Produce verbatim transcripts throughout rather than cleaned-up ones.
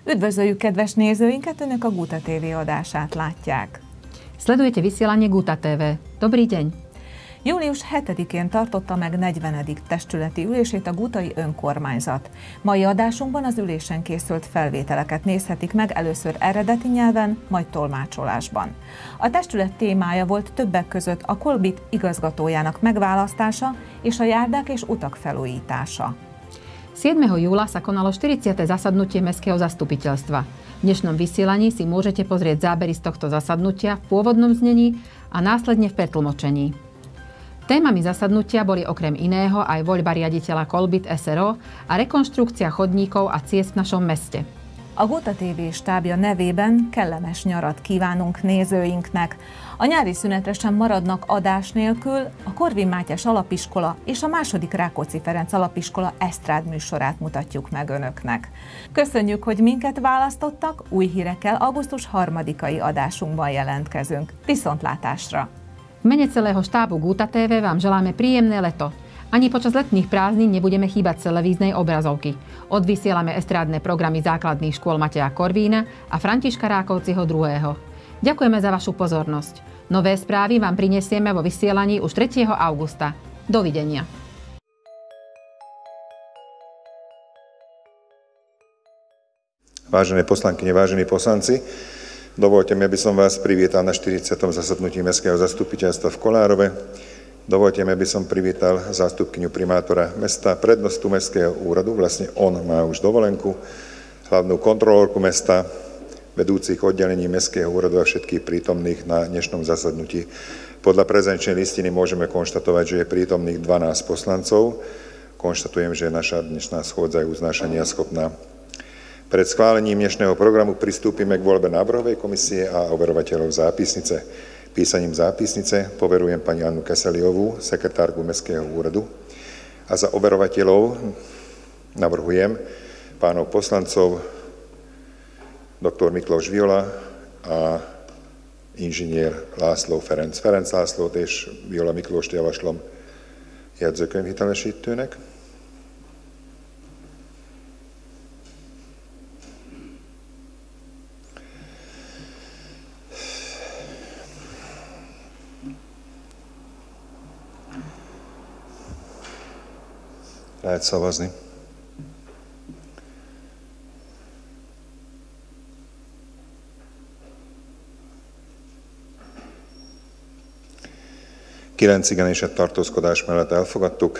Üdvözöljük kedves nézőinket, Önök a Guta té vé adását látják. Sledujete vysielanie Guta té vé. Dobrý deň. Július hetedikén tartotta meg negyvenedik testületi ülését a gutai önkormányzat. Mai adásunkban az ülésen készült felvételeket nézhetik meg, először eredeti nyelven, majd tolmácsolásban. A testület témája volt többek között a Kolbit igazgatójának megválasztása és a járdák és utak felújítása. siedmeho júla sa konalo štyridsiate zasadnutie Mestského zastupiteľstva. V dnešnom vysielaní si môžete pozrieť zábery z tohto zasadnutia v pôvodnom znení a následne v pretlmočení. Témami zasadnutia boli okrem iného aj voľba riaditeľa Kolbit es er o a rekonštrukcia chodníkov a ciest v našom meste. A Guta té vé stábja nevében kellemes nyarat kívánunk nézőinknek. A nyári szünetre sem maradnak adás nélkül a Korvin Mátyás Alapiskola és a második Rákóczi Ferenc Alapiskola esztrád műsorát mutatjuk meg Önöknek. Köszönjük, hogy minket választottak, új hírekkel augusztus harmadikai adásunkban jelentkezünk. Viszontlátásra! V mene celého štábu Guta té vé vám želáme príjemné leto. Ani počas letných prázdnin nebudeme chýbať z televíznej obrazovky. Odvysielame estrádne programy základných škôl Mateja Korvína a Františka Rákovciho druhého. Ďakujeme za vašu pozornosť. Nové správy vám prinesieme vo vysielaní už tretieho augusta. Dovidenia. Vážené poslankyne, vážení poslanci, dovoľte mi, aby som vás privítal na štyridsiatom zasadnutí Mestského zastupiteľstva v Kolárove. Dovoľte mi, aby som privítal zástupkyňu primátora mesta, prednostu Mestského úradu, vlastne on má už dovolenku, hlavnú kontrolórku mesta, vedúcich oddelení Mestského úradu a všetkých prítomných na dnešnom zasadnutí. Podľa prezenčnej listiny môžeme konštatovať, že je prítomných dvanásť poslancov. Konštatujem, že naša dnešná schôdza je uznášania schopná. Pred schválením dnešného programu pristúpime k voľbe návrhovej komisie a overovateľov zápisnice. Písaním zápisnice poverujem pani Annu Keseliovú, sekretárku Mestského úradu, a za overovateľov navrhujem pánov poslancov doktor Miklós Viola a inžinier László Ferenc. Ferenc Lászlót és Viola Miklóst javaslom jegyzőkönyvhitelesítőnek. Lehet szavazni. Kilenc igen és egy tartózkodás mellett elfogadtuk.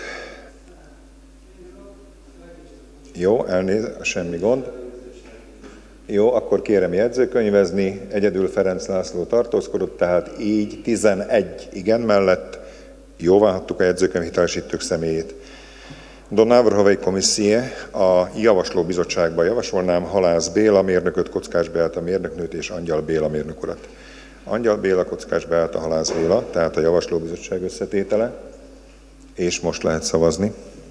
Jó, elnéz, semmi gond. Jó, akkor kérem jegyzőkönyvezni. Egyedül Ferenc László tartózkodott, tehát így tizenegy igen mellett jóváhagytuk a jegyzőkönyvhitelesítők személyét. Do návrhovej komisie a javasló bizottságba javasolnám Halász Béla mérnököt, Kockás Beáta mérnöknőt és Angyal Béla mérnök urat. Angyal Béla, Kockás Beáta, Halász Béla, tehát a javasló bizottság összetétele, és most lehet szavazni.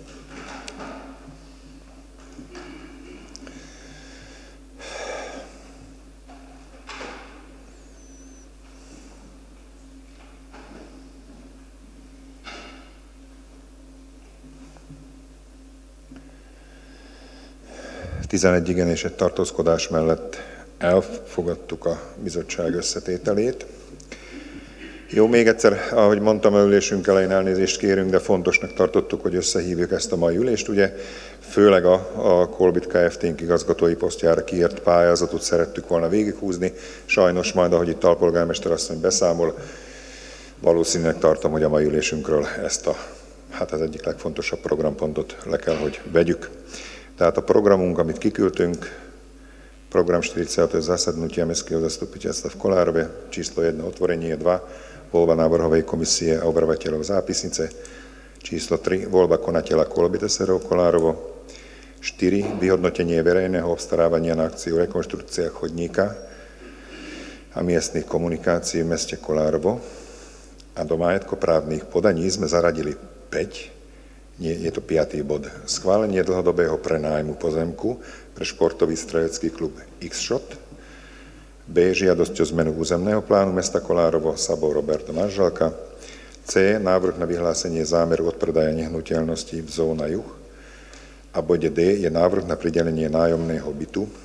tizenegy igen és egy tartózkodás mellett elfogadtuk a bizottság összetételét. Jó, még egyszer, ahogy mondtam, a ülésünk elején elnézést kérünk, de fontosnak tartottuk, hogy összehívjuk ezt a mai ülést. Ugye főleg a, a Kolbit Kft-nk igazgatói posztjára kiírt pályázatot szerettük volna végighúzni. Sajnos majd, ahogy itt alpolgármester asszony beszámol, valószínűleg tartom, hogy a mai ülésünkről ezt a, hát az egyik legfontosabb programpontot le kell, hogy vegyük. Tehát a programunk, amit kiküldtünk, program štyridsiateho zasadnutia Mestského zastupiteľstva v Kolárove, číslo jedna otvorenie, dva voľba návrhovej komisie a overovateľov zápisnice, číslo tri voľba konateľa Kolbit es er o Kolárovo, štyri vyhodnotenie verejného obstarávania na akciu rekonštrukcia chodníka a miestnych komunikácií v meste Kolárovo, a do majetkoprávnych podaní sme zaradili päť. Nie, je to piatý bod. Schválenie dlhodobého prenájmu pozemku pre športový strelecký klub X-Shot. B. Žiadosť o zmenu územného plánu mesta Kolárovo, Sabov Roberto manželka. C. Návrh na vyhlásenie zámeru odpredaja nehnuteľností v zóna juh. A bode D je návrh na pridelenie nájomného bytu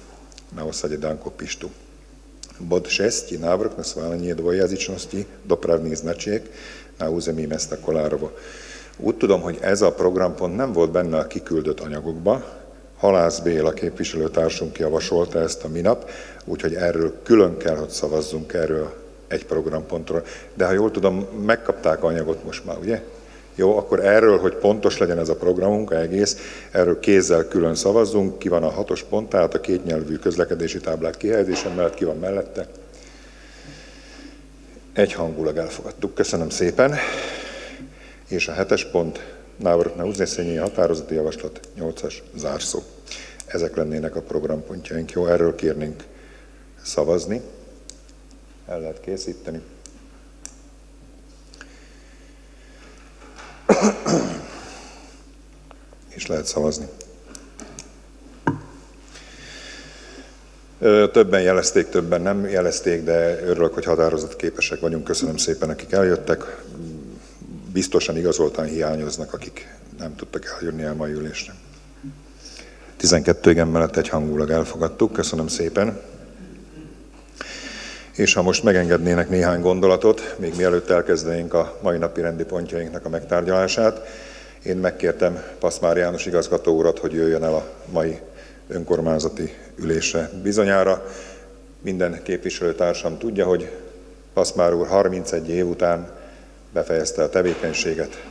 na osade Dankopištu. Bod šest je návrh na schválenie dvojjazyčnosti dopravných značiek na území mesta Kolárovo. Úgy tudom, hogy ez a programpont nem volt benne a kiküldött anyagokba. Halász Béla képviselőtársunk javasolta ezt a minap, úgyhogy erről külön kell, hogy szavazzunk erről egy programpontról. De ha jól tudom, megkapták anyagot most már, ugye? Jó, akkor erről, hogy pontos legyen ez a programunk egész, erről kézzel külön szavazzunk, ki van a hatos pont, tehát a kétnyelvű közlekedési táblák kihelyezése mellett, ki van mellette. Egyhangulag elfogadtuk. Köszönöm szépen. És a hetes pont, návrh na uznesení, határozati javaslat, nyolcas zárszó. Ezek lennének a programpontjaink. Jó, erről kérnénk szavazni. El lehet készíteni. És lehet szavazni. Többen jelezték, többen nem jelezték, de örülök, hogy határozatképesek vagyunk. Köszönöm szépen, akik eljöttek. Biztosan igazoltan hiányoznak, akik nem tudtak eljönni a mai ülésre. tizenkettő igen mellett egyhangulag elfogadtuk. Köszönöm szépen. És ha most megengednének néhány gondolatot, még mielőtt elkezdenénk a mai napi rendi pontjainknak a megtárgyalását, én megkértem Paszmár János igazgató urat, hogy jöjjön el a mai önkormányzati ülésre. Bizonyára minden képviselőtársam tudja, hogy Paszmár úr harmincegy év után befejezte a tevékenységet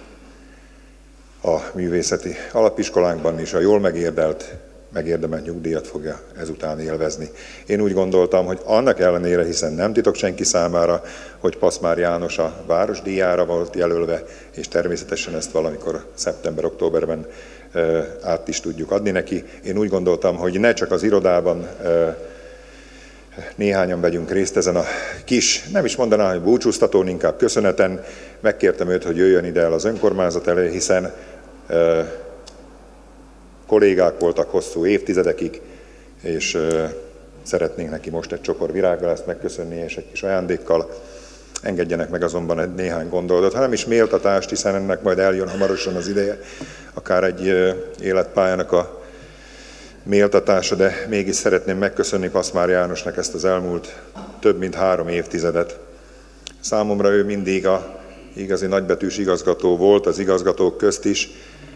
a művészeti alapiskolánkban, és a jól megérdelt, megérdemelt nyugdíjat fogja ezután élvezni. Én úgy gondoltam, hogy annak ellenére, hiszen nem titok senki számára, hogy Paszmár János a városdíjára volt jelölve, és természetesen ezt valamikor szeptember-októberben át is tudjuk adni neki. Én úgy gondoltam, hogy ne csak az irodában néhányan vegyünk részt ezen a kis, nem is mondanám, hogy búcsúztatón, inkább köszöneten. Megkértem őt, hogy jöjjön ide el az önkormányzat elé, hiszen uh, kollégák voltak hosszú évtizedekig, és uh, szeretnénk neki most egy csokor virággal ezt megköszönni, és egy kis ajándékkal. Engedjenek meg azonban egy néhány gondolatot, ha nem is méltatást, hiszen ennek majd eljön hamarosan az ideje, akár egy uh, életpályának a méltatása, de mégis szeretném megköszönni Paszmár Jánosnak ezt az elmúlt több mint három évtizedet. Számomra ő mindig a igazi nagybetűs igazgató volt, az igazgatók közt is,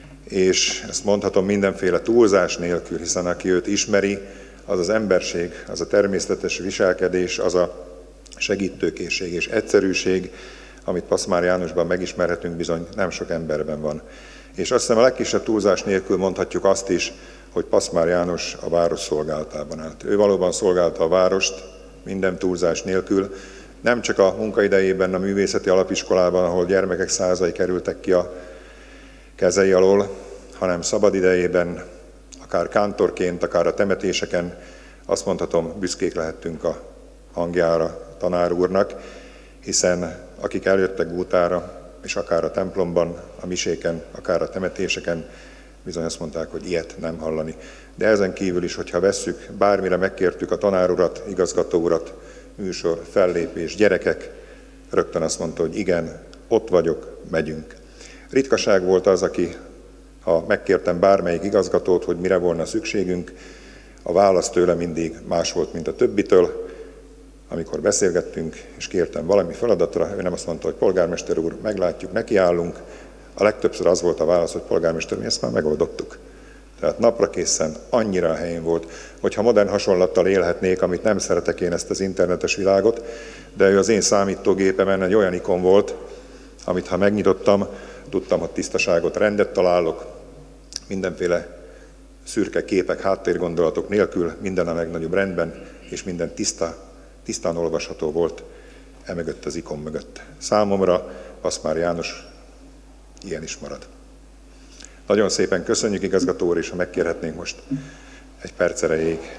és ezt mondhatom mindenféle túlzás nélkül, hiszen aki őt ismeri, az az emberség, az a természetes viselkedés, az a segítőkészség és egyszerűség, amit Paszmár Jánosban megismerhetünk, bizony nem sok emberben van. És azt hiszem a legkisebb túlzás nélkül mondhatjuk azt is, hogy Paszmár János a város szolgálatában állt. Ő valóban szolgálta a várost minden túlzás nélkül, nem csak a munkaidejében a művészeti alapiskolában, ahol gyermekek százai kerültek ki a kezei alól, hanem szabad idejében, akár kántorként, akár a temetéseken, azt mondhatom, büszkék lehettünk a hangjára, tanár úrnak, hiszen akik eljöttek Gútára, és akár a templomban, a miséken, akár a temetéseken, bizony azt mondták, hogy ilyet nem hallani. De ezen kívül is, hogyha vesszük, bármire megkértük a tanár urat, igazgató urat, műsor, fellépés, gyerekek, rögtön azt mondta, hogy igen, ott vagyok, megyünk. Ritkaság volt az, aki, ha megkértem bármelyik igazgatót, hogy mire volna szükségünk, a válasz tőle mindig más volt, mint a többitől. Amikor beszélgettünk, és kértem valami feladatra, ő nem azt mondta, hogy polgármester úr, meglátjuk, nekiállunk. A legtöbbször az volt a válasz, hogy polgármester, mi ezt már megoldottuk. Tehát napra készen annyira a helyén volt, hogyha modern hasonlattal élhetnék, amit nem szeretek én ezt az internetes világot, de ő az én számítógépemen egy olyan ikon volt, amit ha megnyitottam, tudtam, hogy tisztaságot, rendet találok, mindenféle szürke képek, háttérgondolatok nélkül, minden a legnagyobb rendben, és minden tiszta, tisztán olvasható volt emögött az ikon mögött. Számomra Paszmár János ilyen is marad. Nagyon szépen köszönjük, igazgató úr, és ha megkérhetnénk most egy perc erejéig.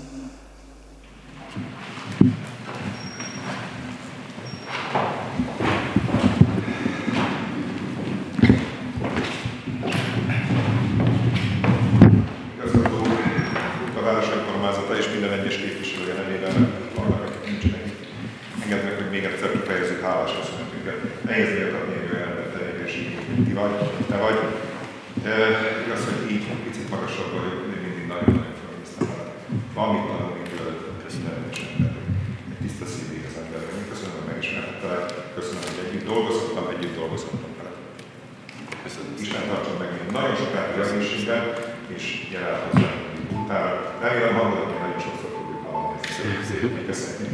Igazgató úr, a város önkormányzata és minden egyes képviselője nevében vannak, akik nincsenek itt. Engedd meg, hogy még egyszer kifejezzük hálás köszönetünket. Nehéz méltatni egy olyan ember tevékenységét, mint ti vagy, te vagy. E, igaz, hogy így picit magasabb vagyok, de mindig nagyon-nagyon felmésztem. Van mit tanulni, Isten tartson meg még nagyon sokat az egészségben, és jelen hozzá utána. Remélem hangodat, hogy nagyon sokszor fogjuk hallani. Köszönjük. Köszönjük.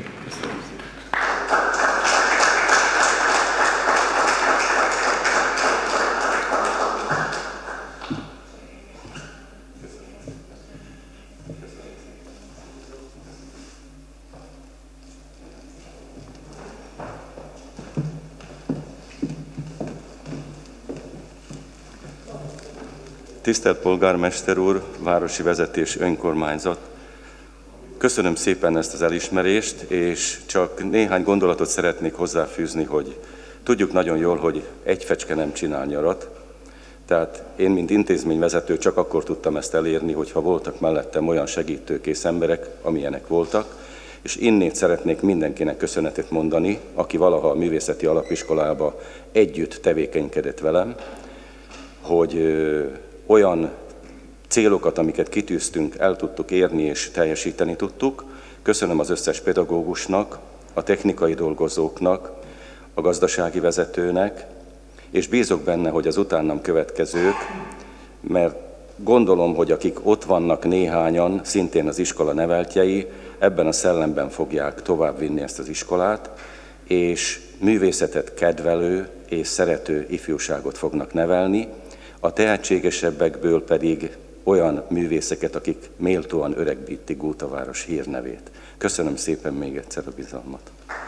Tisztelt polgármester úr, városi vezetés, önkormányzat! Köszönöm szépen ezt az elismerést, és csak néhány gondolatot szeretnék hozzáfűzni, hogy tudjuk nagyon jól, hogy egy fecske nem csinál nyarat. Tehát én, mint intézményvezető csak akkor tudtam ezt elérni, hogyha voltak mellettem olyan segítőkész emberek, amilyenek voltak, és innét szeretnék mindenkinek köszönetet mondani, aki valaha a művészeti alapiskolába együtt tevékenykedett velem, hogy olyan célokat, amiket kitűztünk, el tudtuk érni és teljesíteni tudtuk. Köszönöm az összes pedagógusnak, a technikai dolgozóknak, a gazdasági vezetőnek, és bízok benne, hogy az utánam következők, mert gondolom, hogy akik ott vannak néhányan, szintén az iskola neveltjei, ebben a szellemben fogják továbbvinni ezt az iskolát, és művészetet kedvelő és szerető ifjúságot fognak nevelni, a tehetségesebbekből pedig olyan művészeket, akik méltóan öregbítik Gútaváros hírnevét. Köszönöm szépen még egyszer a bizalmat.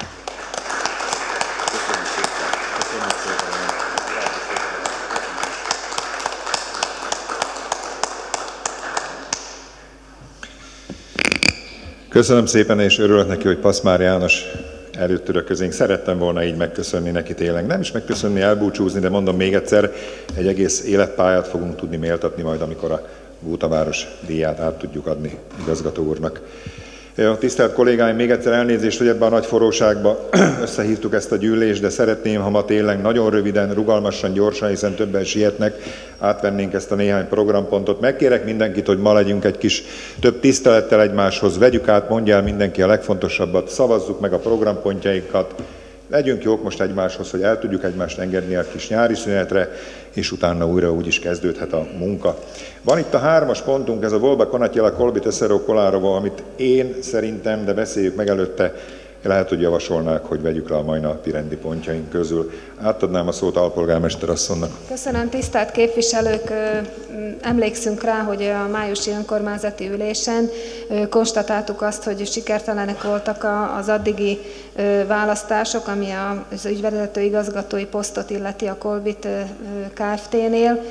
Köszönöm szépen. Köszönöm szépen. Köszönöm szépen, és örülök neki, hogy Paszmár János előtt ülök közénk. Szerettem volna így megköszönni neki tényleg. Nem is megköszönni, elbúcsúzni, de mondom még egyszer, egy egész életpályát fogunk tudni méltatni majd, amikor a Gútaváros díját át tudjuk adni igazgató úrnak. Tisztelt kollégáim, még egyszer elnézést, hogy ebben a nagy forróságban összehívtuk ezt a gyűlést, de szeretném, ha ma tényleg nagyon röviden, rugalmasan, gyorsan, hiszen többen sietnek, átvennénk ezt a néhány programpontot. Megkérek mindenkit, hogy ma legyünk egy kis több tisztelettel egymáshoz, vegyük át, mondja el mindenki a legfontosabbat, szavazzuk meg a programpontjainkat, legyünk jók most egymáshoz, hogy el tudjuk egymást engedni a kis nyári szünetre, és utána újra úgy is kezdődhet a munka. Van itt a hármas pontunk, ez a Volba Konatjela Kolbi Teszeró Kolárovó, amit én szerintem, de beszéljük meg előtte, lehet, hogy javasolnák, hogy vegyük le a mai napi rendi pontjaink közül. Átadnám a szót alpolgármester asszonynak. Köszönöm, tisztelt képviselők! Emlékszünk rá, hogy a májusi önkormányzati ülésen konstatáltuk azt, hogy sikertelenek voltak az addigi választások, ami az ügyvezető igazgatói posztot illeti a Kolbit Kft-nél.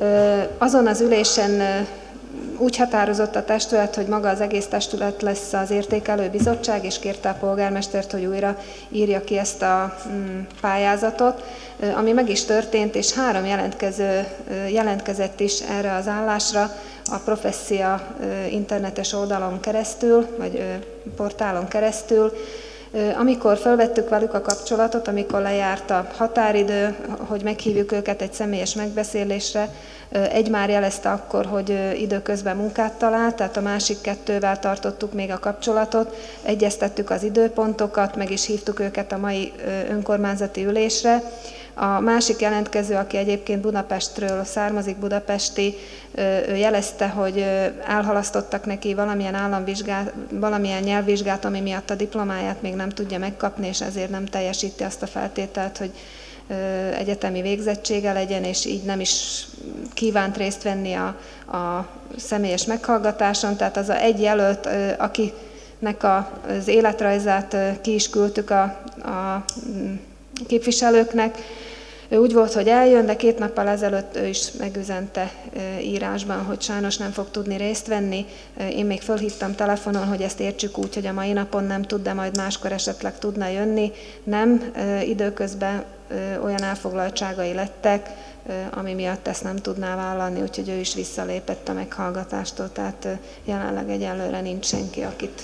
Azon az ülésen úgy határozott a testület, hogy maga az egész testület lesz az értékelő bizottság, és kérte a polgármestert, hogy újra írja ki ezt a pályázatot, ami meg is történt, és három jelentkező jelentkezett is erre az állásra a Professzia internetes oldalon keresztül, vagy portálon keresztül. Amikor felvettük velük a kapcsolatot, amikor lejárt a határidő, hogy meghívjuk őket egy személyes megbeszélésre, egy már jelezte akkor, hogy időközben munkát talált, tehát a másik kettővel tartottuk még a kapcsolatot, egyeztettük az időpontokat, meg is hívtuk őket a mai önkormányzati ülésre. A másik jelentkező, aki egyébként Budapestről származik, budapesti, ő jelezte, hogy elhalasztottak neki valamilyen államvizsgát, valamilyen nyelvvizsgát, ami miatt a diplomáját még nem tudja megkapni, és ezért nem teljesíti azt a feltételt, hogy egyetemi végzettsége legyen, és így nem is kívánt részt venni a, a személyes meghallgatáson. Tehát az a egy jelölt, akinek az életrajzát ki is küldtük a, a képviselőknek, ő úgy volt, hogy eljön, de két nappal ezelőtt ő is megüzente írásban, hogy sajnos nem fog tudni részt venni. Én még fölhívtam telefonon, hogy ezt értsük úgy, hogy a mai napon nem tud, de majd máskor esetleg tudna jönni. Nem, időközben olyan elfoglaltságai lettek, ami miatt ezt nem tudná vállalni, úgyhogy ő is visszalépett a meghallgatástól, tehát jelenleg egyelőre nincs senki, akit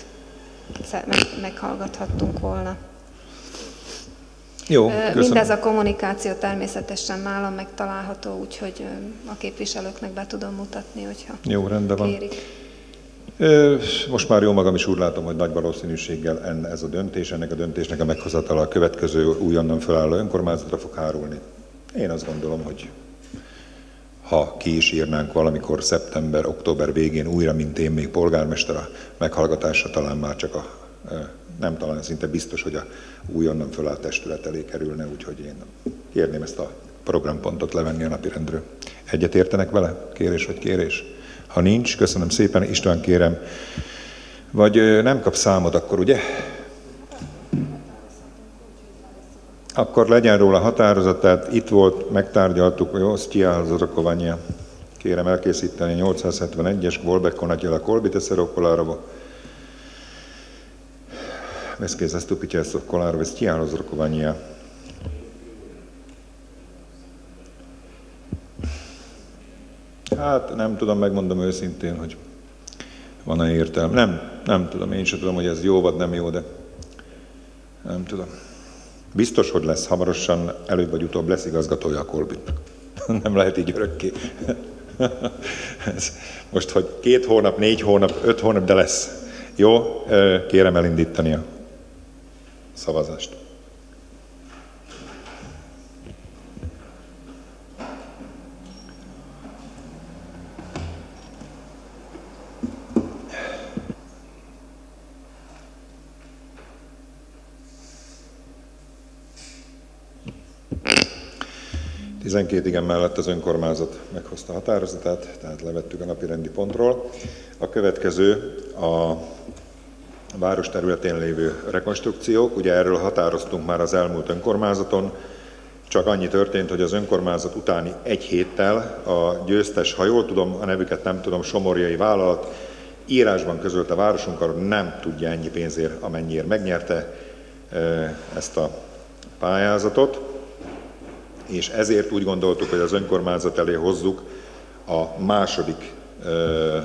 meghallgathattunk volna. Jó, mindez a kommunikáció természetesen nálam megtalálható, úgyhogy a képviselőknek be tudom mutatni, hogyha Jó, rendben van. kérik. Most már jó magam is úgy látom, hogy nagy valószínűséggel enne ez a döntés, ennek a döntésnek a meghozatala a következő újonnan felálló önkormányzatra fog hárulni. Én azt gondolom, hogy ha ki is írnánk valamikor szeptember, október végén újra, mint én még polgármester a meghallgatásra, talán már csak a, nem talán szinte biztos, hogy a újonnan fölállt testület elé kerülne, úgyhogy én kérném ezt a programpontot levenni a napirendről. Egyet értenek vele? Kérés vagy kérés? Ha nincs, köszönöm szépen, István kérem, vagy nem kap számot akkor, ugye? Akkor legyen róla határozat, tehát itt volt, megtárgyaltuk, jó, Sztyiház-Rokovanya. Kérem elkészíteni nyolcszázhetvenegyes, Volbekon Atyala Kolbiteszero Kolárovo. Veszkéz zastupitelstvo v Kolárove Sztyiház-Rokovanya. Hát nem tudom, megmondom őszintén, hogy van-e értelme. Nem, nem tudom, én sem tudom, hogy ez jó vagy nem jó, de nem tudom. Biztos, hogy lesz hamarosan, előbb vagy utóbb lesz igazgatója a Kolbitnak. Nem lehet így örökké. Most, hogy két hónap, négy hónap, öt hónap, de lesz. Jó, kérem elindítani a szavazást. tizenkét igen mellett az önkormányzat meghozta a határozatát, tehát levettük a napirendi pontról. A következő a város területén lévő rekonstrukciók. Ugye erről határoztunk már az elmúlt önkormányzaton, csak annyi történt, hogy az önkormányzat utáni egy héttel a győztes, ha jól tudom, a nevüket nem tudom, somorjai vállalat írásban közölte a városunkkal, nem tudja ennyi pénzért, amennyiért megnyerte ezt a pályázatot, és ezért úgy gondoltuk, hogy az önkormányzat elé hozzuk a második ö,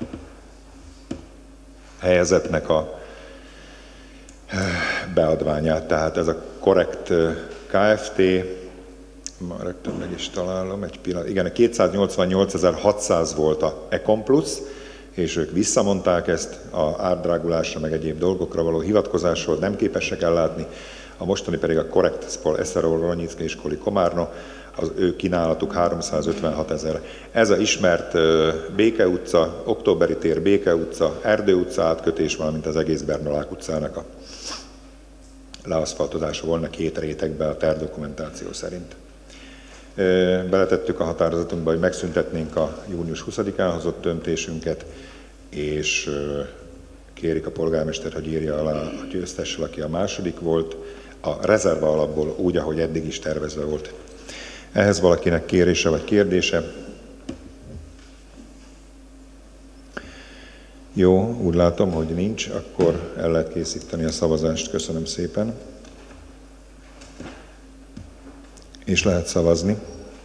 helyezetnek a ö, beadványát. Tehát ez a Korrekt Kft. Ma rögtön meg is találom egy pillanat. Igen, kétszáznyolcvannyolcezer-hatszáz volt a Econ Plus, és ők visszamondták ezt a árdrágulásra, meg egyéb dolgokra való hivatkozásról, nem képesek ellátni. A mostani pedig a Korrekt Spol Eszero Ronicke és Koli Komárno, az ő kínálatuk háromszázötvenhat ezer. Ez a ismert Béke utca, Októberi tér, Béke utca, Erdő utca átkötés, valamint az egész Bernalák utcának a leaszfaltozása volna két rétegben a tervdokumentáció szerint. Beletettük a határozatunkba, hogy megszüntetnénk a június huszadikán hozott döntésünket, és kérik a polgármester, hogy írja alá a győztessel, aki a második volt, a rezerva alapból úgy, ahogy eddig is tervezve volt. Ehhez valakinek kérése vagy kérdése? Jó, úgy látom, hogy nincs, akkor el lehet készíteni a szavazást. Köszönöm szépen. És lehet szavazni.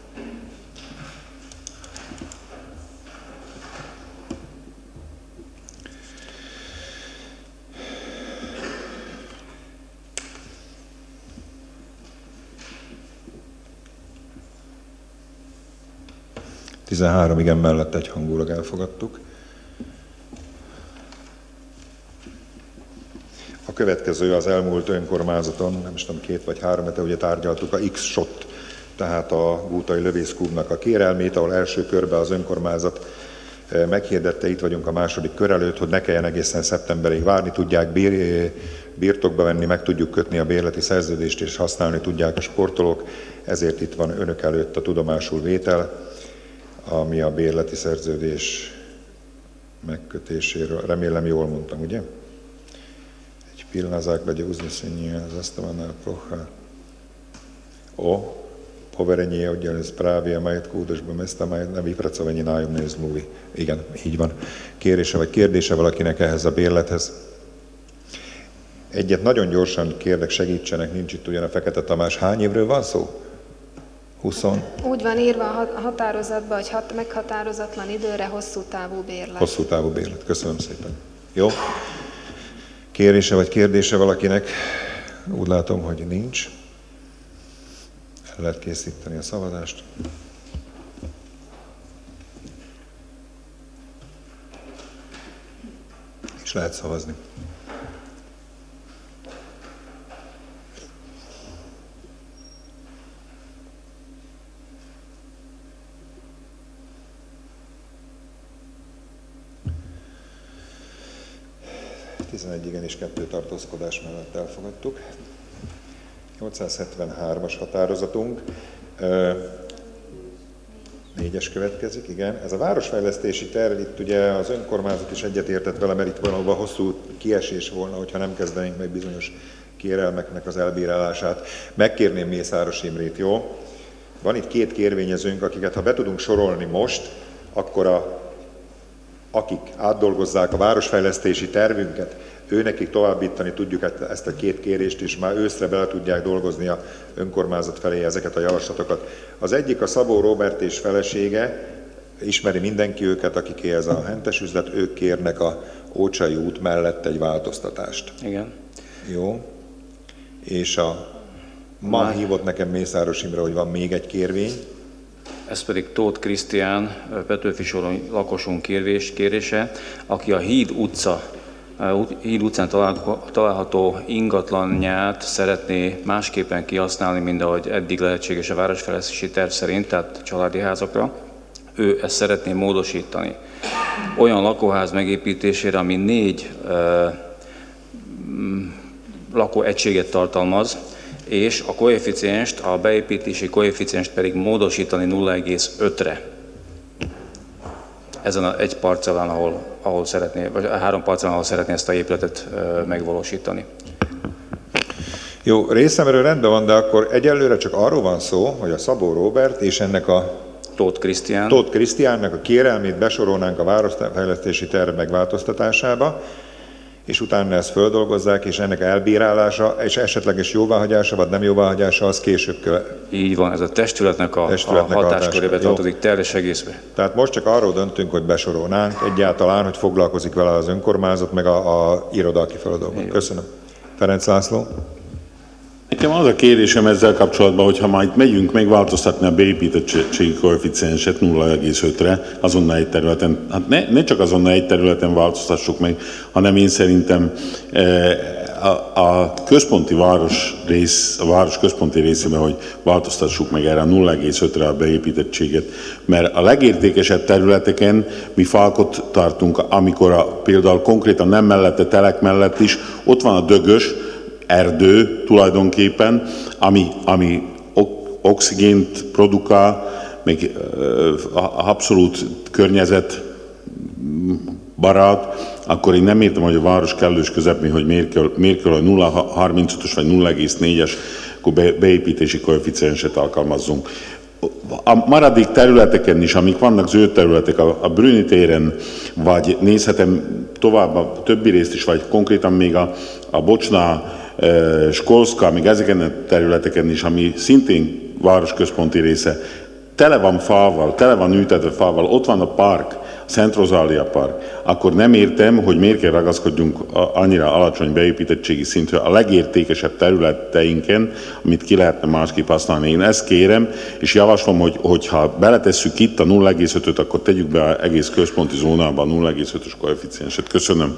tizenhárom igen mellett egyhangulag elfogadtuk. A következő az elmúlt önkormányzaton, nem is tudom, két vagy három hete, ugye tárgyaltuk a X-shot, tehát a Gútai Lövészklubnak a kérelmét, ahol első körben az önkormányzat meghirdette, itt vagyunk a második kör előtt, hogy ne kelljen egészen szeptemberig várni, tudják bir, birtokba venni, meg tudjuk kötni a bérleti szerződést, és használni tudják a sportolók, ezért itt van önök előtt a tudomásul vétel, ami a bérleti szerződés megkötéséről. Remélem jól mondtam, ugye? Egy pillanat, základja uznesenie, zastavená plocha o poverenie oddělení správy a majetku údržby města na vypracování nájomné zmluvy. Igen, így van. Kérése vagy kérdése valakinek ehhez a bérlethez? Egyet nagyon gyorsan kérdek, segítsenek, nincs itt ugyan a Fekete Tamás. Hány évről van szó? húsz. Úgy van írva a határozatban, hogy hat, meghatározatlan időre hosszú távú bérlet. Hosszú távú bérlet. Köszönöm szépen. Jó. Kérése vagy kérdése valakinek? Úgy látom, hogy nincs. El lehet készíteni a szavazást. És lehet szavazni. tizenegy igen és kettő tartózkodás mellett elfogadtuk. nyolcszázhetvenhármas határozatunk. Négyes következik, igen. Ez a városfejlesztési terv, itt ugye az önkormányzat is egyetértett vele, mert itt valóban hosszú kiesés volna, hogyha nem kezdenénk meg bizonyos kérelmeknek az elbírálását. Megkérném Mészáros Imrét, jó? Van itt két kérvényezőnk, akiket ha be tudunk sorolni most, akkor a, akik átdolgozzák a városfejlesztési tervünket, őnekik továbbítani tudjuk ezt a két kérést, és már őszre bele tudják dolgozni a önkormányzat felé ezeket a javaslatokat. Az egyik a Szabó Róbert és felesége, ismeri mindenki őket, akiké ez a hentes üzlet, ők kérnek a Ócsai út mellett egy változtatást. Igen. Jó. És a ma Már... hívott nekem Mészáros Imre, hogy van még egy kérvény. Ez pedig Tóth Krisztián, Petőfi-soron lakosunk kérvés, kérése, aki a Híd utca Híd utcán található ingatlanját szeretné másképpen kihasználni, mint ahogy eddig lehetséges a városfejlesztési terv szerint, tehát családi házakra. Ő ezt szeretné módosítani. Olyan lakóház megépítésére, ami négy uh, lakóegységet tartalmaz, és a koeficienst, a beépítési koeficienst pedig módosítani nulla egész ötre. Ezen a egy parcellán, ahol, ahol szeretné, vagy a három parcellán, ahol szeretné ezt a épületet e, megvalósítani. Jó, részemről rendben van, de akkor egyelőre csak arról van szó, hogy a Szabó Róbert és ennek a Tóth Krisztián. Tóth Krisztiánnak a kérelmét besorolnánk a városfejlesztési terv megváltoztatásába, és utána ezt földolgozzák, és ennek elbírálása, és esetleges jóváhagyása, vagy nem jóváhagyása, az később követ. Így van, ez a testületnek a, testületnek a hatáskörébe tartozik teljes egészben. Tehát most csak arról döntünk, hogy besorolnánk egyáltalán, hogy foglalkozik vele az önkormányzat, meg a, a iroda, aki feladóban. Köszönöm. Ferenc László. Nekem az a kérésem ezzel kapcsolatban, hogy ha majd megyünk megváltoztatni a beépítettségi koeficienset nulla egész ötre azonnal egy területen, hát ne, ne csak azonnal egy területen változtassuk meg, hanem én szerintem a, a központi város rész, a város központi részében, hogy változtassuk meg erre a nulla egész ötre a beépítettséget, mert a legértékesebb területeken mi falkot tartunk, amikor a, például konkrétan nem mellette, telek mellett is, ott van a dögös, erdő tulajdonképpen, ami, ami oxigént produkál, még abszolút környezetbarát, akkor én nem értem, hogy a város kellős közepén, hogy miért kell, miért kell a nulla egész harmincötös vagy nulla egész négyes beépítési koeficienset alkalmazzunk. A maradék területeken is, amik vannak zöld területek, a, a Brüni téren, vagy nézhetem tovább a többi részt is, vagy konkrétan még a, a Bocsna, Skolszka, még ezeken a területeken is, ami szintén városközponti része, tele van fával, tele van ültetve fával, ott van a park, a Szent Rozália park, akkor nem értem, hogy miért kell ragaszkodjunk annyira alacsony beépítettségi szintre a legértékesebb területeinken, amit ki lehetne másképp használni. Én ezt kérem, és javaslom, hogy, hogyha beletesszük itt a nulla egész ötöt, akkor tegyük be az egész központi zónában a nulla egész ötös koeficienset. Köszönöm.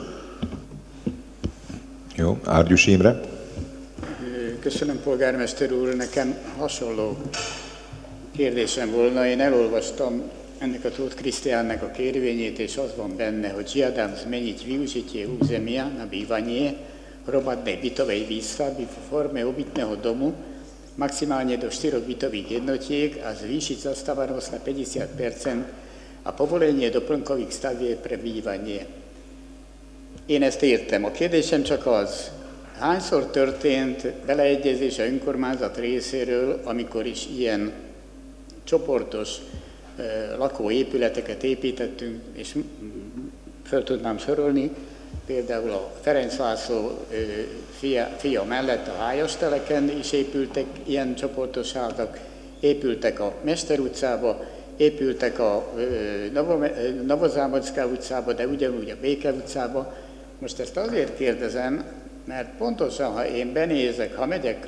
Jó, Árgyus Imre. Köszönöm, polgármester úr, nekem hasonló kérdésem volna. Én elolvastam ennek a Tóth Krisztiánnak a kérvényét, és az van benne, hogy žiadam zmeniť využitie územia na bývanie hromadnej bytovej výstavby v forme obytného domu maximálne do štyroch bytových jednotiek a zvýšiť zastávanosť na päťdesiat percent a povolenie doplnkových stavieb pre bývanie. Én ezt értem. A kérdésem csak az, hányszor történt beleegyezés a önkormányzat részéről, amikor is ilyen csoportos uh, lakóépületeket építettünk, és föl tudnám sorolni, például a Ferenc László uh, fia, fia mellett a Hájasteleken is épültek ilyen csoportos házak, épültek a Mester utcába, épültek a uh, Novozámocká utcába, de ugyanúgy a Béke utcába. Most ezt azért kérdezem, mert pontosan, ha én benézek, ha megyek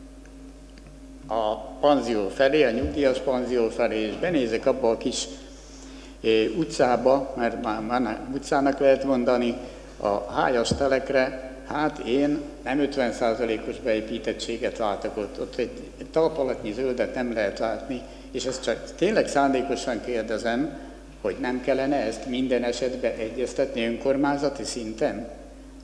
a panzió felé, a nyugdíjas panzió felé, és benézek abba a kis utcába, mert már, már utcának lehet mondani, a hájas telekre, hát én nem ötven százalékos beépítettséget látok ott, ott egy talpalatnyi zöldet nem lehet látni, és ezt csak tényleg szándékosan kérdezem, hogy nem kellene ezt minden esetben egyeztetni önkormányzati szinten?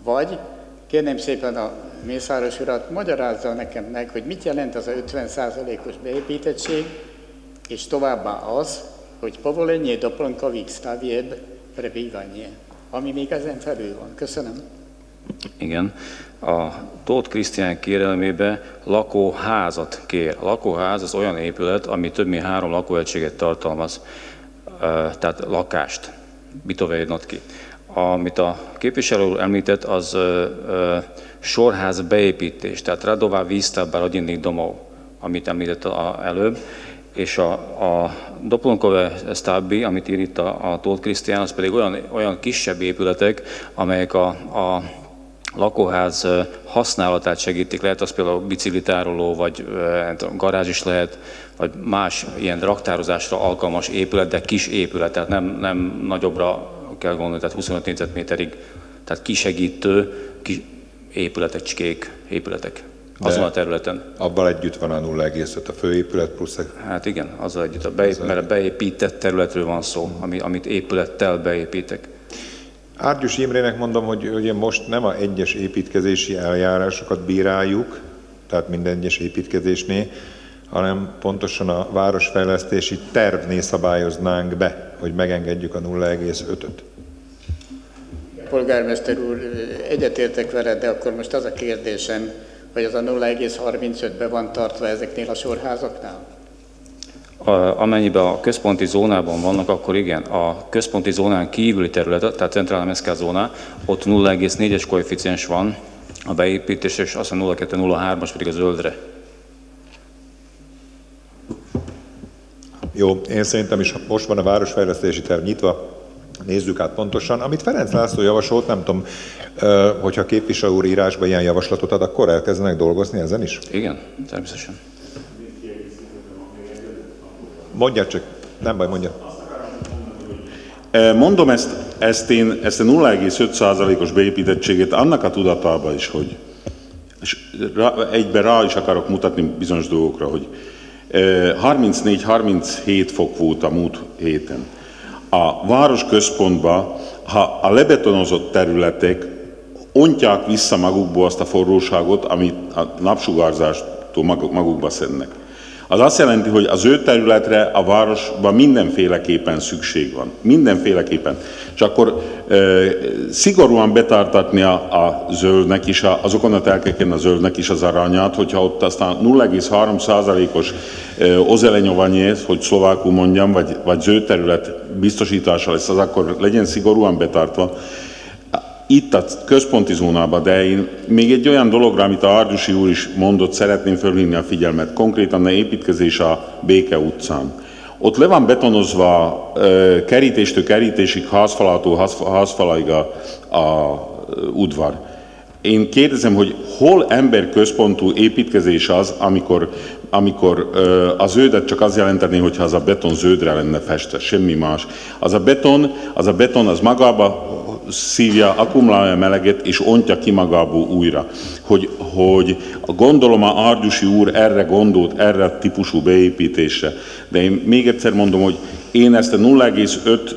Vagy kérném szépen a Mészáros urat, magyarázza nekem meg, hogy mit jelent az a ötven százalékos beépítettség, és továbbá az, hogy povolenie doplnkových stavieb prebývanie, ami még ezen felül van. Köszönöm. Igen. A Tóth Krisztián kérelmébe lakóházat kér. A lakóház az olyan épület, ami több mint három lakóegységet tartalmaz, tehát lakást, bytové jednotky. Amit a képviselő úr említett, az ö, ö, sorház beépítés, tehát radová výstavba rodinných domov, amit említett a, előbb, és a, a doplnkové stavby, amit ír itt a, a Tóth Krisztián, az pedig olyan, olyan kisebb épületek, amelyek a, a lakóház használatát segítik. Lehet az például biciklitároló, vagy garázs is lehet, vagy más ilyen raktározásra alkalmas épület, de kis épület, tehát nem, nem nagyobbra kell gondolni, tehát huszonöt négyzetméterig, tehát kisegítő kis épületecskék, épületek azon a területen. Abban együtt van a nulla egész öt a főépület plusz... Hát igen, azzal együtt, a beép, mert a beépített területről van szó, ami, amit épülettel beépítek. Árgyus Imrének mondom, hogy ugye most nem a egyes építkezési eljárásokat bíráljuk, tehát minden egyes építkezésnél, hanem pontosan a városfejlesztési tervnél szabályoznánk be, hogy megengedjük a nulla egész ötöt. Polgármester úr, egyetértek veled, de akkor most az a kérdésem, hogy az a nulla egész harmincötben van tartva ezeknél a sorházaknál? A, amennyiben a központi zónában vannak, akkor igen. A központi zónán kívüli terület, tehát centrálna mestská zóna, ott nulla egész négyes koeficiens van a beépítés, és azt a nulla kettő nulla hármas pedig a zöldre. Jó, én szerintem is most van a városfejlesztési terv nyitva, nézzük át pontosan. Amit Ferenc László javasolt, nem tudom, hogyha a képviselő úr írásba ilyen javaslatot ad, akkor elkezdenek dolgozni ezen is? Igen, természetesen. Mondja csak, nem baj, mondja. Mondom ezt, ezt én, ezt a nulla egész öt százalékos beépítettséget annak a tudatában is, hogy és rá, egyben rá is akarok mutatni bizonyos dolgokra, hogy harmincnégy harminchét fok volt a múlt héten. A városközpontban, ha a lebetonozott területek ontják vissza magukból azt a forróságot, amit a napsugárzástól magukba szednek. Az azt jelenti, hogy az zöld területre a városban mindenféleképpen szükség van. Mindenféleképpen. És akkor e, szigorúan betartatni a, a zöldnek is, a, azokon a telkeken a zöldnek is az aranyát, hogyha ott aztán nulla egész három százalékos e, ozelenyovanyész, hogy szlovákul mondjam, vagy, vagy zöld terület biztosítása lesz, az akkor legyen szigorúan betartva. Itt a központi zónában, de én még egy olyan dologra, amit a Árgyusi úr is mondott, szeretném fölhívni a figyelmet. Konkrétan a építkezés a Béke utcán. Ott le van betonozva e, kerítéstől kerítésig, házfalától ház, házfalaig a, a udvar. Én kérdezem, hogy hol emberközpontú építkezés az, amikor, amikor e, a zöldet csak az jelenteni, hogyha az a beton zöldre lenne festve, semmi más. Az a beton, az a beton az magába szívja, akkumulálja meleget és ontja ki magából újra. Hogy, hogy gondolom a Árgyusi úr erre gondolt, erre a típusú beépítésre. De én még egyszer mondom, hogy én ezt a nulla egész öt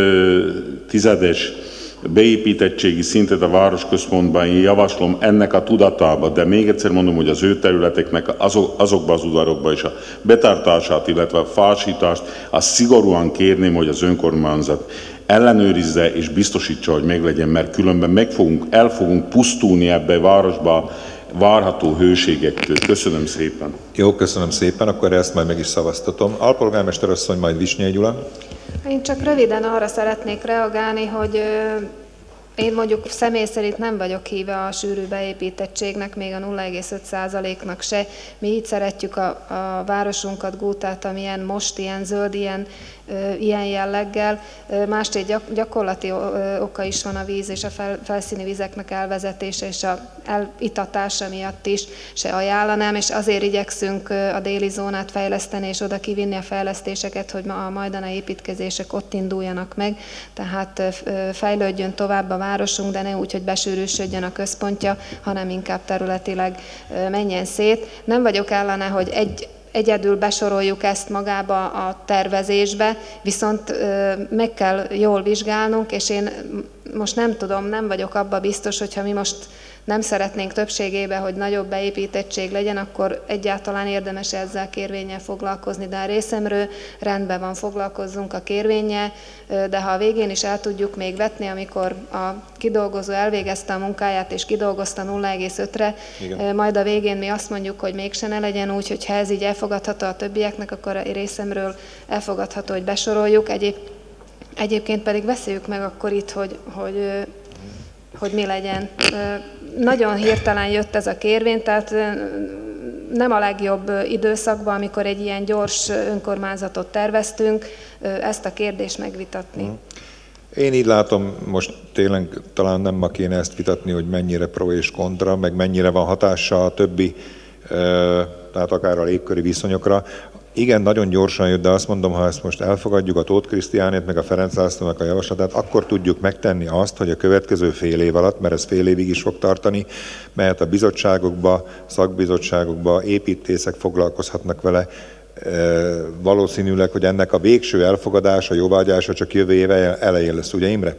tizedes beépítettségi szintet a városközpontban én javaslom ennek a tudatába, de még egyszer mondom, hogy az ő területeknek azok, azokban az udvarokban is a betartását, illetve a fásítást, azt szigorúan kérném, hogy az önkormányzat ellenőrizze és biztosítsa, hogy meglegyen, mert különben meg fogunk, el fogunk pusztulni ebbe a városba várható hőségektől. Köszönöm szépen. Jó, köszönöm szépen, akkor ezt majd meg is szavaztatom. Alpolgármester asszony, majd Visnyei Gyula. Én csak röviden arra szeretnék reagálni, hogy én mondjuk személy szerint nem vagyok híve a sűrű beépítettségnek, még a nulla egész öt százaléknak se. Mi így szeretjük a, a városunkat, Gútát, amilyen most, ilyen zöld, ilyen, ö, ilyen jelleggel. Másrészt gyak, gyakorlati ö, oka is van a víz és a fel, felszíni vizeknek elvezetése és a elitatása miatt is se ajánlanám, és azért igyekszünk a déli zónát fejleszteni és oda kivinni a fejlesztéseket, hogy a majdani építkezések ott induljanak meg, tehát fejlődjön tovább a városunk, de ne úgy, hogy besűrűsödjön a központja, hanem inkább területileg menjen szét. Nem vagyok ellene, hogy egy egyedül besoroljuk ezt magába a tervezésbe, viszont meg kell jól vizsgálnunk, és én most nem tudom, nem vagyok abba biztos, hogyha mi most nem szeretnénk többségébe, hogy nagyobb beépítettség legyen, akkor egyáltalán érdemes ezzel kérvénnyel foglalkozni, de a részemről rendben van, foglalkozzunk a kérvénnyel, de ha a végén is el tudjuk még vetni, amikor a kidolgozó elvégezte a munkáját és kidolgozta nulla egész ötre, majd a végén mi azt mondjuk, hogy mégse ne legyen úgy, hogyha ez így elfogadható a többieknek, akkor a részemről elfogadható, hogy besoroljuk. Egyéb, egyébként pedig beszéljük meg akkor itt, hogy, hogy, hogy mi legyen. Nagyon hirtelen jött ez a kérvény, tehát nem a legjobb időszakban, amikor egy ilyen gyors önkormányzatot terveztünk, ezt a kérdést megvitatni. Én így látom, most tényleg talán nem ma kéne ezt vitatni, hogy mennyire pro és kontra, meg mennyire van hatása a többi, tehát akár a légköri viszonyokra. Igen, nagyon gyorsan jött, de azt mondom, ha ezt most elfogadjuk a Tóth Krisztiánét, meg a Ferenc Lászlónak a javaslatát, akkor tudjuk megtenni azt, hogy a következő fél év alatt, mert ez fél évig is fog tartani, mehet a bizottságokba, szakbizottságokba, építészek foglalkozhatnak vele, valószínűleg, hogy ennek a végső elfogadása, jóváhagyása csak jövő év elején lesz, ugye Imre?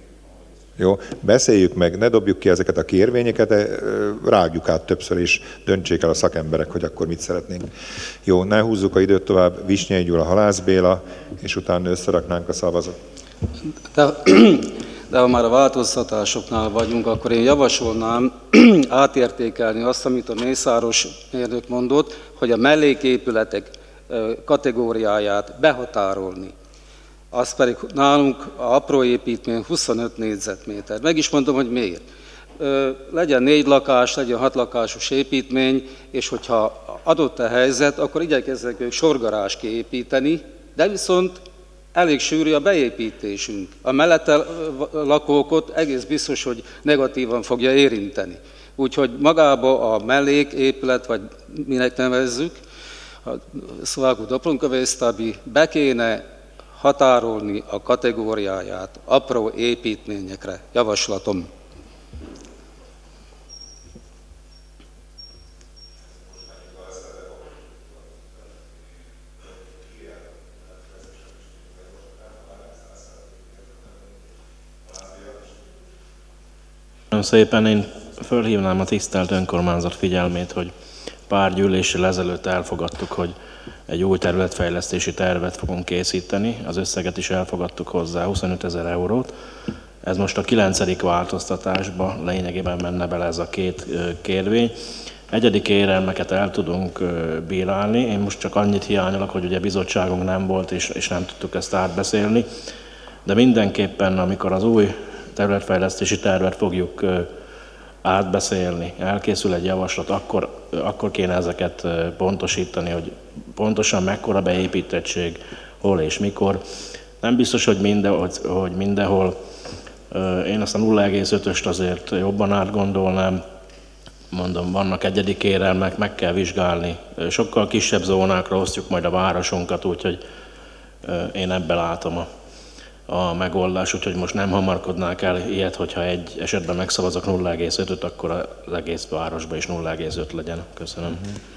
Jó, beszéljük meg, ne dobjuk ki ezeket a kérvényeket, rágjuk át többször, és döntsék el a szakemberek, hogy akkor mit szeretnénk. Jó, ne húzzuk a időt tovább, Visnyei Gyula, Halász Béla, és utána összeraknánk a szavazat. De, de ha már a változtatásoknál vagyunk, akkor én javasolnám átértékelni azt, amit a Mészáros mérnök mondott, hogy a melléképületek kategóriáját behatárolni. Az pedig nálunk a apró építmény huszonöt négyzetméter. Meg is mondom, hogy miért. Legyen négy lakás, legyen hat lakásos építmény, és hogyha adott a helyzet, akkor igyekezzek ők sorgarázs kiépíteni, de viszont elég sűrű a beépítésünk. A mellette lakókot egész biztos, hogy negatívan fogja érinteni. Úgyhogy magába a melléképület, vagy minek nevezzük, a Szlovákul Doplonkovésztabi be kéne határolni a kategóriáját apró építményekre. Javaslatom. Nagyon szépen én fölhívnám a tisztelt önkormányzat figyelmét, hogy pár gyűléssel ezelőtt elfogadtuk, hogy egy új területfejlesztési tervet fogunk készíteni, az összeget is elfogadtuk hozzá, huszonöt ezer eurót. Ez most a kilencedik változtatásba lényegében menne bele ez a két kérvény. Egyedi kérelmeket el tudunk bírálni, én most csak annyit hiányolok, hogy ugye bizottságunk nem volt, és, és nem tudtuk ezt átbeszélni, de mindenképpen, amikor az új területfejlesztési tervet fogjuk átbeszélni, elkészül egy javaslat, akkor, akkor kéne ezeket pontosítani, hogy pontosan mekkora beépítettség, hol és mikor. Nem biztos, hogy, minden, hogy, hogy mindenhol. Én azt a nulla egész ötöst azért jobban átgondolnám. Mondom, vannak egyedi kérelmek, meg kell vizsgálni. Sokkal kisebb zónákra osztjuk majd a városunkat, úgyhogy én ebben látom a a megoldás, úgyhogy most nem hamarkodnák el ilyet, hogyha egy esetben megszavazok nulla egész ötöt, akkor az egész városban is nulla egész öt legyen. Köszönöm.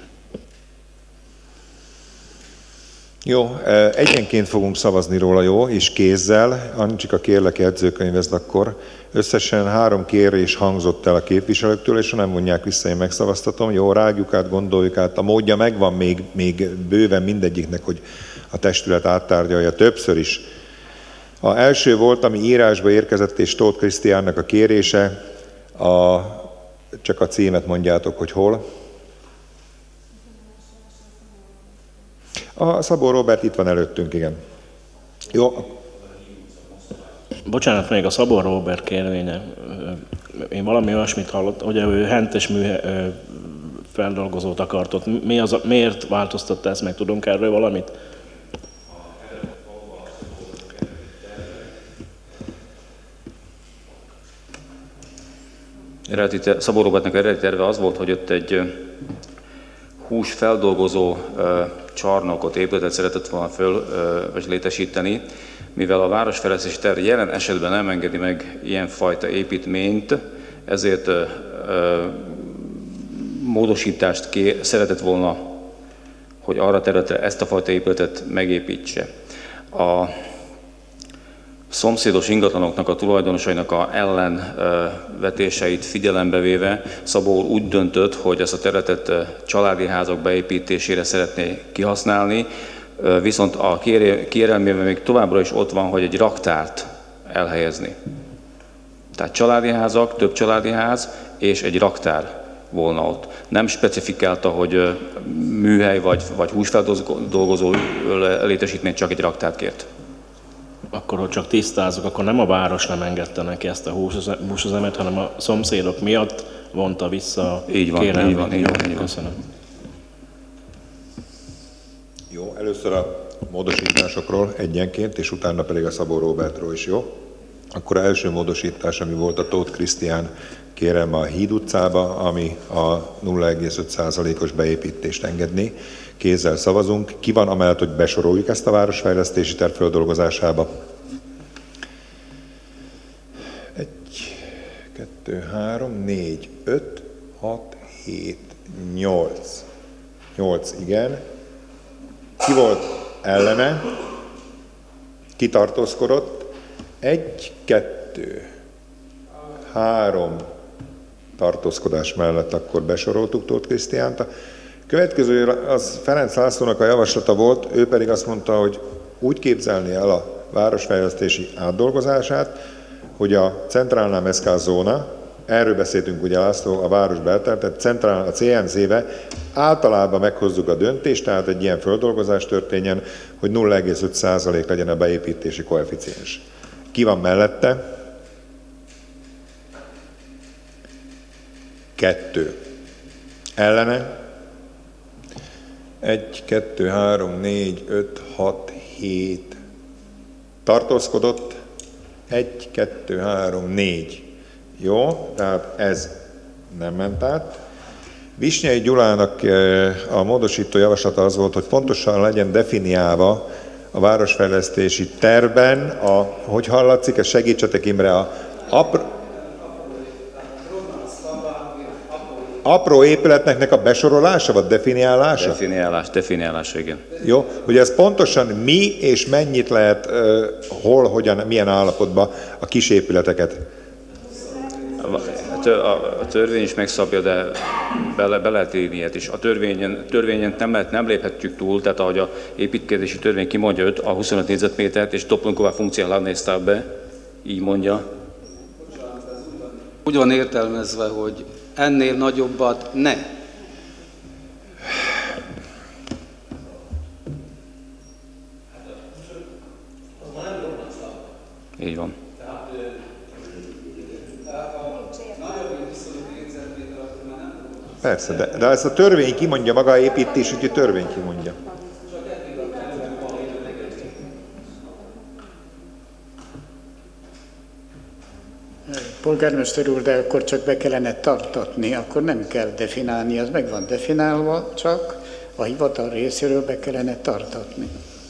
Jó, egyenként fogunk szavazni róla, jó, és kézzel. Ancsika, kérlek, jegyzőkönyvezd akkor. Összesen három kérés hangzott el a képviselőktől, és ha nem vonják vissza, én megszavaztatom. Jó, rágjuk át, gondoljuk át. A módja megvan még, még bőven mindegyiknek, hogy a testület áttárgyalja többször is. A első volt, ami írásba érkezett, és Tóth Krisztiánnak a kérése, a, csak a címet mondjátok, hogy hol. A Szabó Róbert itt van előttünk, igen. Jó. Bocsánat, még a Szabó Róbert kérvénye. Én valami olyasmit hallottam, hogy ő hentes mű feldolgozót akartott. Mi az, miért változtatta ezt, meg tudunk erről valamit? Szabó Robertnek eredeti terve az volt, hogy ott egy húsfeldolgozó csarnokot, épületet szeretett volna föl, vagy létesíteni, mivel a városfejlesztési terv jelen esetben nem engedi meg ilyenfajta építményt, ezért módosítást kér, szeretett volna, hogy arra területre ezt a fajta épületet megépítse. A szomszédos ingatlanoknak a tulajdonosainak a ellenvetéseit figyelembe véve Szabó úgy döntött, hogy ezt a területet családi házak beépítésére szeretné kihasználni, viszont a kérelmében még továbbra is ott van, hogy egy raktárt elhelyezni. Tehát családi házak, több családi ház és egy raktár volna ott. Nem specifikálta, hogy műhely vagy, vagy húsfeldolgozó létesítmény, csak egy raktárt kért. Akkor, hogy csak tisztázok, akkor nem a város nem engedte neki ezt a húsüzemet, hanem a szomszédok miatt vonta vissza a így van, így van, így van, így van. Köszönöm. Jó, először a módosításokról egyenként, és utána pedig a Szabó Róbertról is, jó? Akkor az első módosítás, ami volt a Tóth Krisztián kérelme a Híd utcába, ami a nulla egész öt százalékos beépítést engedni. Kézzel szavazunk. Ki van amellett, hogy besoroljuk ezt a városfejlesztési terv földolgozásába? Egy, kettő, három, négy, öt, hat, hét, nyolc. Nyolc, igen. Ki volt ellene? Ki tartózkodott? Egy, kettő, három tartózkodás mellett akkor besoroltuk Tóth Krisztiánt. A következő az Ferenc Lászlónak a javaslata volt, ő pedig azt mondta, hogy úgy képzelni el a városfejlesztési átdolgozását, hogy a Centrálnál Meszkál zóna, erről beszéltünk ugye László, a város belterv, tehát centrál, a cé em zé-be általában meghozzuk a döntést, tehát egy ilyen földolgozás történjen, hogy nulla egész öt százalék legyen a beépítési koeficiens. Ki van mellette? Kettő. Ellene? Egy, kettő, három, négy, öt, hat, hét. Tartózkodott? Egy, kettő, három, négy. Jó, tehát ez nem ment át. Visnyei Gyulának a módosító javaslata az volt, hogy pontosan legyen definiálva a városfejlesztési tervben, a, hogy hallatszik, ez segítsetek Imre, a apró, apró épületnek a besorolása, vagy definiálása? Definiálás, definiálás, igen. Jó, hogy ez pontosan mi és mennyit lehet, uh, hol, hogyan, milyen állapotban a kis épületeket? A törvény is megszabja, de be, be lehet írni ilyet is. A törvényen, törvényen nem, lehet, nem léphetjük túl, tehát ahogy a építkezési törvény kimondja öt, a huszonöt négyzetmétert, és doplunková funkcionálni be, így mondja. Úgy van értelmezve, hogy ennél nagyobbat ne. Így van. Persze, de, de ezt a törvény kimondja, maga a építésügyi törvény kimondja. Polgármester úr, de akkor csak be kellene tartatni, akkor nem kell definálni, az meg van definálva, csak a hivatal részéről be kellene tartatni.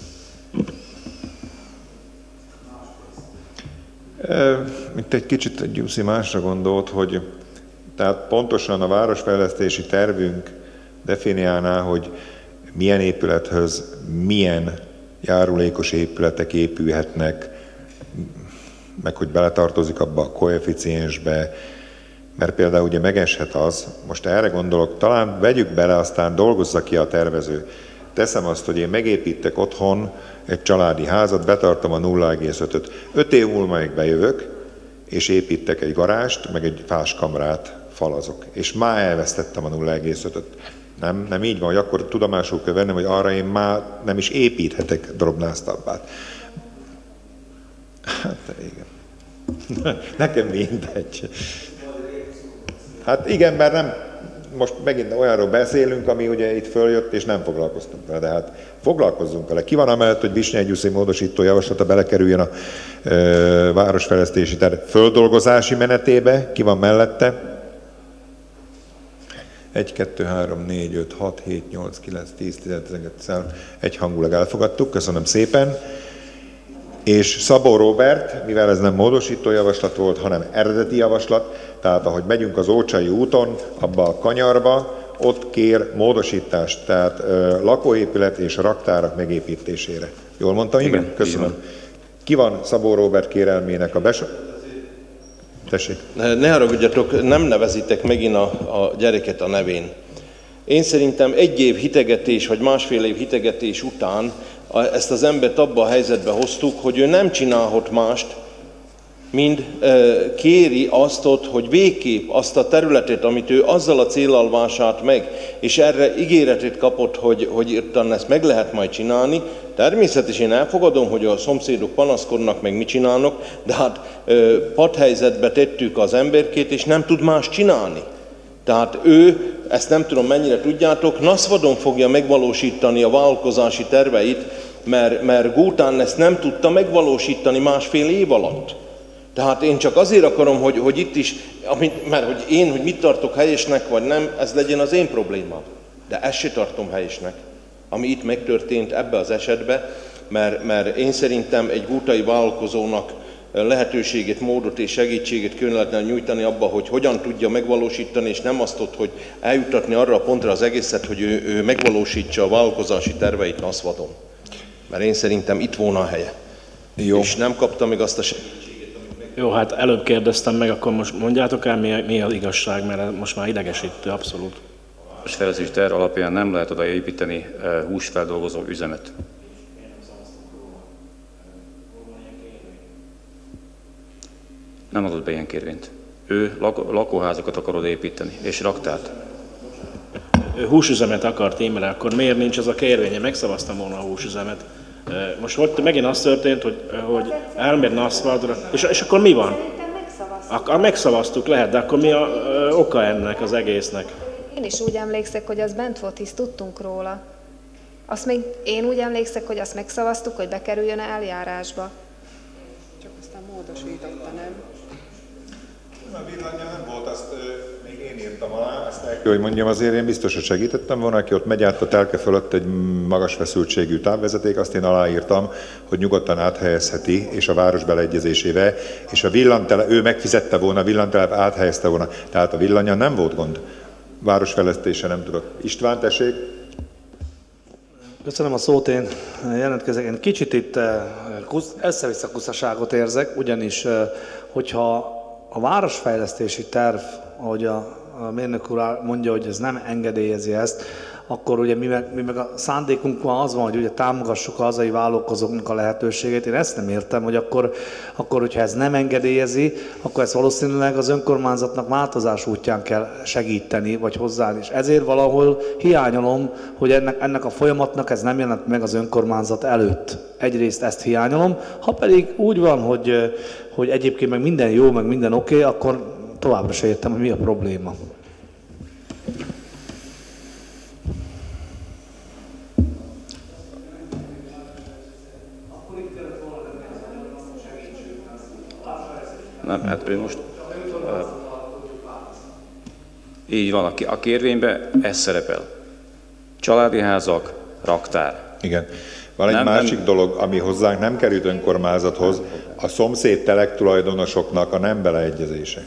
Mint egy kicsit egy Gyuszi másra gondolt, hogy tehát pontosan a városfejlesztési tervünk definiálná, hogy milyen épülethöz milyen járulékos épületek épülhetnek, meg hogy beletartozik abba a koeficiensbe, mert például ugye megeshet az, most erre gondolok, talán vegyük bele, aztán dolgozza ki a tervező. Teszem azt, hogy én megépítek otthon egy családi házat, betartom a nulla egész ötöt. Öt év múlva még bejövök, és építek egy garást, meg egy fáskamrát falazok. És már elvesztettem a nulla egész ötöt. Nem, nem így van, hogy akkor tudomásul kell vennem, hogy arra én már nem is építhetek drobnáztabbát. Hát igen. Nekem mindegy. Hát igen, mert nem, most megint olyanról beszélünk, ami ugye itt följött, és nem foglalkoztunk vele, de hát foglalkozzunk vele. Ki van amellett, hogy Visnyei Gyuszi módosító javaslata belekerüljön a ö, városfejlesztési terv földolgozási menetébe? Ki van mellette? egy, kettő, három, négy, öt, hat, hét, nyolc, kilenc, tíz, tizenegy, tizenkettő, egyhangulag elfogadtuk, köszönöm szépen. És Szabó Róbert, mivel ez nem módosító javaslat volt, hanem eredeti javaslat, tehát ahogy megyünk az Ócsai úton, abba a kanyarba, ott kér módosítást, tehát ö, lakóépület és raktárak megépítésére. Jól mondtam, igen? Köszönöm. Ki van Szabó Róbert kérelmének a bes... Tessék. Ne haragudjatok, nem nevezitek megint a, a gyereket a nevén. Én szerintem egy év hitegetés, vagy másfél év hitegetés után ezt az embert abba a helyzetbe hoztuk, hogy ő nem csinálhat mást, mind kéri azt, hogy végképp azt a területet, amit ő azzal a céllal vásárt meg, és erre ígéretet kapott, hogy, hogy írtan ezt meg lehet majd csinálni. Természetesen elfogadom, hogy a szomszédok panaszkodnak, meg mit csinálnak, de hát padhelyzetbe tettük az emberkét, és nem tud más csinálni. Tehát ő, ezt nem tudom mennyire tudjátok, Naszvadon fogja megvalósítani a vállalkozási terveit, mert, mert Gútán ezt nem tudta megvalósítani másfél év alatt. Tehát én csak azért akarom, hogy, hogy itt is, amit, mert hogy én, hogy mit tartok helyesnek, vagy nem, ez legyen az én problémám. De ezt se tartom helyesnek, ami itt megtörtént ebbe az esetben, mert, mert én szerintem egy gútai vállalkozónak lehetőséget, módot és segítséget kellene nyújtani abba, hogy hogyan tudja megvalósítani, és nem azt ott, hogy eljutatni arra a pontra az egészet, hogy ő, ő megvalósítsa a vállalkozási terveit Naszvadon. Mert én szerintem itt volna a helye. Jó. És nem kapta meg azt a segítséget. Jó, hát előbb kérdeztem meg, akkor most mondjátok el, mi, mi az igazság, mert most már idegesítő, abszolút. A fejlesztési terv alapján nem lehet oda építeni húsfeldolgozó üzemet. Nem adott be ilyen kérvényt. Ő lak- lakóházakat akar oda építeni, és raktárt. Ő húsüzemet akart imre, akkor miért nincs az a kérvénye? Megszavaztam volna a húsüzemet. Most hogy megint az történt, hogy, hogy elmér Naszvadra, és, és akkor mi van? Akkor megszavaztuk, lehet, de akkor mi a ö, oka ennek az egésznek? Én is úgy emlékszek, hogy az bent volt, hisz tudtunk róla. Azt még én úgy emlékszek, hogy azt megszavaztuk, hogy bekerüljön eljárásba. Csak aztán módosította, nem? A villanya nem volt, azt még én írtam alá, ezt el kell, hogy mondjam, azért én biztos, hogy segítettem volna, aki ott megy át a telke fölött egy magas feszültségű távvezeték, azt én aláírtam, hogy nyugodtan áthelyezheti, és a város beleegyezésével, és a villantele, ő megfizette volna, a villantelep áthelyezte volna, tehát a villanya nem volt gond. Városfejlesztése nem tudok. István, tessék! Köszönöm a szót, én jelentkezek. Én kicsit itt össze-vissza kuszaságot érzek, ugyanis hogyha a városfejlesztési terv, ahogy a, a mérnök úr mondja, hogy ez nem engedélyezi ezt, akkor ugye mi meg, mi meg a szándékunk van, az van, hogy ugye támogassuk a hazai vállalkozóknak a lehetőségét. Én ezt nem értem, hogy akkor, akkor, hogyha ez nem engedélyezi, akkor ezt valószínűleg az önkormányzatnak változás útján kell segíteni, vagy hozzá. És ezért valahol hiányolom, hogy ennek, ennek a folyamatnak ez nem jelent meg az önkormányzat előtt. Egyrészt ezt hiányolom, ha pedig úgy van, hogy, hogy egyébként meg minden jó, meg minden oké, okay, akkor továbbra se értem, hogy mi a probléma. Nem, hát most uh, így van, a kérvényben ez szerepel. Családi házak, raktár. Igen. Van egy nem, másik nem... dolog, ami hozzánk nem került önkormányzathoz, a szomszéd telek tulajdonosoknak a nem beleegyezése.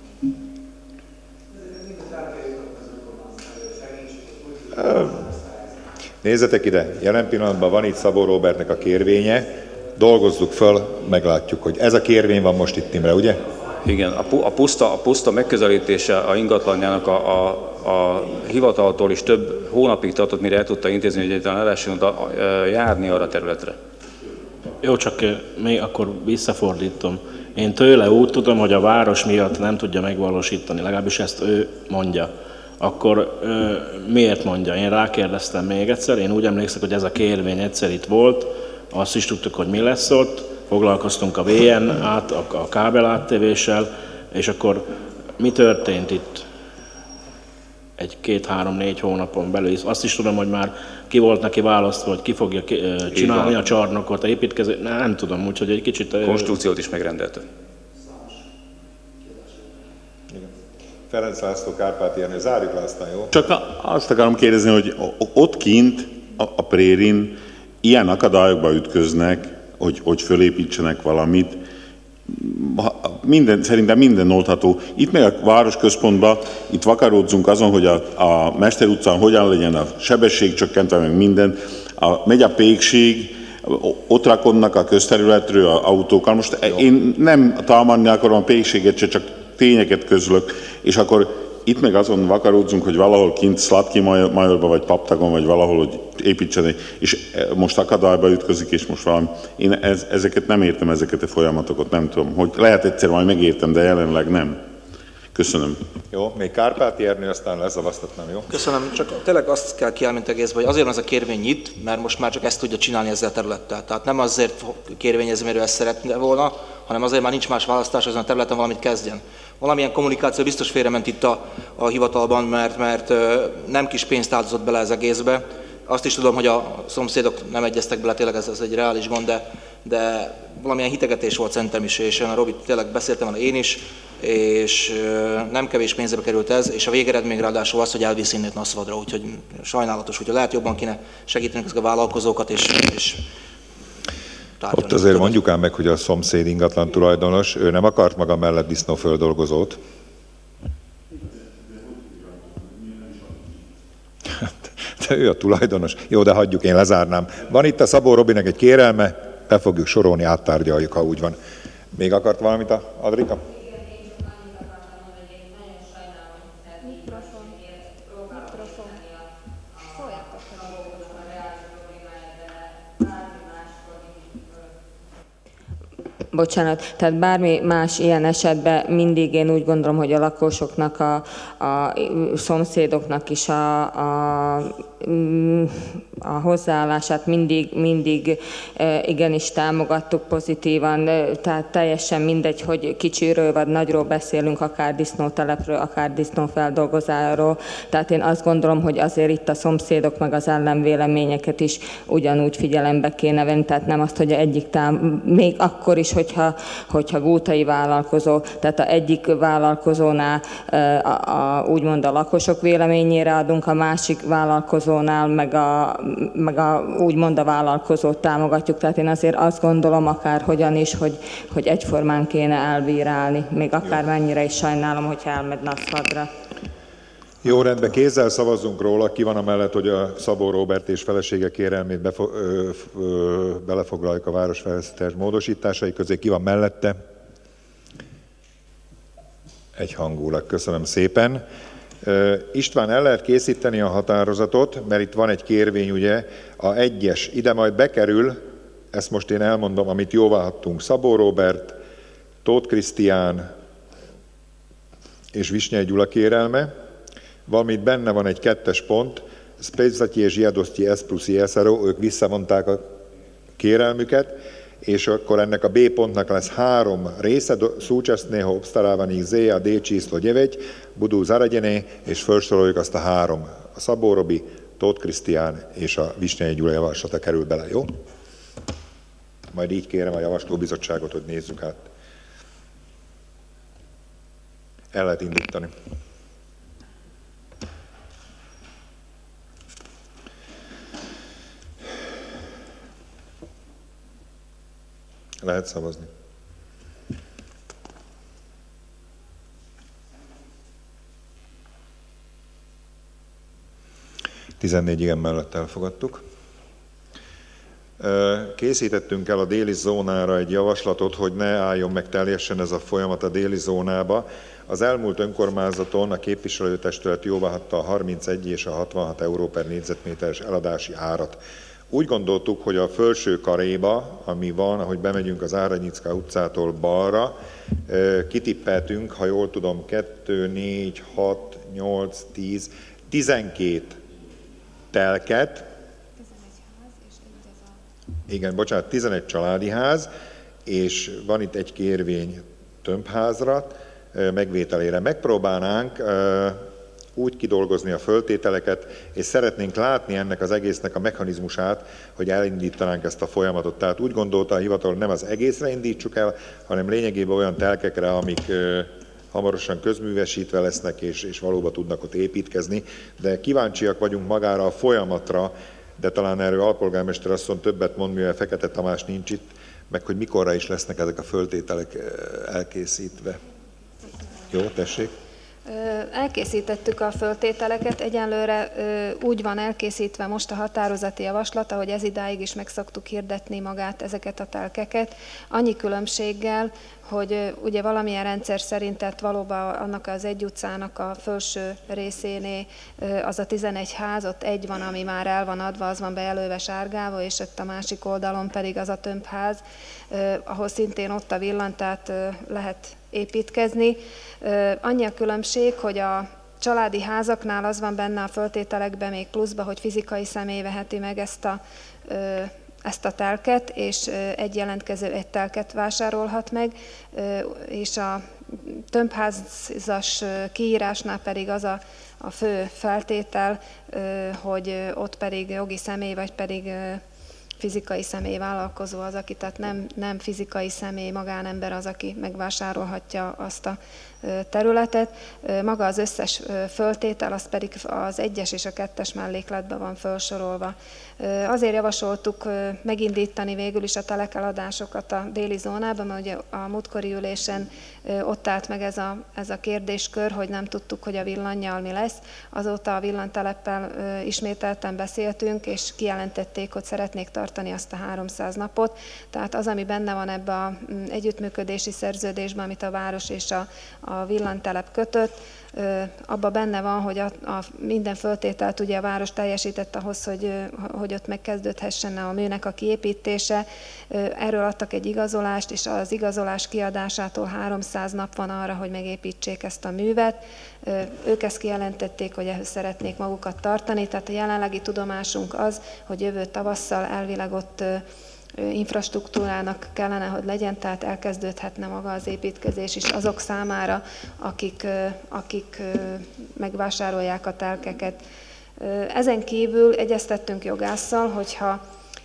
Nézzetek ide, jelen pillanatban van itt Szabó Róbertnek a kérvénye, dolgozzuk föl, meglátjuk, hogy ez a kérvény van most itt, Imre, ugye? Igen, a, pu- a, puszta, a puszta megközelítése a ingatlanjának a, a, a hivataltól is több hónapig tartott, mire el tudta intézni, hogy egyáltalán el lehessen oda járni arra a területre. Jó, csak még akkor visszafordítom. Én tőle úgy tudom, hogy a város miatt nem tudja megvalósítani, legalábbis ezt ő mondja. Akkor ö, miért mondja? Én rákérdeztem még egyszer, én úgy emlékszem, hogy ez a kérvény egyszer itt volt, azt is tudtuk, hogy mi lesz ott, foglalkoztunk a vé en át, a, a kábel áttévéssel, és akkor mi történt itt egy két-három-négy hónapon belül? Azt is tudom, hogy már ki volt neki választva, hogy ki fogja ki, csinálni a csarnokot, a építkező, nem, nem tudom, úgyhogy egy kicsit... Konstrukciót is megrendelte. Ferenc László, Kárpáti Ernő, zárjuk le aztán, jó? Csak azt akarom kérdezni, hogy ott kint a, a prérin ilyen akadályokba ütköznek, hogy, hogy fölépítsenek valamit. Minden, szerintem minden oldható. Itt meg a városközpontban, itt vakaródzunk azon, hogy a, a Mester utcán hogyan legyen a sebesség csökkentve, meg minden. A, megy a pékség, ott rakodnak a közterületről a autókkal. Most Jó. én nem támadni akarom a pékséget, csak tényeket közlök, és akkor itt meg azon vakaródzunk, hogy valahol kint Szlatki Majorba, vagy Paptagon, vagy valahol, hogy építsenek, és most akadályba ütközik, és most valami. Én ez, ezeket nem értem, ezeket a folyamatokat, nem tudom. Hogy lehet egyszer majd megértem, de jelenleg nem. Köszönöm. Jó, még Kárpáti Ernő, aztán leszavaztatnám, jó? Köszönöm, csak tényleg azt kell kiemelni egészben, hogy azért van ez a kérvény itt, mert most már csak ezt tudja csinálni ezzel a területtel. Tehát nem azért kérvényezni, mert ő ezt szeretne volna, hanem azért már nincs más választás, ezen a területen valamit kezdjen. Valamilyen kommunikáció biztos félrement itt a, a hivatalban, mert, mert nem kis pénzt áldozott bele az egészbe. Azt is tudom, hogy a szomszédok nem egyeztek bele, tényleg ez, ez egy reális gond, de, de valamilyen hitegetés volt szerintem is, és a Robit tényleg beszéltem vele én is, és nem kevés pénzbe került ez, és a végeredmény ráadásul az, hogy elvisz innét Naszvadra, úgyhogy sajnálatos, hogy lehet jobban kéne segíteni ezek a vállalkozókat, és, és ott azért mondjuk ám meg, hogy a szomszéd ingatlan tulajdonos, ő nem akart maga mellett disznóföldolgozót. De ő a tulajdonos. Jó, de hagyjuk, én lezárnám. Van itt a Szabó Robinek egy kérelme, be fogjuk sorolni, áttárgyaljuk, ha úgy van. Még akart valamit a Adrika? Bocsánat, tehát bármi más ilyen esetben mindig én úgy gondolom, hogy a lakosoknak, a, a szomszédoknak is a, a, a hozzáállását mindig, mindig igenis támogattuk pozitívan, tehát teljesen mindegy, hogy kicsiről vagy nagyról beszélünk, akár disznótelepről, akár disznófeldolgozáról. Tehát én azt gondolom, hogy azért itt a szomszédok meg az ellenvéleményeket is ugyanúgy figyelembe kéne venni, tehát nem azt, hogy egyik tám, még akkor is, hogyha, hogyha gútai vállalkozó, tehát a egyik vállalkozónál a, a, úgymond a lakosok véleményére adunk, a másik vállalkozónál meg, a, meg a, úgymond a vállalkozót támogatjuk. Tehát én azért azt gondolom akárhogyan is, hogy, hogy egyformán kéne elbírálni, még akármennyire is sajnálom, hogyha elmegy Naszvadra. Jó, rendben, kézzel szavazzunk róla. Ki van amellett, hogy a Szabó Róbert és felesége kérelmét befo- ö, ö, belefoglaljuk a városfejlesztés módosításai közé? Ki van mellette? Egyhangulag, köszönöm szépen. Ö, István, el lehet készíteni a határozatot, mert itt van egy kérvény, ugye, a egyes, ide majd bekerül, ezt most én elmondom, amit jóváhagytunk, Szabó Róbert, Tóth Krisztián és Visnyei Gyula kérelme, valamint benne van egy kettes pont, Spezzacki és Zsiadosztyi S plusz I S R O, ők visszavonták a kérelmüket, és akkor ennek a B pontnak lesz három része, Súčasného obstarávání Z a D číslo deväť, budú zaradené, és felsoroljuk azt a három. A Szabó Robi, Tóth Krisztián és a Visnyei Gyula javaslata kerül bele, jó? Majd így kérem a javaslóbizottságot, hogy nézzük át. El lehet indítani. Lehet szavazni. tizennégy igen mellett elfogadtuk. Készítettünk el a déli zónára egy javaslatot, hogy ne álljon meg teljesen ez a folyamat a déli zónába. Az elmúlt önkormányzaton a képviselőtestület jóváhagyta a harmincegy és a hatvanhat euró per négyzetméteres eladási árat. Úgy gondoltuk, hogy a felső karéba, ami van, ahogy bemegyünk az Áranyicka utcától balra, kitippeltünk, ha jól tudom, kettő, négy, hat, nyolc, tíz, tizenkét telket. Igen, bocsánat, tizenegy családi ház, és van itt egy kérvény tömbházra, megvételére. Megpróbálnánk úgy kidolgozni a föltételeket, és szeretnénk látni ennek az egésznek a mechanizmusát, hogy elindítanánk ezt a folyamatot. Tehát úgy gondolta a hivatal, nem az egészre indítsuk el, hanem lényegében olyan telkekre, amik hamarosan közművesítve lesznek, és, és valóban tudnak ott építkezni. De kíváncsiak vagyunk magára a folyamatra, de talán erről alpolgármester asszony többet mond, mivel Fekete Tamás nincs itt, meg hogy mikorra is lesznek ezek a föltételek elkészítve. Jó, tessék. Elkészítettük a föltételeket, egyenlőre úgy van elkészítve most a határozati javaslat, ahogy ez idáig is meg szoktuk hirdetni magát ezeket a telkeket, annyi különbséggel, hogy ugye valamilyen rendszer szerint, tehát valóban annak az egy utcának a felső részénél az a tizenegy ház, ott egy van, ami már el van adva, az van bejelölve sárgával, és ott a másik oldalon pedig az a tömbház, ahol szintén ott a villan, tehát lehet építkezni. Annyi a különbség, hogy a családi házaknál az van benne a föltételekben még pluszba, hogy fizikai személy veheti meg ezt a, ezt a telket, és egy jelentkező egy telket vásárolhat meg, és a tömbházas kiírásnál pedig az a, a fő feltétel, hogy ott pedig jogi személy, vagy pedig fizikai személy vállalkozó az, aki, tehát nem, nem fizikai személy, magánember az, aki megvásárolhatja azt a területet. Maga az összes föltétel, az pedig az egyes és a kettes mellékletben van felsorolva. Azért javasoltuk megindítani végül is a telekeladásokat a déli zónában, mert ugye a múltkori ülésen ott állt meg ez a, ez a kérdéskör, hogy nem tudtuk, hogy a villannyal mi lesz. Azóta a villanteleppel ismételten beszéltünk, és kijelentették, hogy szeretnék tartani azt a háromszáz napot. Tehát az, ami benne van ebben az együttműködési szerződésben, amit a város és a, a villantelep kötött, abban benne van, hogy a, a minden föltételt ugye a város teljesített ahhoz, hogy, hogy ott megkezdődhessen a műnek a kiépítése. Erről adtak egy igazolást, és az igazolás kiadásától háromszáz nap van arra, hogy megépítsék ezt a művet. Ők ezt kijelentették, hogy ehhez szeretnék magukat tartani, tehát a jelenlegi tudomásunk az, hogy jövő tavasszal elvileg ott infrastruktúrának kellene, hogy legyen, tehát elkezdődhetne maga az építkezés is azok számára, akik, akik megvásárolják a telkeket. Ezen kívül egyeztettünk jogásszal, hogyha,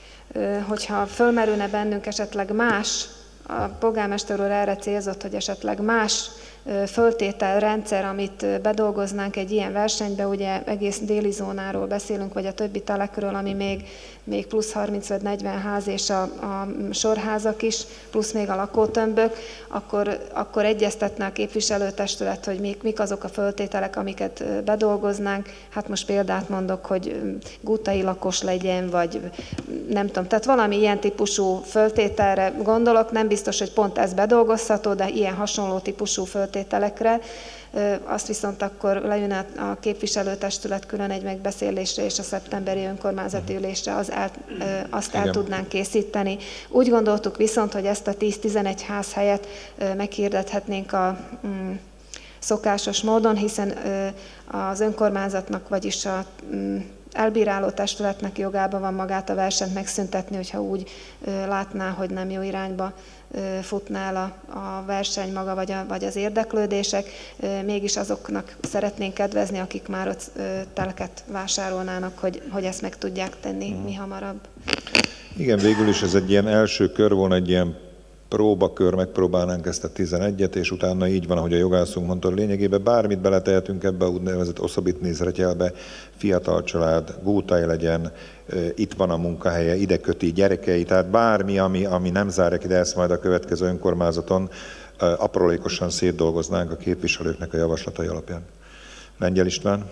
hogyha fölmerülne bennünk esetleg más, a polgármester úr erre célzott, hogy esetleg más föltételrendszer, amit bedolgoznánk egy ilyen versenybe, ugye egész déli zónáról beszélünk, vagy a többi telekről, ami még, még plusz harminc vagy negyven ház és a, a sorházak is, plusz még a lakótömbök, akkor, akkor egyeztetne a képviselőtestület, hogy mik, mik azok a föltételek, amiket bedolgoznánk. Hát most példát mondok, hogy gútai lakos legyen, vagy nem tudom, tehát valami ilyen típusú föltételre gondolok, nem biztos, hogy pont ez bedolgozható, de ilyen hasonló típusú föltételekre. Azt viszont akkor lejön a képviselőtestület külön egy megbeszélésre, és a szeptemberi önkormányzati ülésre az el, azt el tudnánk készíteni. Úgy gondoltuk viszont, hogy ezt a tíz-tizenegy ház helyett meghirdethetnénk a mm, szokásos módon, hiszen az önkormányzatnak, vagyis a mm, elbíráló testületnek jogában van magát a versenyt megszüntetni, hogyha úgy látná, hogy nem jó irányba futna el a, a verseny maga, vagy, a, vagy az érdeklődések. Mégis azoknak szeretnénk kedvezni, akik már ott telket vásárolnának, hogy, hogy ezt meg tudják tenni mm. mi hamarabb. Igen, végül is ez egy ilyen első kör volna, egy ilyen próbakör, megpróbálnánk ezt a tizenegyet, és utána így van, ahogy a jogászunk mondta, lényegében bármit beletehetünk ebbe a úgynevezett oszabitnézretyelbe, fiatal család, gútai legyen, itt van a munkahelye, ide köti gyerekei, tehát bármi, ami, ami nem zárják ide, ezt majd a következő önkormányzaton aprólékosan szétdolgoznánk a képviselőknek a javaslatai alapján. Lengyel István.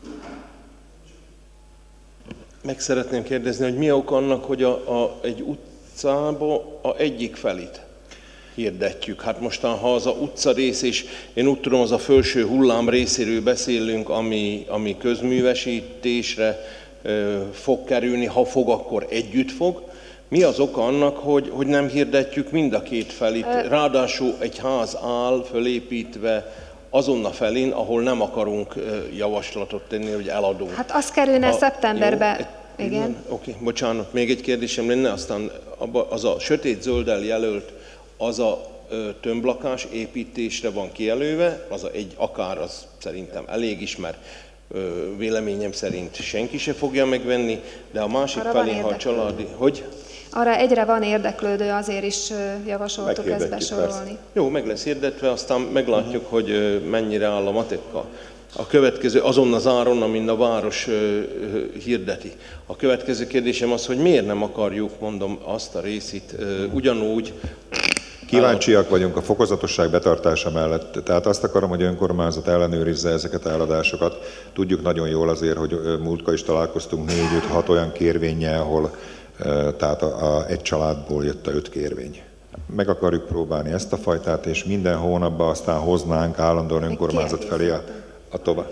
Meg szeretném kérdezni, hogy mi a ok annak, hogy a, a, egy utcába a egyik felét hirdetjük. Hát mostan, ha az a utca rész, és én úgy tudom, az a felső hullám részéről beszélünk, ami, ami közművesítésre ö, fog kerülni, ha fog, akkor együtt fog. Mi az oka annak, hogy, hogy nem hirdetjük mind a két felét? Ráadásul egy ház áll fölépítve azon a felén, ahol nem akarunk javaslatot tenni, hogy eladunk. Hát az kerülne a, szeptemberbe. Jó, igen. Oké, okay, bocsánat, még egy kérdésem lenne, aztán az a sötét zölddel jelölt, az a ö, tömblakás építésre van kijelölve, az a egy akár, az szerintem elég is, mert ö, véleményem szerint senki se fogja megvenni, de a másik arra felén, ha a családi... Hogy? Arra egyre van érdeklődő, azért is javasoltuk ezt besorolni. Persze. Jó, meg lesz hirdetve, aztán meglátjuk, uh-huh. hogy mennyire áll a matekka. A következő, azon az áron, amin a város hirdeti. A következő kérdésem az, hogy miért nem akarjuk, mondom, azt a részét ugyanúgy Kíváncsiak vagyunk a fokozatosság betartása mellett, tehát azt akarom, hogy önkormányzat ellenőrizze ezeket a eladásokat. Tudjuk nagyon jól azért, hogy múltkor is találkoztunk négy öt hat olyan kérvénnyel, ahol tehát a, a, egy családból jött a öt kérvény. Meg akarjuk próbálni ezt a fajtát, és minden hónapban aztán hoznánk állandóan önkormányzat felé a, a tovább.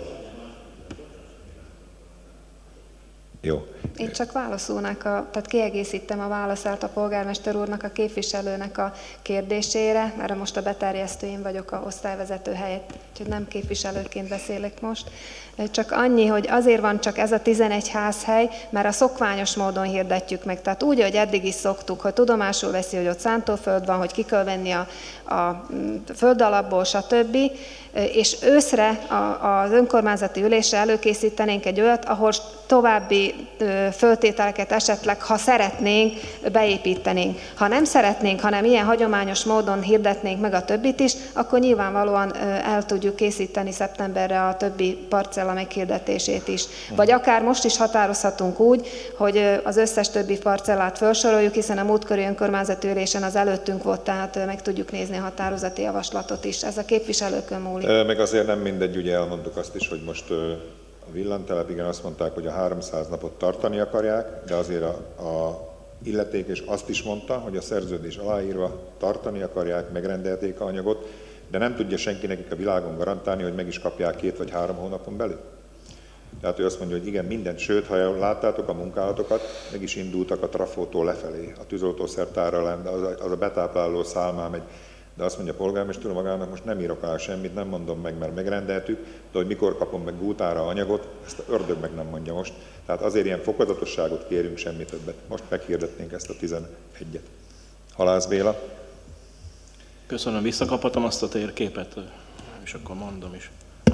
Jó. Én csak válaszolnak, a, tehát kiegészítem a válaszát a polgármester úrnak, a képviselőnek a kérdésére, mert most a beterjesztő én vagyok a osztályvezető helyett, úgyhogy nem képviselőként beszélek most. Csak annyi, hogy azért van csak ez a tizenegy házhely, mert a szokványos módon hirdetjük meg. Tehát úgy, hogy eddig is szoktuk, hogy tudomásul veszi, hogy ott szántóföld van, hogy ki kell venni a, a földalapból, stb. És őszre a, az önkormányzati ülésre előkészítenénk egy olyat, ahol további föltételeket esetleg, ha szeretnénk, beépítenénk. Ha nem szeretnénk, hanem ilyen hagyományos módon hirdetnénk meg a többit is, akkor nyilvánvalóan el tudjuk készíteni szeptemberre a többi parcella meghirdetését is. Vagy akár most is határozhatunk úgy, hogy az összes többi parcellát felsoroljuk, hiszen a múltkori önkormányzati ülésen az előttünk volt, tehát meg tudjuk nézni a határozati javaslatot is. Ez a képviselőkön múlik. Meg azért nem mindegy, ugye elmondtuk azt is, hogy most a villantelep, igen, azt mondták, hogy a háromszáz napot tartani akarják, de azért a, a illetékes azt is mondta, hogy a szerződés aláírva tartani akarják, megrendelték a anyagot, de nem tudja senki nekik a világon garantálni, hogy meg is kapják két vagy három hónapon belül. Tehát ő azt mondja, hogy igen, mindent, sőt, ha láttátok a munkálatokat, meg is indultak a trafótól lefelé, a tűzoltószertárra lenne, az a, az a betápláló szálmán megy. De azt mondja a polgármester magának, most nem írok alá semmit, nem mondom meg, mert megrendeltük, de hogy mikor kapom meg gútára anyagot, ezt a ördög meg nem mondja most. Tehát azért ilyen fokozatosságot kérünk, semmi többet. Most meghirdetnénk ezt a tizenegyet. Halász Béla. Köszönöm, visszakaphatom azt a térképet, és akkor mondom is.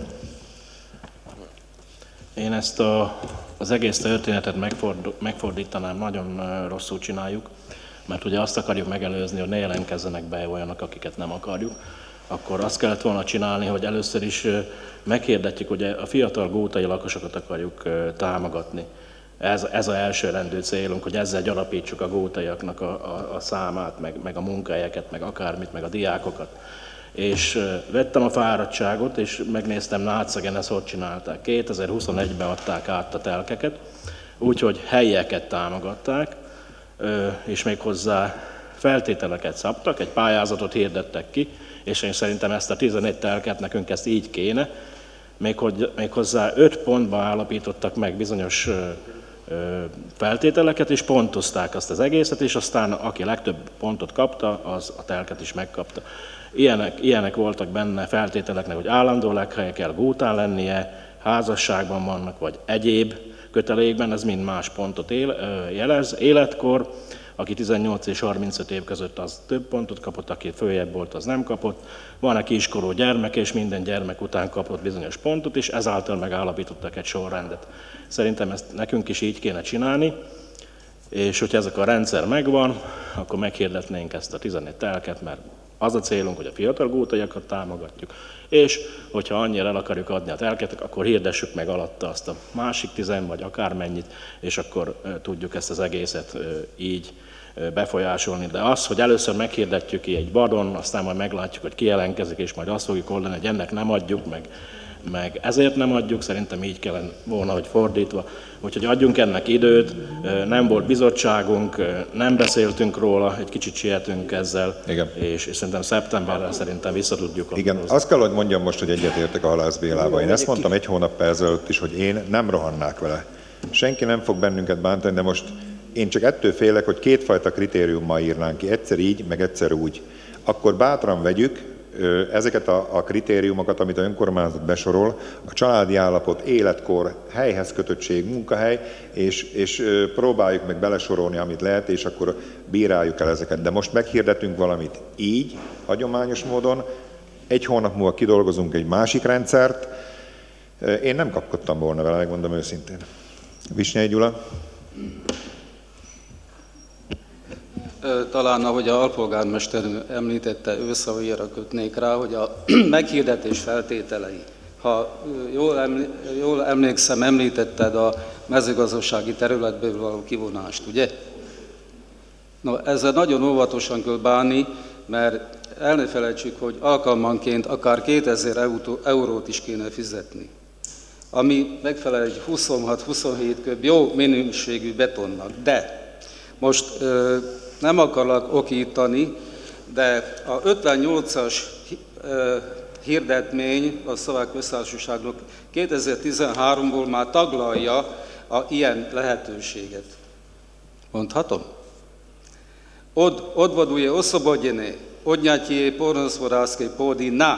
Én ezt a, az egész történetet megford, megfordítanám, nagyon rosszul csináljuk, mert ugye azt akarjuk megelőzni, hogy ne jelentkezzenek be olyanok, akiket nem akarjuk, akkor azt kellett volna csinálni, hogy először is meghirdetjük, hogy a fiatal gótai lakosokat akarjuk támogatni. Ez, ez az elsőrendű célunk, hogy ezzel gyarapítsuk a gótaiaknak a, a, a számát, meg, meg a munkahelyeket, meg akármit, meg a diákokat. És vettem a fáradtságot, és megnéztem Nácegen, ezt hogy csinálták. kétezer-huszonegyben adták át a telkeket, úgyhogy helyeket támogatták, és még hozzá feltételeket szabtak, egy pályázatot hirdettek ki, és én szerintem ezt a tizenegy telket nekünk ezt így kéne, méghozzá öt pontba állapítottak meg bizonyos feltételeket, és pontozták azt az egészet, és aztán aki legtöbb pontot kapta, az a telket is megkapta. Ilyenek, ilyenek voltak benne feltételeknek, hogy állandó lakhelye kell gótán lennie, házasságban vannak, vagy egyéb kötelékben, ez mind más pontot él, jelez. Életkor, aki tizennyolc és harmincöt év között az több pontot kapott, aki följebb volt, az nem kapott. Van egy kiskorú gyermek, és minden gyermek után kapott bizonyos pontot, és ezáltal megállapítottak egy sorrendet. Szerintem ezt nekünk is így kéne csinálni, és hogyha ezek a rendszer megvan, akkor meghirdetnénk ezt a tizenegy telket, mert az a célunk, hogy a fiatal gótaiakat támogatjuk, és hogyha annyira el akarjuk adni a telket, akkor hirdessük meg alatta azt a másik tizen vagy akármennyit, és akkor tudjuk ezt az egészet így befolyásolni. De az, hogy először meghirdetjük ki egy vadon, aztán majd meglátjuk, hogy ki jelentkezik, és majd azt fogjuk oldani, hogy ennek nem adjuk, meg, meg ezért nem adjuk, szerintem így kellene volna, hogy fordítva. Úgyhogy adjunk ennek időt, nem volt bizottságunk, nem beszéltünk róla, egy kicsit sietünk ezzel, igen. És, és szerintem szeptemberre szerintem vissza tudjuk. Igen, hozni. Azt kell, hogy mondjam most, hogy egyetértek a Halász Bélával. Én ezt mondtam egy hónappal ezelőtt is, hogy én nem rohannák vele. Senki nem fog bennünket bántani, de most én csak ettől félek, hogy kétfajta kritériummal írnánk ki, egyszer így, meg egyszer úgy. Akkor bátran vegyük ezeket a, a kritériumokat, amit a önkormányzat besorol, a családi állapot, életkor, helyhez kötöttség, munkahely, és, és próbáljuk meg belesorolni, amit lehet, és akkor bíráljuk el ezeket. De most meghirdetünk valamit így, hagyományos módon, egy hónap múlva kidolgozunk egy másik rendszert. Én nem kapkodtam volna vele, megmondom őszintén. Visnyei Gyula. Talán, ahogy a alpolgármester említette, őszavíjra kötnék rá, hogy a meghirdetés feltételei. Ha jól emlékszem, említetted a mezőgazdasági területből való kivonást, ugye? No, ezzel nagyon óvatosan kell bánni, mert el ne felejtsük, hogy alkalmanként akár kétezer eurót is kéne fizetni, ami megfelel egy huszonhat-huszonhét köb jó minőségű betonnak. De most ö, nem akarlak okítani, de a ötvennyolcas ö, hirdetmény a szlovák köztársaságnak kétezer-tizenháromból már taglalja a ilyen lehetőséget. Mondhatom? Od, odvoduje oslobođene odňatie poľnohospodárskej pôdy na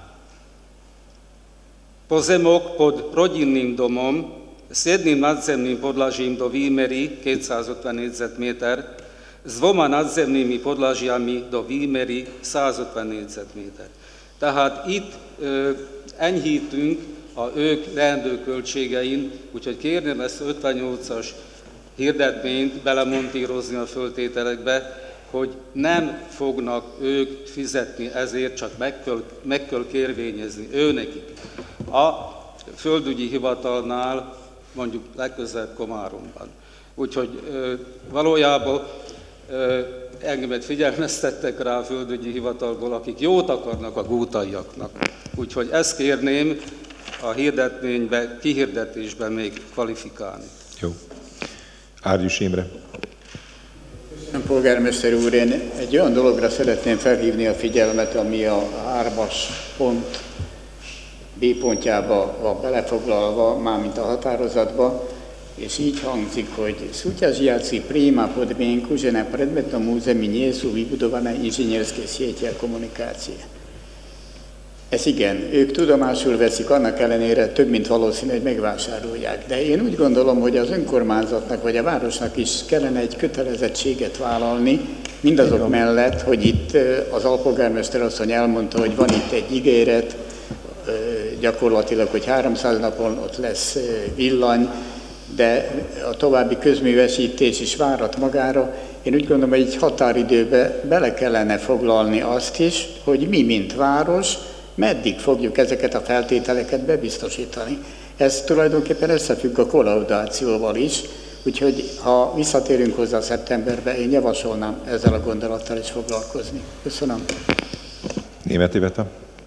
pozemok pod rodinným domom s jedným nadzemným podlažím do výmery kétszázötven négyzetméter, s dvoma nadzemnými podlažiami do výmery százötven négyzetméter. Tehát itt ö, enyhítünk a ők leendő költségein, úgyhogy kérném ezt az ötvennyolcas hirdetményt belemontírozni a föltételekbe, hogy nem fognak ők fizetni ezért, csak meg kell, meg kell kérvényezni őnekik. A földügyi hivatalnál, mondjuk legközelebb Komáromban. Úgyhogy ö, valójában ö, engemet figyelmeztettek rá a földügyi hivatalból, akik jót akarnak a gútaiaknak. Úgyhogy ezt kérném a hirdetménybe, kihirdetésben még kvalifikálni. Jó. Árgyus Imre. Köszönöm, polgármester úr. Én egy olyan dologra szeretném felhívni a figyelmet, ami a hármas pont B pontjába van belefoglalva, mármint a határozatba, és így hangzik, hogy súťažiaci prijíma podmienku, že na predmetnom území nie sú vybudované inžinierské siete a kommunikácie. Ez igen, ők tudomásul veszik, annak ellenére több mint valószínű, hogy megvásárolják. De én úgy gondolom, hogy az önkormányzatnak vagy a városnak is kellene egy kötelezettséget vállalni, mindazok mellett, hogy itt az alpolgármester asszony elmondta, hogy van itt egy ígéret, gyakorlatilag, hogy háromszáz napon ott lesz villany, de a további közművesítés is várat magára. Én úgy gondolom, hogy egy határidőbe bele kellene foglalni azt is, hogy mi, mint város, meddig fogjuk ezeket a feltételeket bebiztosítani. Ez tulajdonképpen összefügg a kollaudációval is, úgyhogy ha visszatérünk hozzá szeptemberbe, én javasolnám ezzel a gondolattal is foglalkozni. Köszönöm. Németh Iveta.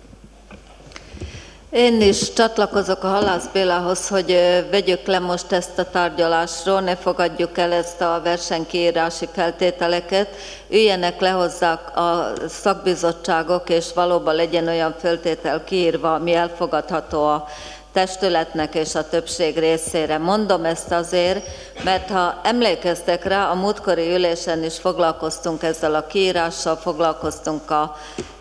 Én is csatlakozok a Halász Bélához, hogy vegyük le most ezt a tárgyalásról, ne fogadjuk el ezt a versenykiírási feltételeket, üljenek le hozzá a szakbizottságok, és valóban legyen olyan feltétel kiírva, ami elfogadható a testületnek és a többség részére. Mondom ezt azért, mert ha emlékeztek rá, a múltkori ülésen is foglalkoztunk ezzel a kiírással, foglalkoztunk a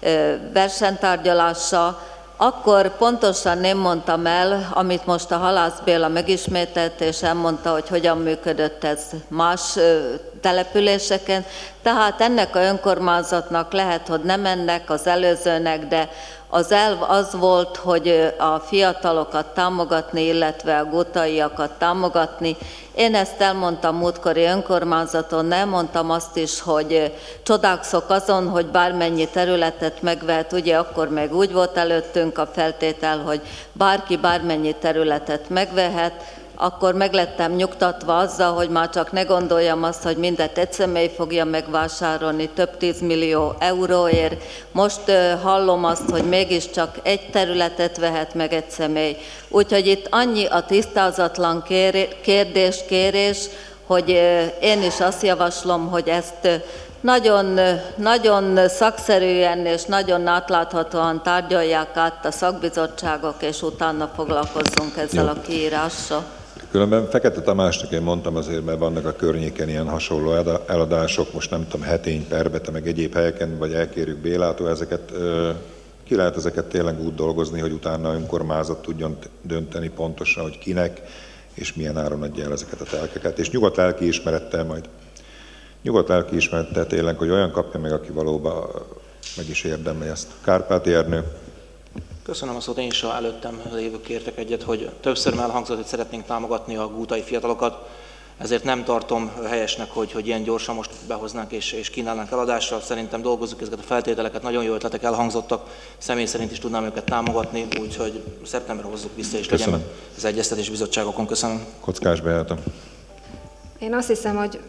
versenytárgyalással, akkor pontosan nem mondtam el, amit most a Halász Béla megismételt, és elmondta, hogy hogyan működött ez más településeken. Tehát ennek a önkormányzatnak lehet, hogy nem ennek, az előzőnek, de az elv az volt, hogy a fiatalokat támogatni, illetve a gutaiakat támogatni. Én ezt elmondtam múltkori önkormányzaton, elmondtam azt is, hogy csodálkozok azon, hogy bármennyi területet megvehet, ugye akkor meg úgy volt előttünk a feltétel, hogy bárki bármennyi területet megvehet, akkor meglettem nyugtatva azzal, hogy már csak ne gondoljam azt, hogy mindet egy személy fogja megvásárolni több tízmillió euróért. Most uh, hallom azt, hogy mégiscsak egy területet vehet meg egy személy. Úgyhogy itt annyi a tisztázatlan kérdés, kérés, hogy uh, én is azt javaslom, hogy ezt uh, nagyon, nagyon szakszerűen és nagyon átláthatóan tárgyalják át a szakbizottságok, és utána foglalkozzunk ezzel Jó. a kiírással. Különben Fekete Tamásnak én mondtam azért, mert vannak a környéken ilyen hasonló eladások, most nem tudom, Hetény, Perbete, meg egyéb helyeken, vagy elkérjük Bélától, ezeket ki lehet ezeket tényleg úgy dolgozni, hogy utána önkormányzat tudjon dönteni pontosan, hogy kinek és milyen áron adja el ezeket a telkeket, és nyugodt lelkiismerettel majd. Nyugodt lelkiismerettel tényleg, hogy olyan kapja meg, aki valóban meg is érdemli ezt. Kárpáti Ernő. Köszönöm a szót, én is a előttem lévők kértek egyet, hogy többször elhangzott, hogy szeretnénk támogatni a gútai fiatalokat, ezért nem tartom helyesnek, hogy, hogy ilyen gyorsan most behoznánk és, és kínálnánk eladásra. Szerintem dolgozzuk ezeket a feltételeket, nagyon jó ötletek elhangzottak, személy szerint is tudnám őket támogatni, úgyhogy szeptemberre hozzuk vissza, és Köszönöm. legyen az egyeztetés bizottságokon. Köszönöm. Kockás Beáta. Én azt hiszem, hogy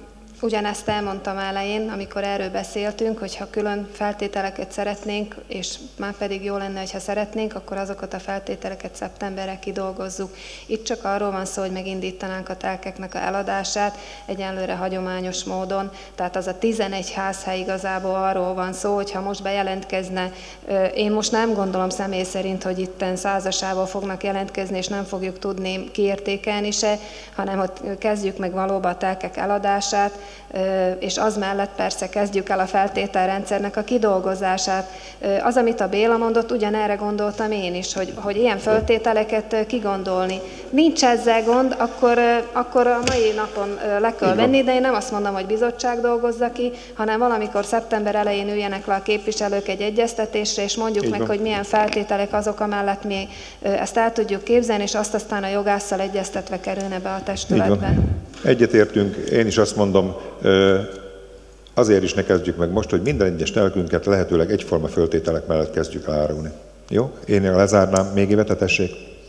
ugyanezt elmondtam elején, amikor erről beszéltünk, hogy ha külön feltételeket szeretnénk, és már pedig jó lenne, hogyha szeretnénk, akkor azokat a feltételeket szeptemberre kidolgozzuk. Itt csak arról van szó, hogy megindítanánk a telkeknek a eladását egyenlőre hagyományos módon. Tehát az a tizenegy házhely igazából arról van szó, hogy ha most bejelentkezne, én most nem gondolom személy szerint, hogy itten százasával fognak jelentkezni, és nem fogjuk tudni kiértékelni se, hanem hogy kezdjük meg valóban a telkek eladását, és az mellett persze kezdjük el a feltételrendszernek a kidolgozását. Az, amit a Béla mondott, ugyanerre gondoltam én is, hogy, hogy ilyen feltételeket kigondolni. Nincs ezzel gond, akkor, akkor a mai napon le kell venni, de én nem azt mondom, hogy bizottság dolgozza ki, hanem valamikor szeptember elején üljenek le a képviselők egy egyeztetésre, és mondjuk Így meg, van. hogy milyen feltételek azok, amellett mi ezt el tudjuk képzelni, és azt aztán a jogásszal egyeztetve kerülne be a testületbe. Egyetértünk, én is azt mondom, azért is ne kezdjük meg most, hogy minden egyes telkünket lehetőleg egyforma föltételek mellett kezdjük árulni. Jó? Én lezárnám, még évet, tessék.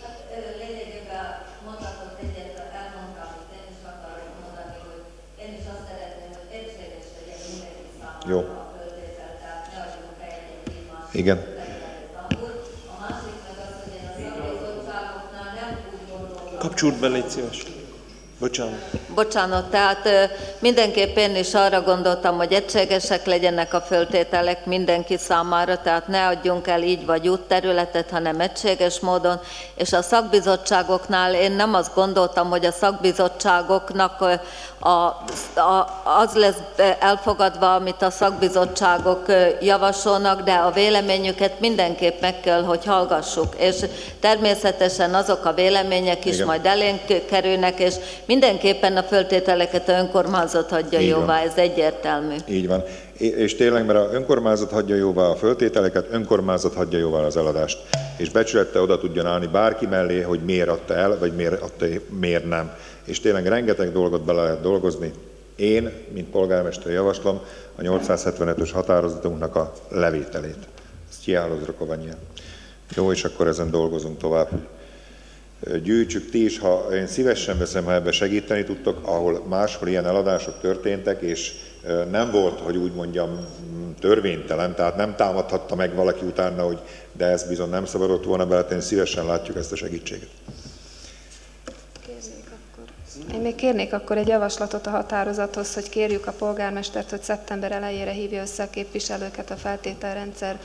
Jó. Igen. Kapcsolj be, légy szíves. Bocsánat. Bocsánat, tehát mindenképp én is arra gondoltam, hogy egységesek legyenek a föltételek mindenki számára, tehát ne adjunk el így vagy úgy területet, hanem egységes módon, és a szakbizottságoknál én nem azt gondoltam, hogy a szakbizottságoknak a, a, az lesz elfogadva, amit a szakbizottságok javasolnak, de a véleményüket mindenképp meg kell, hogy hallgassuk, és természetesen azok a vélemények is Igen. majd elénk kerülnek, és mindenképpen a föltételeket a önkormányzat hagyja Így jóvá, van. ez egyértelmű. Így van. És tényleg, mert a önkormányzat hagyja jóvá a föltételeket, önkormányzat hagyja jóvá az eladást. És becsülettel oda tudjon állni bárki mellé, hogy miért adta el, vagy miért adta, miért nem. És tényleg rengeteg dolgot bele lehet dolgozni. Én, mint polgármester javaslom a nyolcszázhetvenötös határozatunknak a levételét. Ezt hiányolod, Rakovanyja. Jó, és akkor ezen dolgozunk tovább. Gyűjtsük ti is, ha én szívesen veszem, ha ebbe segíteni tudtok, ahol máshol ilyen eladások történtek, és nem volt, hogy úgy mondjam, törvénytelen, tehát nem támadhatta meg valaki utána, hogy de ez bizony nem szabadott volna bele, én szívesen látjuk ezt a segítséget. Én még kérnék akkor egy javaslatot a határozathoz, hogy kérjük a polgármestert, hogy szeptember elejére hívja össze a képviselőket a feltételrendszer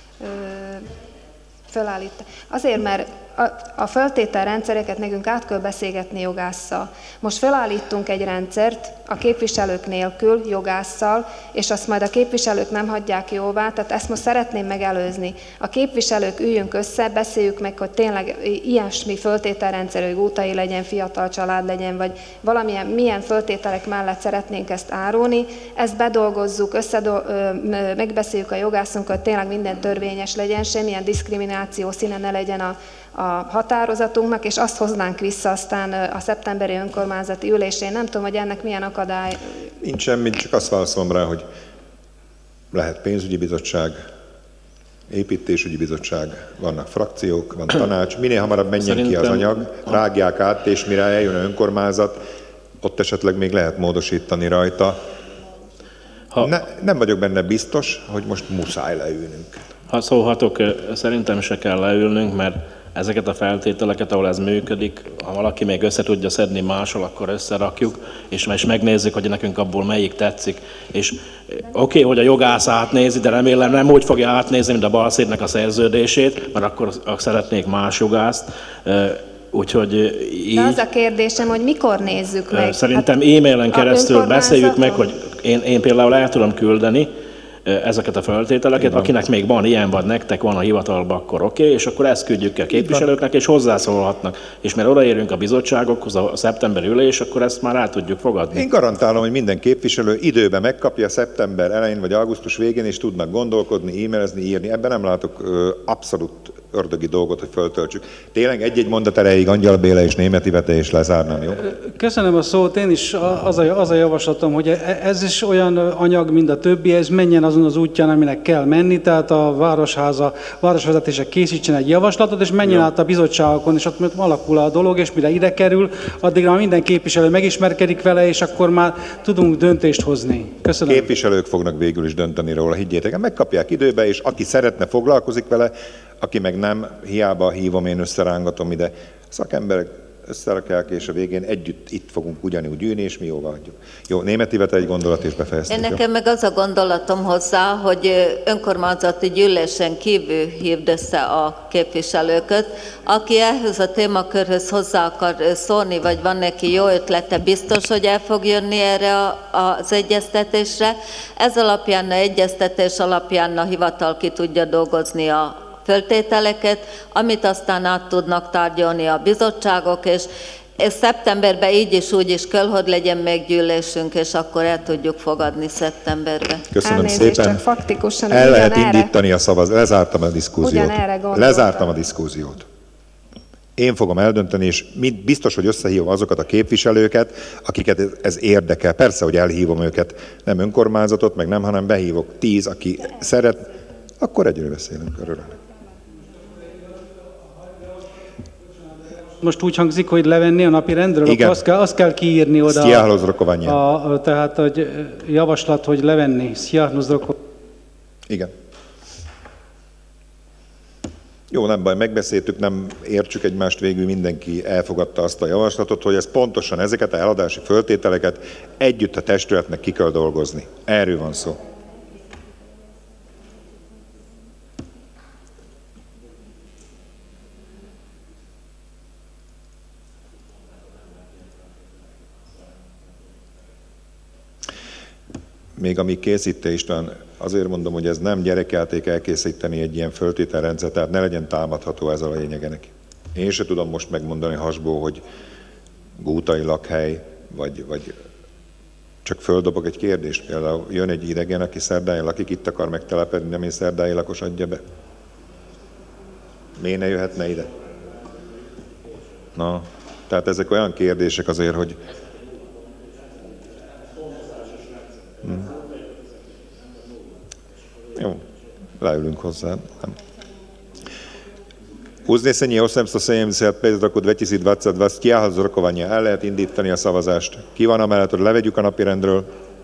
fölállít. Azért, mert a, a feltételrendszereket nekünk át kell beszélgetni jogásszal. Most felállítunk egy rendszert a képviselők nélkül, jogásszal, és azt majd a képviselők nem hagyják jóvá, tehát ezt most szeretném megelőzni. A képviselők üljünk össze, beszéljük meg, hogy tényleg ilyesmi feltételrendszer, hogy útai legyen, fiatal család legyen, vagy valamilyen milyen feltételek mellett szeretnénk ezt árulni. Ezt bedolgozzuk, összedol, megbeszéljük a jogászunkat, hogy tényleg minden törvényes legyen, semmilyen diszkrimináció színe ne legyen a a határozatunknak, és azt hoznánk vissza aztán a szeptemberi önkormányzati ülésén. Nem tudom, hogy ennek milyen akadály. Nincs semmi, csak azt válaszolom rá, hogy lehet pénzügyi bizottság, építésügyi bizottság, vannak frakciók, van tanács, minél hamarabb menjen Szerintem... ki az anyag, rágják át, és mire eljön az önkormányzat, ott esetleg még lehet módosítani rajta. Ha... Ne, nem vagyok benne biztos, hogy most muszáj leülnünk. Ha szólhatok, szerintem se kell leülnünk, mert ezeket a feltételeket, ahol ez működik, ha valaki még össze tudja szedni máshol, akkor összerakjuk, és, és megnézzük, hogy nekünk abból melyik tetszik. És oké, okay, hogy a jogász átnézi, de remélem nem úgy fogja átnézni, mint a balszédnek a szerződését, mert akkor szeretnék más jogászt. Úgyhogy így... De az a kérdésem, hogy mikor nézzük meg? Szerintem hát e-mailen keresztül beszéljük meg, hogy én, én például el tudom küldeni ezeket a feltételeket, akinek még van ilyen, vagy nektek van a hivatalban, akkor oké, okay, és akkor ezt küldjük a képviselőknek, és hozzászólhatnak. És mert odaérünk a bizottságokhoz a szeptemberi ülés, akkor ezt már el tudjuk fogadni. Én garantálom, hogy minden képviselő időben megkapja szeptember elején, vagy augusztus végén, és tudnak gondolkodni, e-mailezni, írni. Ebben nem látok ö, abszolút ördögi dolgot, hogy föltöltsük. Tényleg egy-egy mondat erejéig Angyal Béla és Németh Ivete és lezárnám, jó? Köszönöm a szót, én is az a, az a javaslatom, hogy ez is olyan anyag, mint a többi, ez menjen azon az útján, aminek kell menni, tehát a Városháza, városvezetése készítsen egy javaslatot, és menjen jó át a bizottságokon, és ott alakul a dolog, és mire ide kerül, addigra már minden képviselő megismerkedik vele, és akkor már tudunk döntést hozni. Köszönöm. Képviselők fognak végül is dönteni róla, higgyétek, megkapják időbe, és aki szeretne, foglalkozik vele, aki meg nem, hiába hívom, én összerángatom ide. Szakemberek összerakják, és a végén együtt itt fogunk ugyanúgy ülni, és mi jóvá hagyjuk. Jó, Németh Ivete egy gondolat, és befejeztük. Én nekem meg az a gondolatom hozzá, hogy önkormányzati gyűlésen kívül hívd össze a képviselőket. Aki ehhez a témakörhöz hozzá akar szólni, vagy van neki jó ötlete, biztos, hogy el fog jönni erre az egyeztetésre. Ez alapján, a egyeztetés alapján a hivatal ki tudja dolgozni a föltételeket, amit aztán át tudnak tárgyalni a bizottságok, és, és szeptemberben így is úgy is kell, hogy legyen még gyűlésünk, és akkor el tudjuk fogadni szeptemberben. Köszönöm Elnézést, szépen. csak faktikusan el lehet ugyanerre, indítani a szavaz. Lezártam a diszkúziót. Lezártam a diszkúziót. Én fogom eldönteni, és biztos, hogy összehívom azokat a képviselőket, akiket ez érdekel. Persze, hogy elhívom őket, nem önkormányzatot, meg nem, hanem behívok tíz, aki szeret, akkor egyről beszélünk örülök. Most úgy hangzik, hogy levenni a napi rendről, akkor azt kell, azt kell kiírni oda. A, a, tehát, hogy javaslat, hogy levenni. Igen. Jó, nem baj, megbeszéltük, nem értsük egymást, végül mindenki elfogadta azt a javaslatot, hogy ez pontosan ezeket a eladási föltételeket együtt a testületnek ki kell dolgozni. Erről van szó. Még amíg készítte István, azért mondom, hogy ez nem gyerekjáték elkészíteni egy ilyen föltételrendszer, tehát ne legyen támadható ez a lényege neki. Én se tudom most megmondani hasból, hogy gútai lakhely, vagy, vagy csak földobok egy kérdést. Például jön egy idegen, aki Szerdán lakik, itt akar megtelepedni, nem én szerdai lakos adja be. Miért ne jöhetne ide? Na, tehát ezek olyan kérdések azért, hogy Hmm. Jó, leülünk hozzá. Nem. Uznesenie osemstosedemdesiatpäť z roku dvetisícdvadsaťdva stiahol z rokovania. El lehet indítani a szavazást. Ki van amellett, hogy levegyük a napirendről?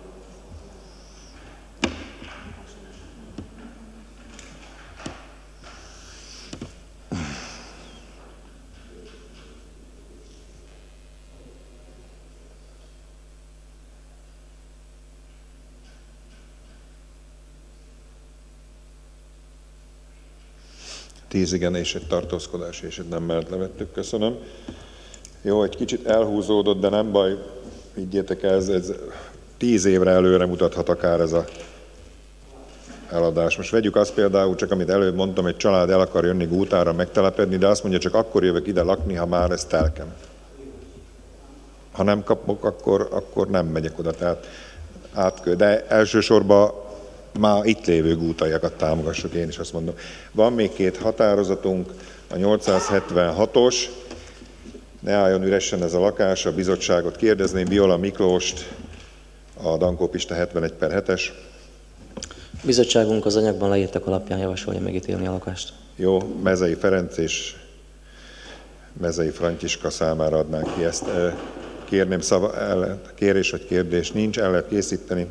Tíz igen és egy tartózkodás, és egy nem mellett levettük, köszönöm. Jó, egy kicsit elhúzódott, de nem baj, higgyétek el, ez, ez tíz évre előre mutathat akár ez a eladás. Most vegyük azt például, csak amit előbb mondtam, egy család el akar jönni Gútára megtelepedni, de azt mondja, csak akkor jövök ide lakni, ha már ezt telkem. Ha nem kapok, akkor, akkor nem megyek oda, tehát átkö. De elsősorban már itt lévő gútaiakat támogassuk, én is azt mondom. Van még két határozatunk, a nyolcszázhetvenhatos, ne álljon üresen ez a lakás, a bizottságot kérdezném, Biola Miklóst, a Dankó Pista hetvenegy per hetes. Bizottságunk az anyagban leírtak alapján javasolja megítélni a lakást. Jó, Mezei Ferenc és Mezei Franciska számára adnánk ki ezt. Kérném szava, el, kérés vagy kérdés nincs, el lehet készíteni.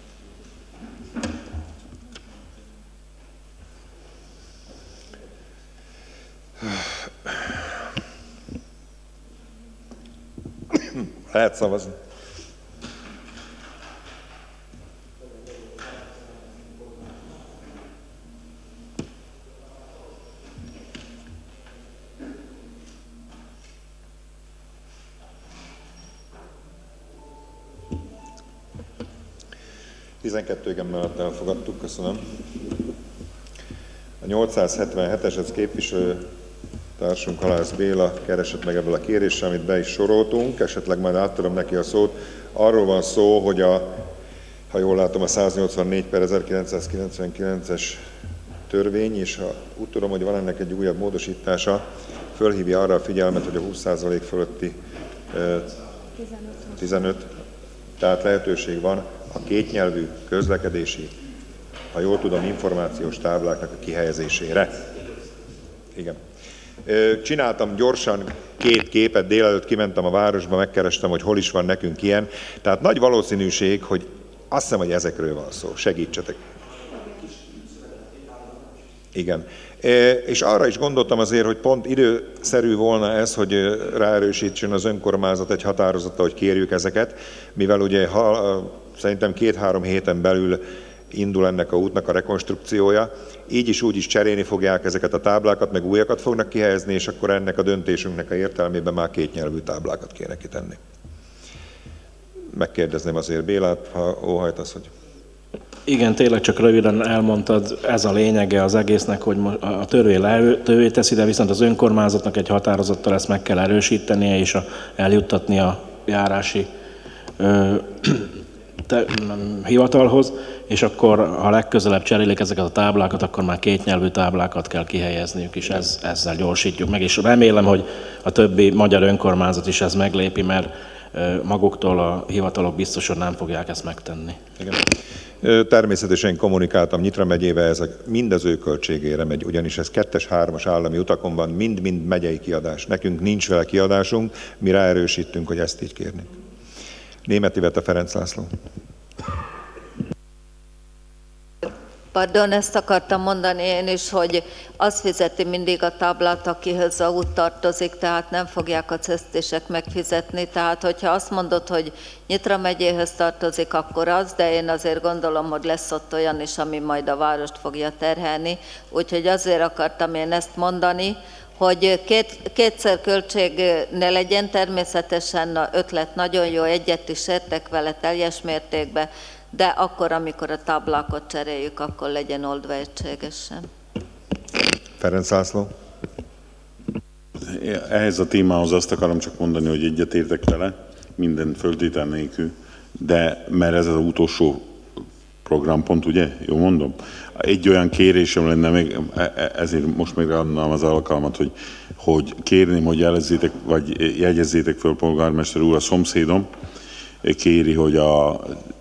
Lehet szavazni. tizenkettő igen mellett elfogadtuk, köszönöm. A nyolcszázhetvenhetes, ez képviselő társunk Halász Béla keresett meg ebből a kéréssel, amit be is soroltunk, esetleg majd átadom neki a szót. Arról van szó, hogy a, ha jól látom, a száznyolcvannégy per ezerkilencszázkilencvenkilences törvény, és ha úgy tudom, hogy van ennek egy újabb módosítása, fölhívja arra a figyelmet, hogy a húsz százalék fölötti tizenöt, tehát lehetőség van a kétnyelvű közlekedési, ha jól tudom, információs tábláknak a kihelyezésére. Igen. Csináltam gyorsan két képet, délelőtt kimentem a városba, megkerestem, hogy hol is van nekünk ilyen. Tehát nagy valószínűség, hogy azt hiszem, hogy ezekről van szó. Segítsetek. Igen. És arra is gondoltam azért, hogy pont időszerű volna ez, hogy ráerősítsön az önkormányzat egy határozata, hogy kérjük ezeket, mivel ugye ha, szerintem két-három héten belül indul ennek a útnak a rekonstrukciója, így is úgy is cserélni fogják ezeket a táblákat, meg újakat fognak kihelyezni, és akkor ennek a döntésünknek a értelmében már kétnyelvű táblákat kéne kitenni. Megkérdezném azért Bélát, ha óhajtasz, hogy... Igen, tényleg csak röviden elmondtad, ez a lényege az egésznek, hogy a törvény lehetővé teszi, de viszont az önkormányzatnak egy határozattal ezt meg kell erősítenie, és a, eljuttatni a járási ö, te, hivatalhoz, és akkor, ha legközelebb cserélik ezeket a táblákat, akkor már kétnyelvű táblákat kell kihelyezniük, és ez, ezzel gyorsítjuk meg. És remélem, hogy a többi magyar önkormányzat is ezt meglépi, mert maguktól a hivatalok biztosan nem fogják ezt megtenni. Igen. Természetesen kommunikáltam Nyitra megyével, ez mind az ő költségére megy, ugyanis ez kettes, hármas állami utakon van, mind-mind megyei kiadás. Nekünk nincs vele kiadásunk, mi ráerősítünk, hogy ezt így kérnénk. Németh Iveta, Ferenc László. Pardon, ezt akartam mondani én is, hogy az fizeti mindig a táblát, akihez a út tartozik, tehát nem fogják a cesztések megfizetni. Tehát, hogyha azt mondod, hogy Nyitra megyéhez tartozik, akkor az, de én azért gondolom, hogy lesz ott olyan is, ami majd a várost fogja terhelni. Úgyhogy azért akartam én ezt mondani, hogy két, kétszer költség ne legyen, természetesen a ötlet nagyon jó, egyet is értek vele teljes mértékben, de akkor, amikor a táblákat cseréljük, akkor legyen oldva egységesen. Ferenc László. Ehhez a témához azt akarom csak mondani, hogy egyetértek vele, minden föltétel nélkül, de mert ez az utolsó programpont, ugye? Jó mondom? Egy olyan kérésem lenne, még, ezért most megadnám az alkalmat, hogy, hogy kérném, hogy jelezzétek, vagy jegyezzétek föl, polgármester úr, a szomszédom kéri, hogy a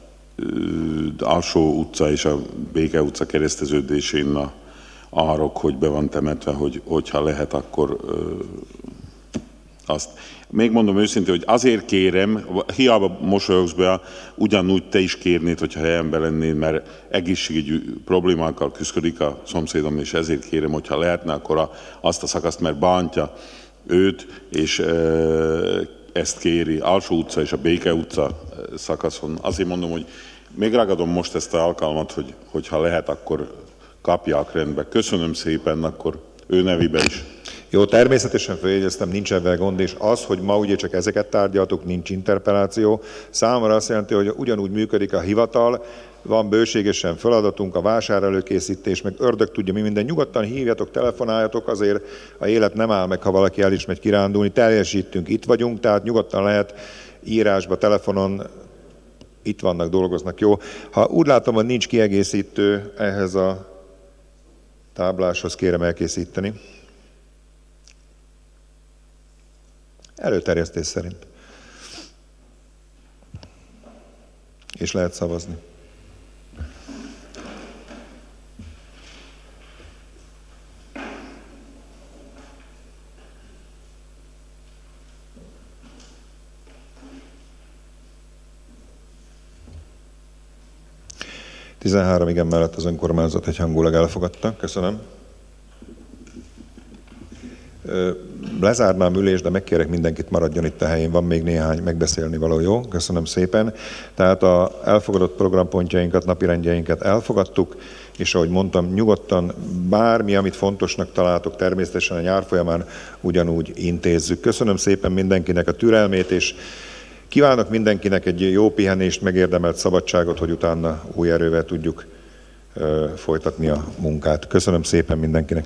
Alsó utca és a Béke utca kereszteződésén a árok, hogy be van temetve, hogy, hogyha lehet, akkor ö, azt. Még mondom őszintén, hogy azért kérem, hiába mosolyogsz be, ugyanúgy te is kérnéd, hogyha helyemben lennéd, mert egészségügyi problémákkal küzdik a szomszédom, és ezért kérem, hogyha lehetne, akkor a, azt a szakaszt, mert bántja őt, és ö, ezt kéri, Alsó utca és a Béke utca szakaszon. Azért mondom, hogy még ragadom most ezt az alkalmat, hogy, hogyha lehet, akkor kapják rendbe. Köszönöm szépen, akkor ő nevében is. Jó, természetesen feljegyeztem, nincs ebben gond, és az, hogy ma ugye csak ezeket tárgyaltuk, nincs interpelláció, számomra azt jelenti, hogy ugyanúgy működik a hivatal, van bőségesen feladatunk, a vásárelőkészítés, meg ördög tudja mi minden. Nyugodtan hívjatok, telefonáljatok, azért a élet nem áll meg, ha valaki el is megy kirándulni, teljesítünk, itt vagyunk, tehát nyugodtan lehet írásba, telefonon, itt vannak, dolgoznak, jó. Ha úgy látom, hogy nincs kiegészítő ehhez a tábláshoz, kérem elkészíteni. Előterjesztés szerint. És lehet szavazni. tizenhárom igen mellett az önkormányzat egyhangulag elfogadta. Köszönöm. Lezárnám ülést, de megkérek mindenkit, maradjon itt a helyén, van még néhány megbeszélni való, jó? Köszönöm szépen. Tehát az elfogadott programpontjainkat, napirendjeinket elfogadtuk, és ahogy mondtam, nyugodtan bármi, amit fontosnak találtok, természetesen a nyár folyamán ugyanúgy intézzük. Köszönöm szépen mindenkinek a türelmét, és kívánok mindenkinek egy jó pihenést, megérdemelt szabadságot, hogy utána új erővel tudjuk ö, folytatni a munkát. Köszönöm szépen mindenkinek!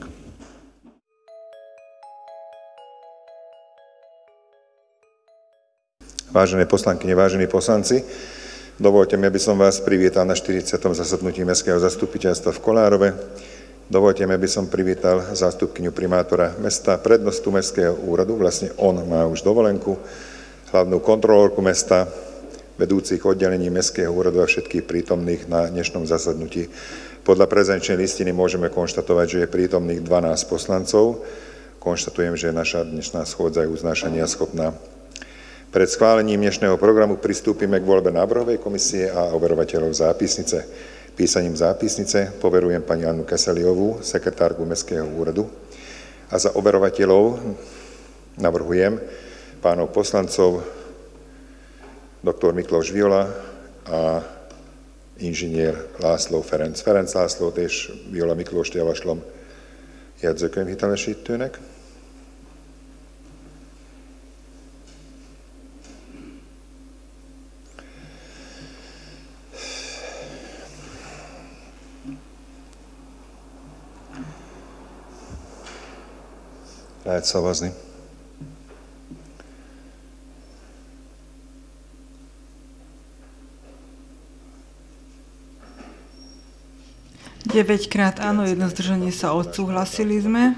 Vážené poslankyne, vážení poslanci, dovolte mi, aby som vás privítal na štyridsiatom zasadnutí Mestského zastupiteľstva v Kolárove. Dovolte mi, aby som privítal zástupkyňu primátora mesta, prednostu mestského úradu, vlastne on má už dovolenku, hlavnú kontrolórku mesta, vedúcich oddelení mestského úradu a všetkých prítomných na dnešnom zasadnutí. Podľa prezenčnej listiny môžeme konštatovať, že je prítomných dvanásť poslancov. Konštatujem, že naša dnešná schôdza je uznášania schopná. Pred schválením dnešného programu pristúpime k voľbe návrhovej komisie a overovateľov zápisnice. Písaním zápisnice poverujem pani Annu Keseliovú, sekretárku Mestského úradu, a za overovateľov navrhujem pánov poslancov doktor Mikloš Viola a inžinier László Ferenc. Ferenc Lászlót és Viola Miklóst javaslom jegyzőkönyvhitelesítőnek. Lehet szavazni. deväťkrát áno, jedno zdržanie sa odsúhlasili sme.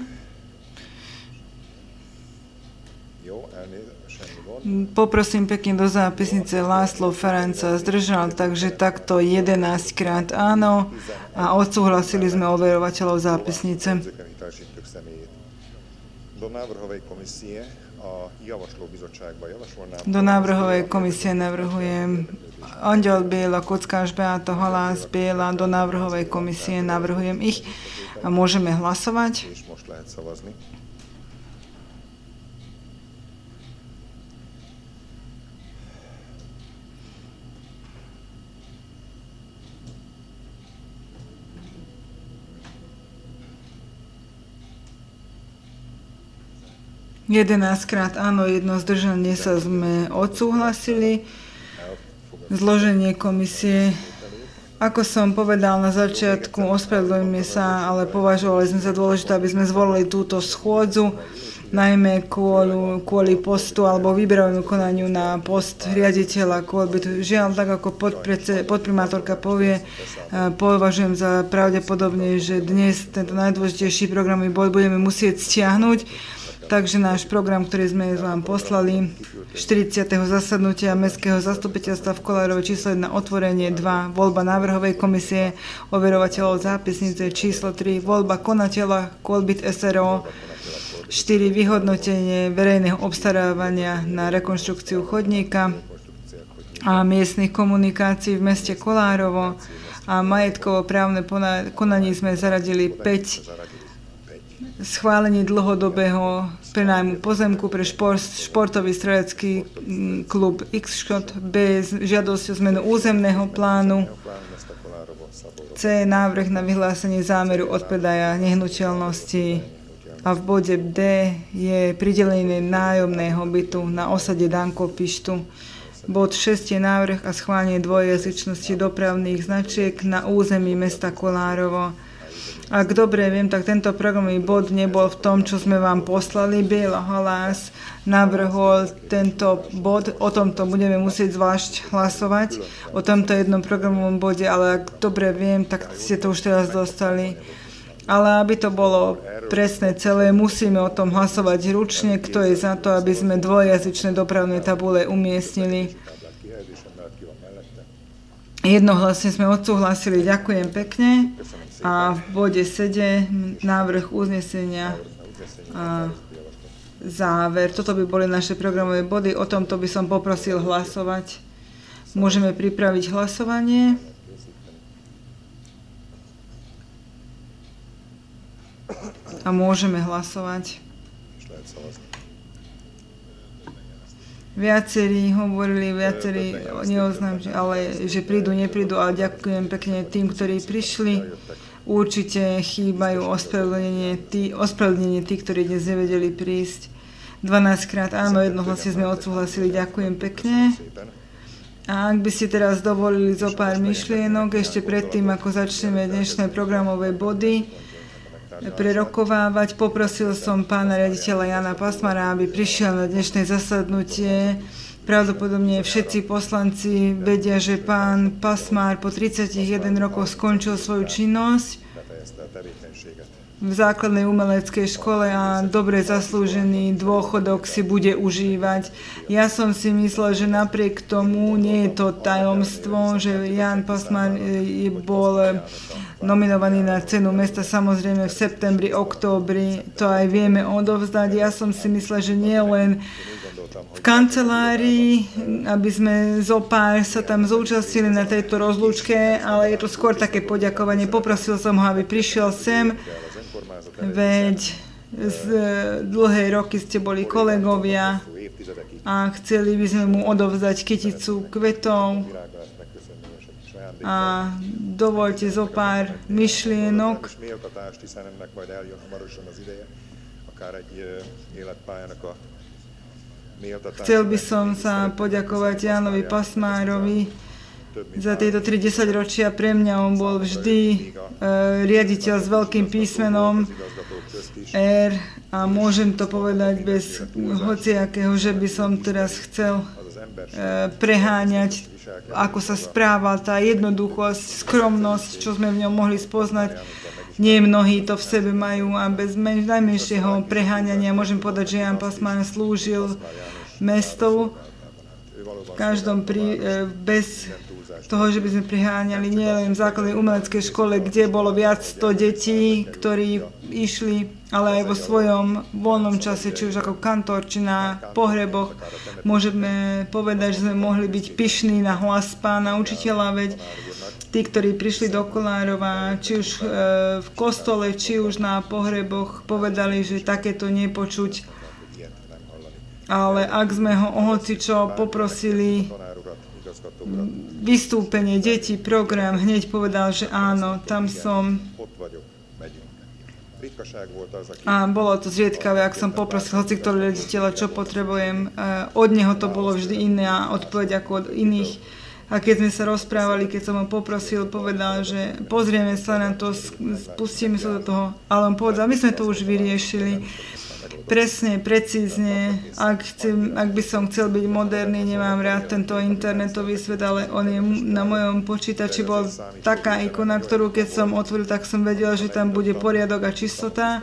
Poprosím pekne do zápisnice László Ferenc sa zdržal, takže takto jedenásťkrát áno a odsúhlasili sme overovateľov zápisnice. Do návrhovej komisie a javasló bizottságba javasolnám. Do návrhovej komisie navrhujem Angyal Béla, Kockáš Beáta, Halász Béla. Do návrhovej komisie navrhujem ich a môžeme hlasovať. jedenásťkrát áno, jedno zdržanie sa sme odsúhlasili. Zloženie komisie, ako som povedal na začiatku, ospravedlňujeme sa, ale považovali sme za dôležité, aby sme zvolili túto schôdzu, najmä kvôli, kvôli postu alebo výberovému konaniu na post riaditeľa Kolbytu. Žiaľ, tak ako podprimátorka povie, považujem za pravdepodobne, že dnes tento najdôležitejší programový bod budeme musieť stiahnuť. Takže náš program, ktorý sme vám poslali, štyridsiateho zasadnutia Mestského zastupiteľstva v Kolárovej, číslo jeden, otvorenie dva, voľba návrhovej komisie, overovateľov zápisnice, číslo tri, voľba konateľa Kolbyt es er o, štyri, vyhodnotenie verejného obstarávania na rekonštrukciu chodníka a miestnych komunikácií v meste Kolárovo, a majetkovo-právne konanie sme zaradili päť, schválenie dlhodobého prenájmu pozemku pre šport, športový strelecký klub X-Shot, B, žiadosť o zmenu územného plánu, C, návrh na vyhlásenie zámeru odpredaja nehnuteľnosti, a v bode D je pridelenie nájomného bytu na osade Dankopištu. Bod šesť je návrh a schválenie dvojjazyčnosti dopravných značiek na území mesta Kolárovo. Ak dobre viem, tak tento programový bod nebol v tom, čo sme vám poslali. Béla, Halász navrhol tento bod, o tomto budeme musieť zvlášť hlasovať, o tomto jednom programovom bode, ale ak dobre viem, tak ste to už teraz dostali. Ale aby to bolo presné celé, musíme o tom hlasovať ručne, kto je za to, aby sme dvojjazyčné dopravné tabule umiestnili. Jednohlasne sme odsúhlasili, ďakujem pekne. A v bode sedem návrh uznesenia a záver. Toto by boli naše programové body. O tomto by som poprosil hlasovať. Môžeme pripraviť hlasovanie. A môžeme hlasovať. Viacerí hovorili, viacerí neoznám, ale že prídu, neprídu, ale ďakujem pekne tým, ktorí prišli. Určite chýbajú ospravedlnenie tí, ospravedlnenie tí, ktorí dnes nevedeli prísť. dvanásťkrát áno, jednohlasne sme odsúhlasili, ďakujem pekne. A ak by ste teraz dovolili zo pár myšlienok, ešte predtým, ako začneme dnešné programové body prerokovávať, poprosil som pána riaditeľa Jana Pasmara, aby prišiel na dnešné zasadnutie. Pravdepodobne všetci poslanci vedia, že pán Pasmár po tridsiatich jeden rokoch skončil svoju činnosť v základnej umeleckej škole a dobre zaslúžený dôchodok si bude užívať. Ja som si myslel, že napriek tomu nie je to tajomstvo, že Ján Pasmár bol nominovaný na cenu mesta samozrejme v septembri, októbri, to aj vieme odovzdať. Ja som si myslel, že nie len v kancelárii, aby sme zopár sa tam zúčastnili na tejto rozlúčke, ale je to skôr také poďakovanie. Poprosil som ho, aby prišiel sem, veď z dlhej roky ste boli kolegovia a chceli by sme mu odovzdať kyticu kvetov. A dovolte zo pár myšlienok. Chcel by som sa poďakovať Jánovi Pasmárovi za tieto tri desaťročia. Pre mňa on bol vždy e, riaditeľ s veľkým písmenom R a môžem to povedať bez hociakého, že by som teraz chcel e, preháňať, ako sa správal, tá jednoduchosť, skromnosť, čo sme v ňom mohli spoznať. Nie mnohí to v sebe majú a bez najmenšieho preháňania môžem povedať, že Ján Pasmár slúžil mestu v každom prí, bez toho, že by sme priháňali nielen v základnej umeleckej škole, kde bolo viac sto detí, ktorí išli, ale aj vo svojom voľnom čase, či už ako kantor, či na pohreboch. Môžeme povedať, že sme mohli byť pyšní na hlas pána učiteľa, veď tí, ktorí prišli do Kolárova, či už v kostole, či už na pohreboch, povedali, že takéto nepočuť. Ale ak sme ho o hocičo poprosili vystúpenie detí, program, hneď povedal, že áno, tam som. A bolo to zriedkavé, ak som poprosil hoci ktorého riaditeľa, čo potrebujem. Od neho to bolo vždy iné a odpoveď ako od iných. A keď sme sa rozprávali, keď som ho poprosil, povedal, že pozrieme sa na to, spustíme sa do toho. Ale on povedal, my sme to už vyriešili. Presne, precízne, ak, chcem, ak by som chcel byť moderný, nemám rád tento internetový svet, ale on je na mojom počítači bol taká ikona, ktorú keď som otvoril, tak som vedel, že tam bude poriadok a čistota,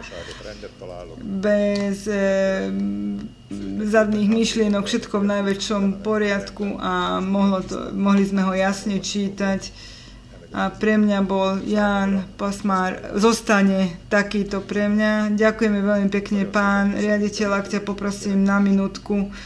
bez e, zadných myšlienok, všetko v najväčšom poriadku a mohlo to, mohli sme ho jasne čítať. A pre mňa bol Ján Pasmár, zostane takýto pre mňa. Ďakujeme veľmi pekne, pán riaditeľ, ak ťa poprosím na minútku.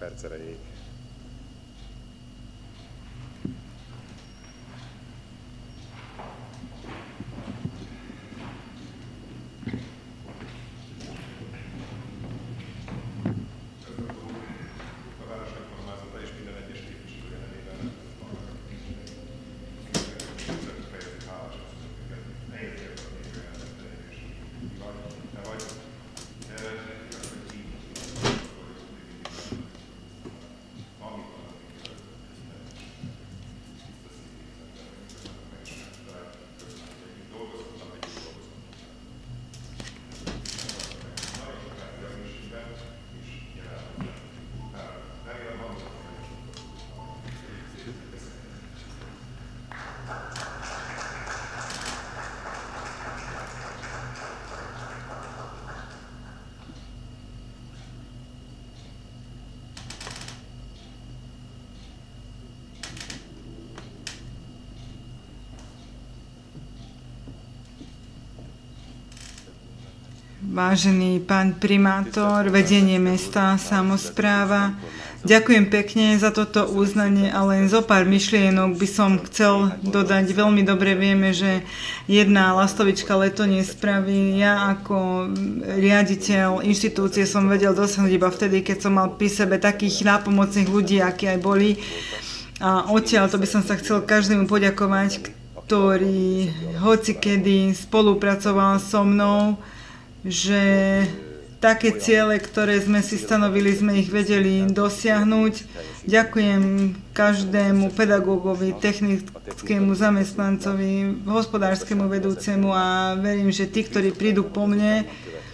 Vážený pán primátor, vedenie mesta, samospráva, ďakujem pekne za toto uznanie a len zo pár myšlienok by som chcel dodať. Veľmi dobre vieme, že jedna lastovička leto nespraví. Ja ako riaditeľ inštitúcie som vedel dosiahnuť iba vtedy, keď som mal pri sebe takých nápomocných ľudí, akí aj boli. A odtiaľ to by som sa chcel každému poďakovať, ktorý hocikedy spolupracoval so mnou, že také ciele, ktoré sme si stanovili, sme ich vedeli dosiahnuť. Ďakujem každému pedagógovi, technickému zamestnancovi, hospodárskemu vedúcemu a verím, že tí, ktorí prídu po mne,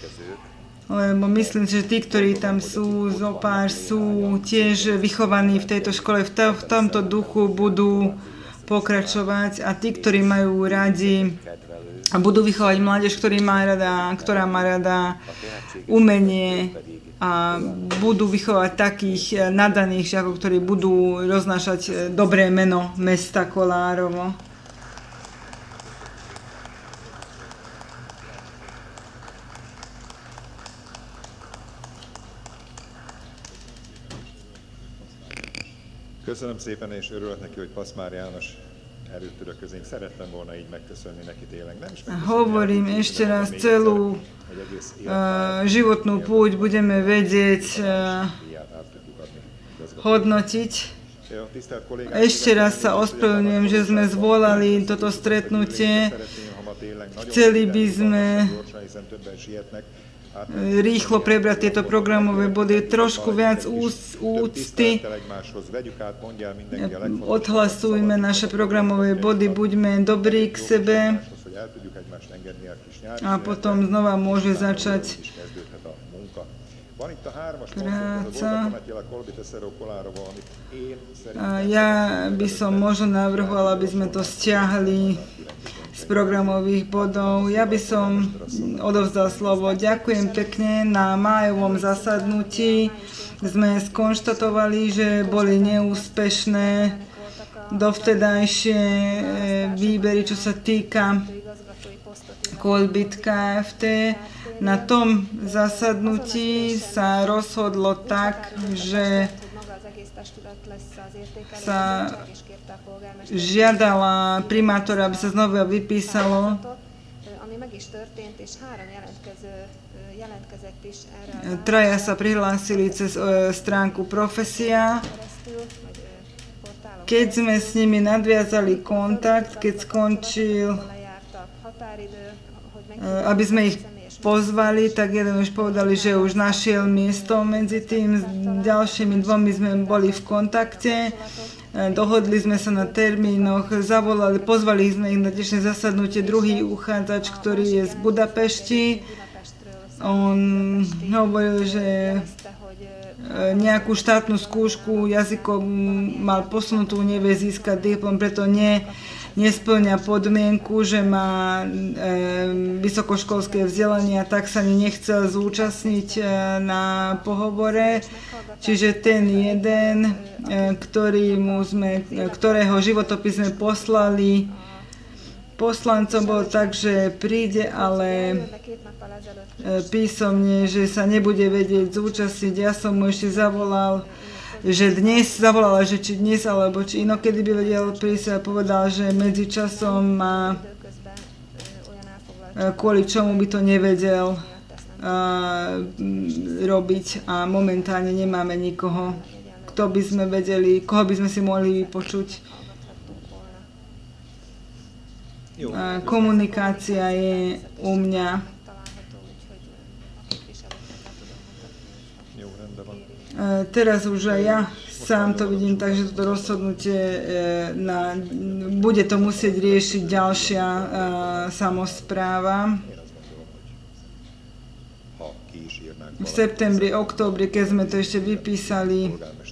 lebo myslím, že tí, ktorí tam sú, zopár sú tiež vychovaní v tejto škole, v, to, v tomto duchu budú pokračovať a tí, ktorí majú radi a budú vychovať mládež, ktorý má rada, ktorá má rada umenie a budú vychovať takých nadaných žiakov, ktorí budú roznášať dobré meno mesta Kolárovo. Köszönöm szépen, és örülök neki, hogy Paszmár János elült közénk. Szerettem volna így megköszönni neki tényleg. Nem is Hovorím ešte raz, celú uh, životnú púť budeme vedieť uh, hodnotiť. Ešte raz sa ospravedlňujem, že sme zvolali toto stretnutie. Chceli by sme rýchlo prebrať tieto programové body, trošku viac úcty. Odhlasujme naše programové body, buďme dobrí k sebe a potom znova môže začať práca. Ja by som možno navrhovala, aby sme to stiahli z programových bodov. Ja by som odovzdal slovo. Ďakujem pekne. Na májovom zasadnutí sme skonštatovali, že boli neúspešné dovtedajšie výbery, čo sa týka Kolbitka ef té. Na tom zasadnutí sa rozhodlo tak, že sa žiadala primátora, aby sa znova vypísalo. Traja sa prihlásili cez stránku Profesia. Keď sme s nimi nadviazali kontakt, keď skončil, aby sme ich pozvali, tak jeden už povedali, že už našiel miesto medzi tým. S ďalšími dvomi sme boli v kontakte. Dohodli sme sa na termínoch, zavolali, pozvali sme ich na dnešné zasadnutie. Druhý uchádzač, ktorý je z Budapešti, on hovoril, že nejakú štátnu skúšku jazykom mal posunutú, nevie získať diplom, preto nie, nesplňa podmienku, že má e, vysokoškolské vzdelanie, tak sa nechcel zúčastniť e, na pohovore. Čiže ten jeden, e, ktorý mu sme, ktorého životopis sme poslali poslancom, bol tak, že príde, ale e, písomne, že sa nebude vedieť zúčastniť. Ja som mu ešte zavolal, že dnes, zavolala, že či dnes, alebo či inokedy by vedel prísť a povedal, že medzičasom má, kvôli čomu by to nevedel uh, robiť a momentálne nemáme nikoho, kto by sme vedeli, koho by sme si mohli vypočuť. Uh, komunikácia je u mňa. Teraz už aj ja sám to vidím, takže toto rozhodnutie, na, bude to musieť riešiť ďalšia uh, samospráva. V septembri, októbri, keď sme to ešte vypísali,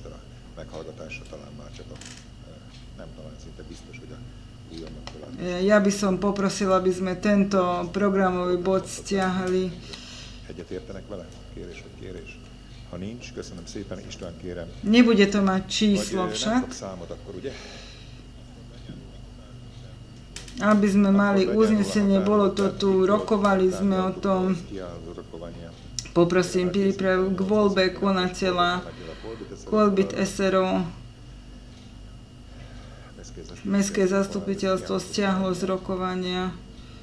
ja by som poprosil, aby sme tento programový bod stiahli. Nebude to mať číslo však. Aby sme mali uznesenie, bolo to tu, rokovali sme o tom. Poprosím prípravu k voľbe konateľa Kolbit es er o. Mestské zastupiteľstvo stiahlo z rokovania.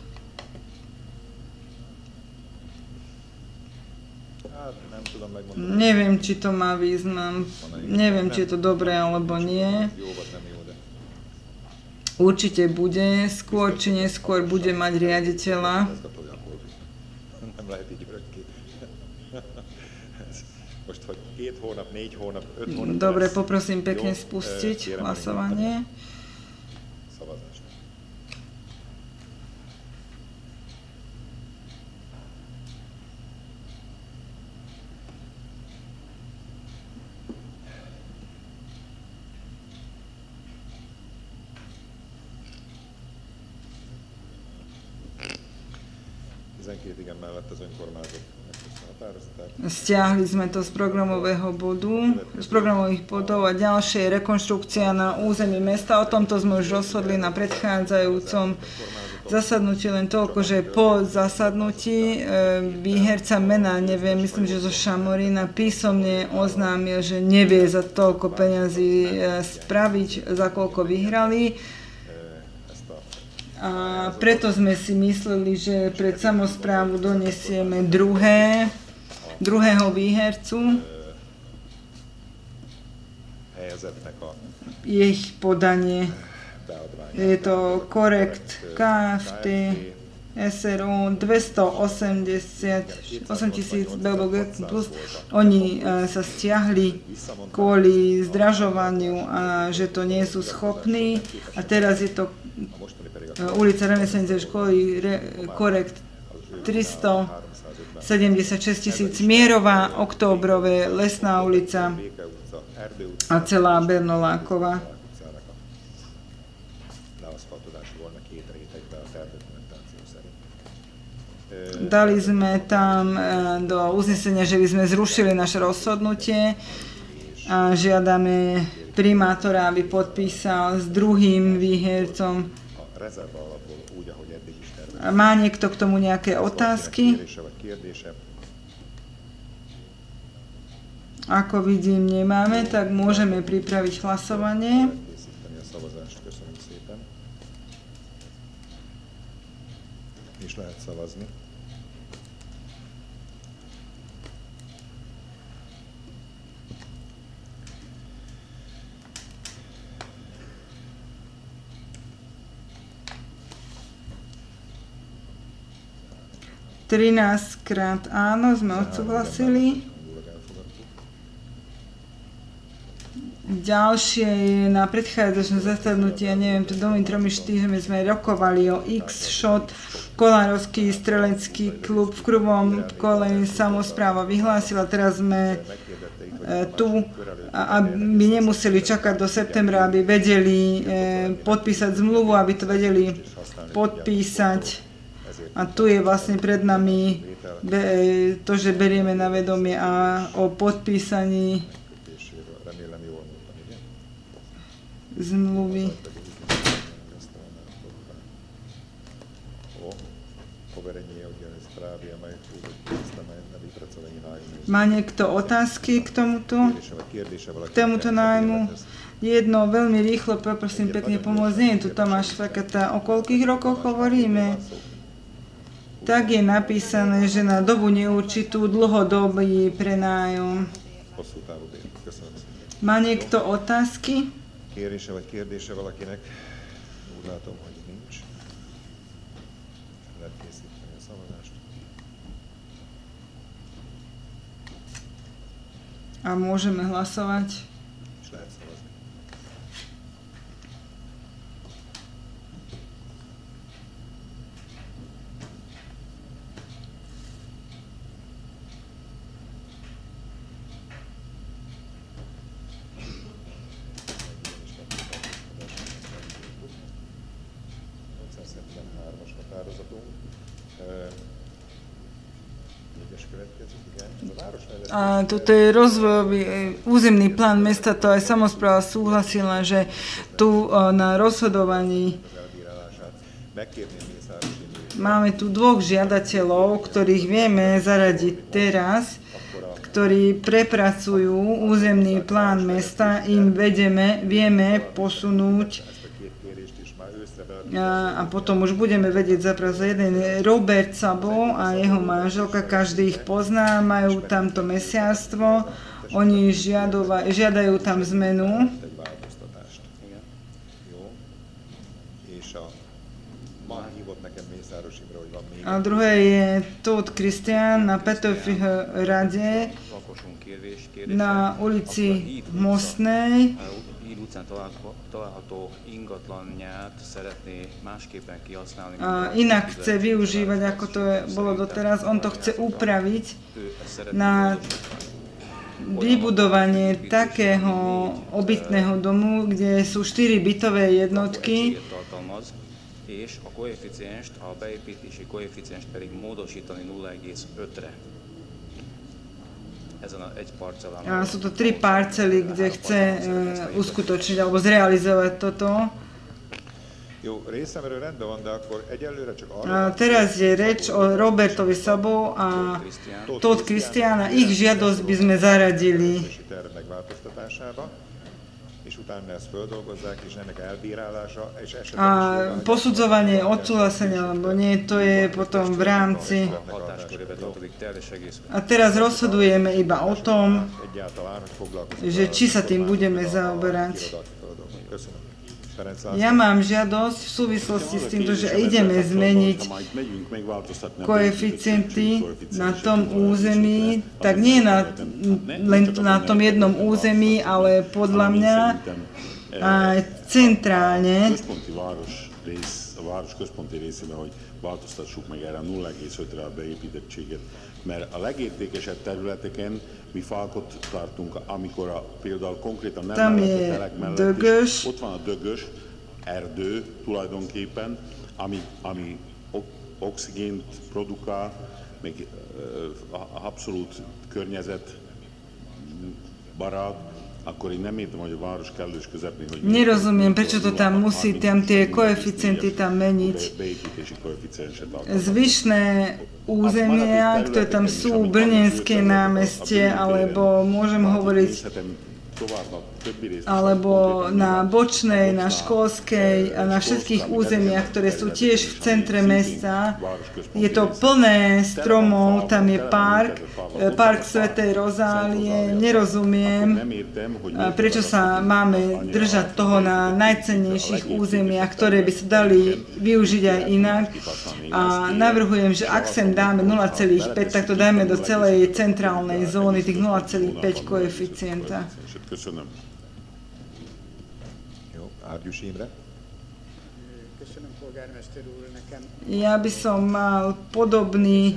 Neviem, či to má význam, neviem, či je to dobré alebo nie. Určite bude, skôr či neskôr bude mať riaditeľa. Dobre, poprosím pekne spustiť hlasovanie. tizenkét igen mellett az önkormányzat megköszön a határozatát. Stiahli sme to z programového bodu, z programových bodov a ďalšie je rekonštrukcia na území mesta. O tomto sme už rozhodli na predchádzajúcom zasadnutí, len toľko, že po zasadnutí výherca mena, neviem, myslím, že zo Šamorína písomne oznámil, že nevie za toľko peňazí spraviť, za koľko vyhrali. A preto sme si mysleli, že pred samosprávu donesieme druhé, druhého výhercu. Ich podanie. Je to korekt ká ef té es er ó dvestoosemdesiatosem tisíc plus. Oni sa stiahli kvôli zdražovaniu a že to nie sú schopní. A teraz je to ulica Remeselníckej školy, korekt tristosedemdesiatšesť tisíc, Mierová, Októbrové, Lesná ulica a celá Bernoláková. Dali sme tam do uznesenia, že by sme zrušili naše rozhodnutie a žiadame primátora, aby podpísal s druhým výhercom. Má niekto k tomu nejaké otázky? Ako vidím, nemáme, tak môžeme pripraviť hlasovanie. És lehet szavazni. trinásťkrát áno, sme odsúhlasili. Ďalšie je na predchádzajúcom zasadnutí, ja neviem, to dvomi, tromi, štyri sme rokovali o X-Shot, Kolárovský strelecký klub v prvom kole samospráva vyhlásila, teraz sme tu, aby nemuseli čakať do septembra, aby vedeli podpísať zmluvu, aby to vedeli podpísať. A tu je vlastne pred nami to, že berieme na vedomie a o podpísaní zmluvy. Má niekto otázky k tomuto, k tomuto nájmu? Jedno, veľmi rýchlo, poprosím pekne pomôcť. Nie je tu Tomáš Fakata. O koľkých rokoch hovoríme? Tak je napísané, že na dobu neurčitú dlhodobý prenájom. Má niekto otázky? Kérése vagy kérdése valakinek? Úgy látom, hogy nincs. Lehet készíteni a szavazást. A môžeme hlasovať? És lehet szavazni. A toto je rozvojový územný plán mesta, to aj samospráva súhlasila, že tu na rozhodovaní máme tu dvoch žiadateľov, ktorých vieme zaradiť teraz, ktorí prepracujú územný plán mesta, im vedeme, vieme posunúť a, a potom už budeme vedieť zapravo jeden Robert Sabo a jeho manželka, každý ich pozná, majú tamto mesiarstvo, oni žiadova, žiadajú tam zmenu. A druhé je Tóth Krisztián na Petőfiho rade na ulici Mostnej. található ingatlanját szeretné másképpen kihasználni. Inak chce využívať, ako to bolo doteraz. On to chce upraviť na vybudovanie takého obytného domu, kde sú štyri bytové jednotky és a koeficienst, a beépítési koeficienst pedig módosítani nulla egész ötre. Ezen a egy parcelán. A sú to tri parcely, kde chce uh, uskutočniť alebo zrealizovať toto. Jó, részemről rendben van, de akkor egyelőre csak arra... A teraz je reč o Robertovi Szabó a Tóth Krisztián, ich žiadosť by sme zaradili. És utána ezt földolgozzák, és ennek elbírálása, és esetleg a posudzovanie, odsúhlasenie alebo nie, to je potom v rámci. A teraz rozhodujeme iba o tom, že či sa tým budeme zaoberať. Ja mám žiadosť v súvislosti s týmto, že ideme zmeniť koeficienty na tom území, tak nie na, len na tom jednom území, ale podľa mňa aj centrálne. A város központi részében, hogy változtassuk meg erre a nulla egész ötre a beépítettséget. Mert a legértékesebb területeken mi falkot tartunk, amikor a, például konkrétan nem mellett a telek mellett is, ott van a dögös erdő tulajdonképpen, ami, ami oxigént produkál, meg uh, abszolút környezetbarát, akkor én nem értem, hogy a város kellős közepén, hogy... Nerozumiem, prečo to tam musí, tam tie koeficienty tam meniť. Zvyšné územia, ktoré tam sú, Brnenské námestie, alebo môžem hovoriť alebo na Bočnej, na Školskej a na všetkých územiach, ktoré sú tiež v centre mesta. Je to plné stromov, tam je park, park Svätej Rozálie. Nerozumiem, prečo sa máme držať toho na najcennejších územiach, ktoré by sa dali využiť aj inak. A navrhujem, že ak sem dáme nula celá päť, tak to dajme do celej centrálnej zóny, tých nula celá päť koeficienta. Köszönöm. Jó, Árgyus Imre. Köszönöm, polgármester úr, nekem... Ja by som mal podobný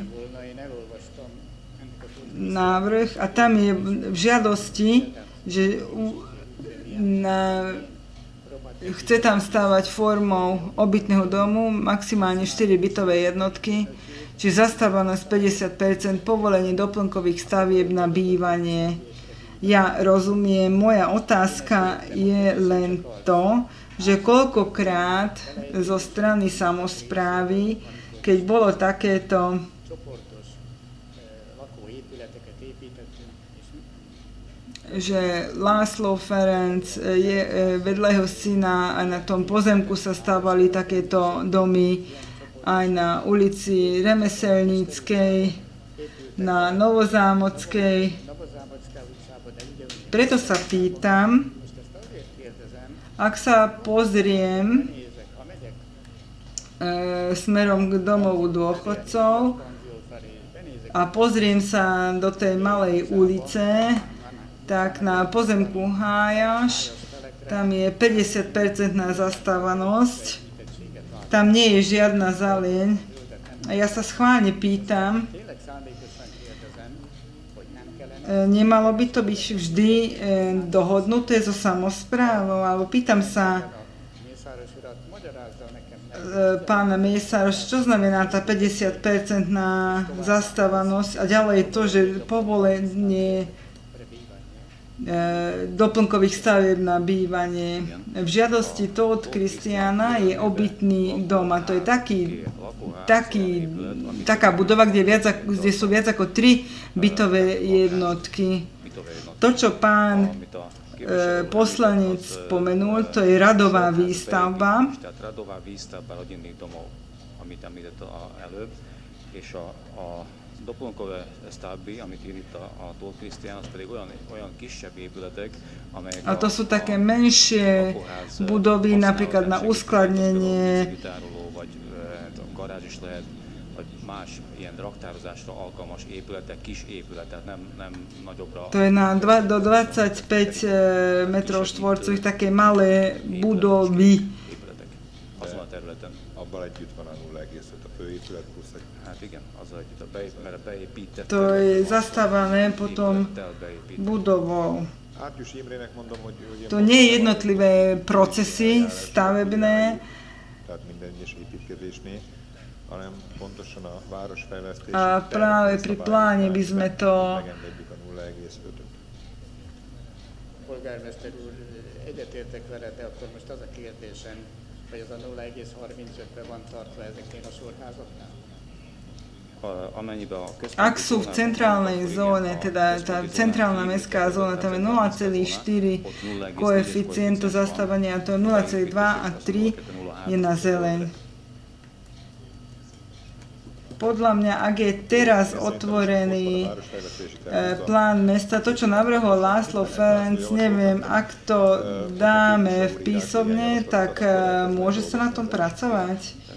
návrh a tam je v žiadosti, že na, chce tam stávať formou obytného domu maximálne štyri bytové jednotky, či zastávanosť päťdesiat percent, povolenie doplnkových stavieb na bývanie. Ja rozumiem, moja otázka je len to, že koľkokrát zo strany samosprávy, keď bolo takéto že László Ferenc je vedľa jeho syna, aj na tom pozemku sa stavali takéto domy, aj na ulici Remeselníckej, na Novozámockej. Preto sa pýtam, ak sa pozriem e, smerom k domovu dôchodcov a pozriem sa do tej malej ulice, tak na pozemku Hájaš, tam je päťdesiat percent zastávanosť, tam nie je žiadna zaleň. A ja sa schválne pýtam, nemalo by to byť vždy dohodnuté so samosprávou, alebo pýtam sa pána Mészáros, čo znamená tá päťdesiat percent zastávanosť a ďalej to, že povolenie doplnkových stavieb na bývanie. V žiadosti Tóth Krisztiána je obytný dom a to je taký, taký, taká budova, kde, viac, kde sú viac ako tri bytové jednotky. To, čo pán e, poslanec spomenul, to je radová výstavba. Radová výstavba rodinných domov, amit említett előbb, és a, a doplnkové stavby, amit írt a, a Tóth Krisztián, az pedig olyan, olyan kisebb épületek, amelyek... A to sú také menšie budovy, napríklad na uskladnenie. Vagy garázs is lehet, vagy más ilyen raktározásra alkalmas épületek, kis épületek, nem, nem nagyobbra. To je na dva, do dvadsaťpäť metrov štvorcových také malé budovy. Épületek azon a területen. Abban együtt van a nulla egész öt a főépület plusz egy... Hát igen, azzal együtt a be, mert a beépített... To je zastávané potom budovou. Árgyus Imrének mondom, hogy... To nie je jednotlivé procesy stavebné, tehát minden egyes építkezésnél, hanem pontosan a városfejlesztési a práve pri pláne by sme to megengedjük a nulla egész ötöt. Polgármester úr, egyetértek vele, de akkor most az a kérdésem, hogy az a nulla egész harmincötben van tartva ezeknél a sorházaknál? Ak sú v centrálnej zóne, teda tá centrálna mestská zóna, tam je nula celá štyri koeficient zastávania, to je nula celá dva a tri je na zeleň. Podľa mňa, ak je teraz otvorený e, plán mesta, to, čo navrhol László Ferenc, neviem, ak to dáme v písomne, tak e, môže sa na tom pracovať?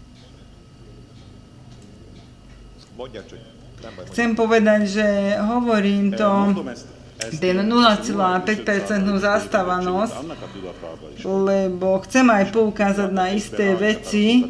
Chcem povedať, že hovorím to, ten nula celá päť percent zastávanosť, lebo chcem aj poukázať na isté veci.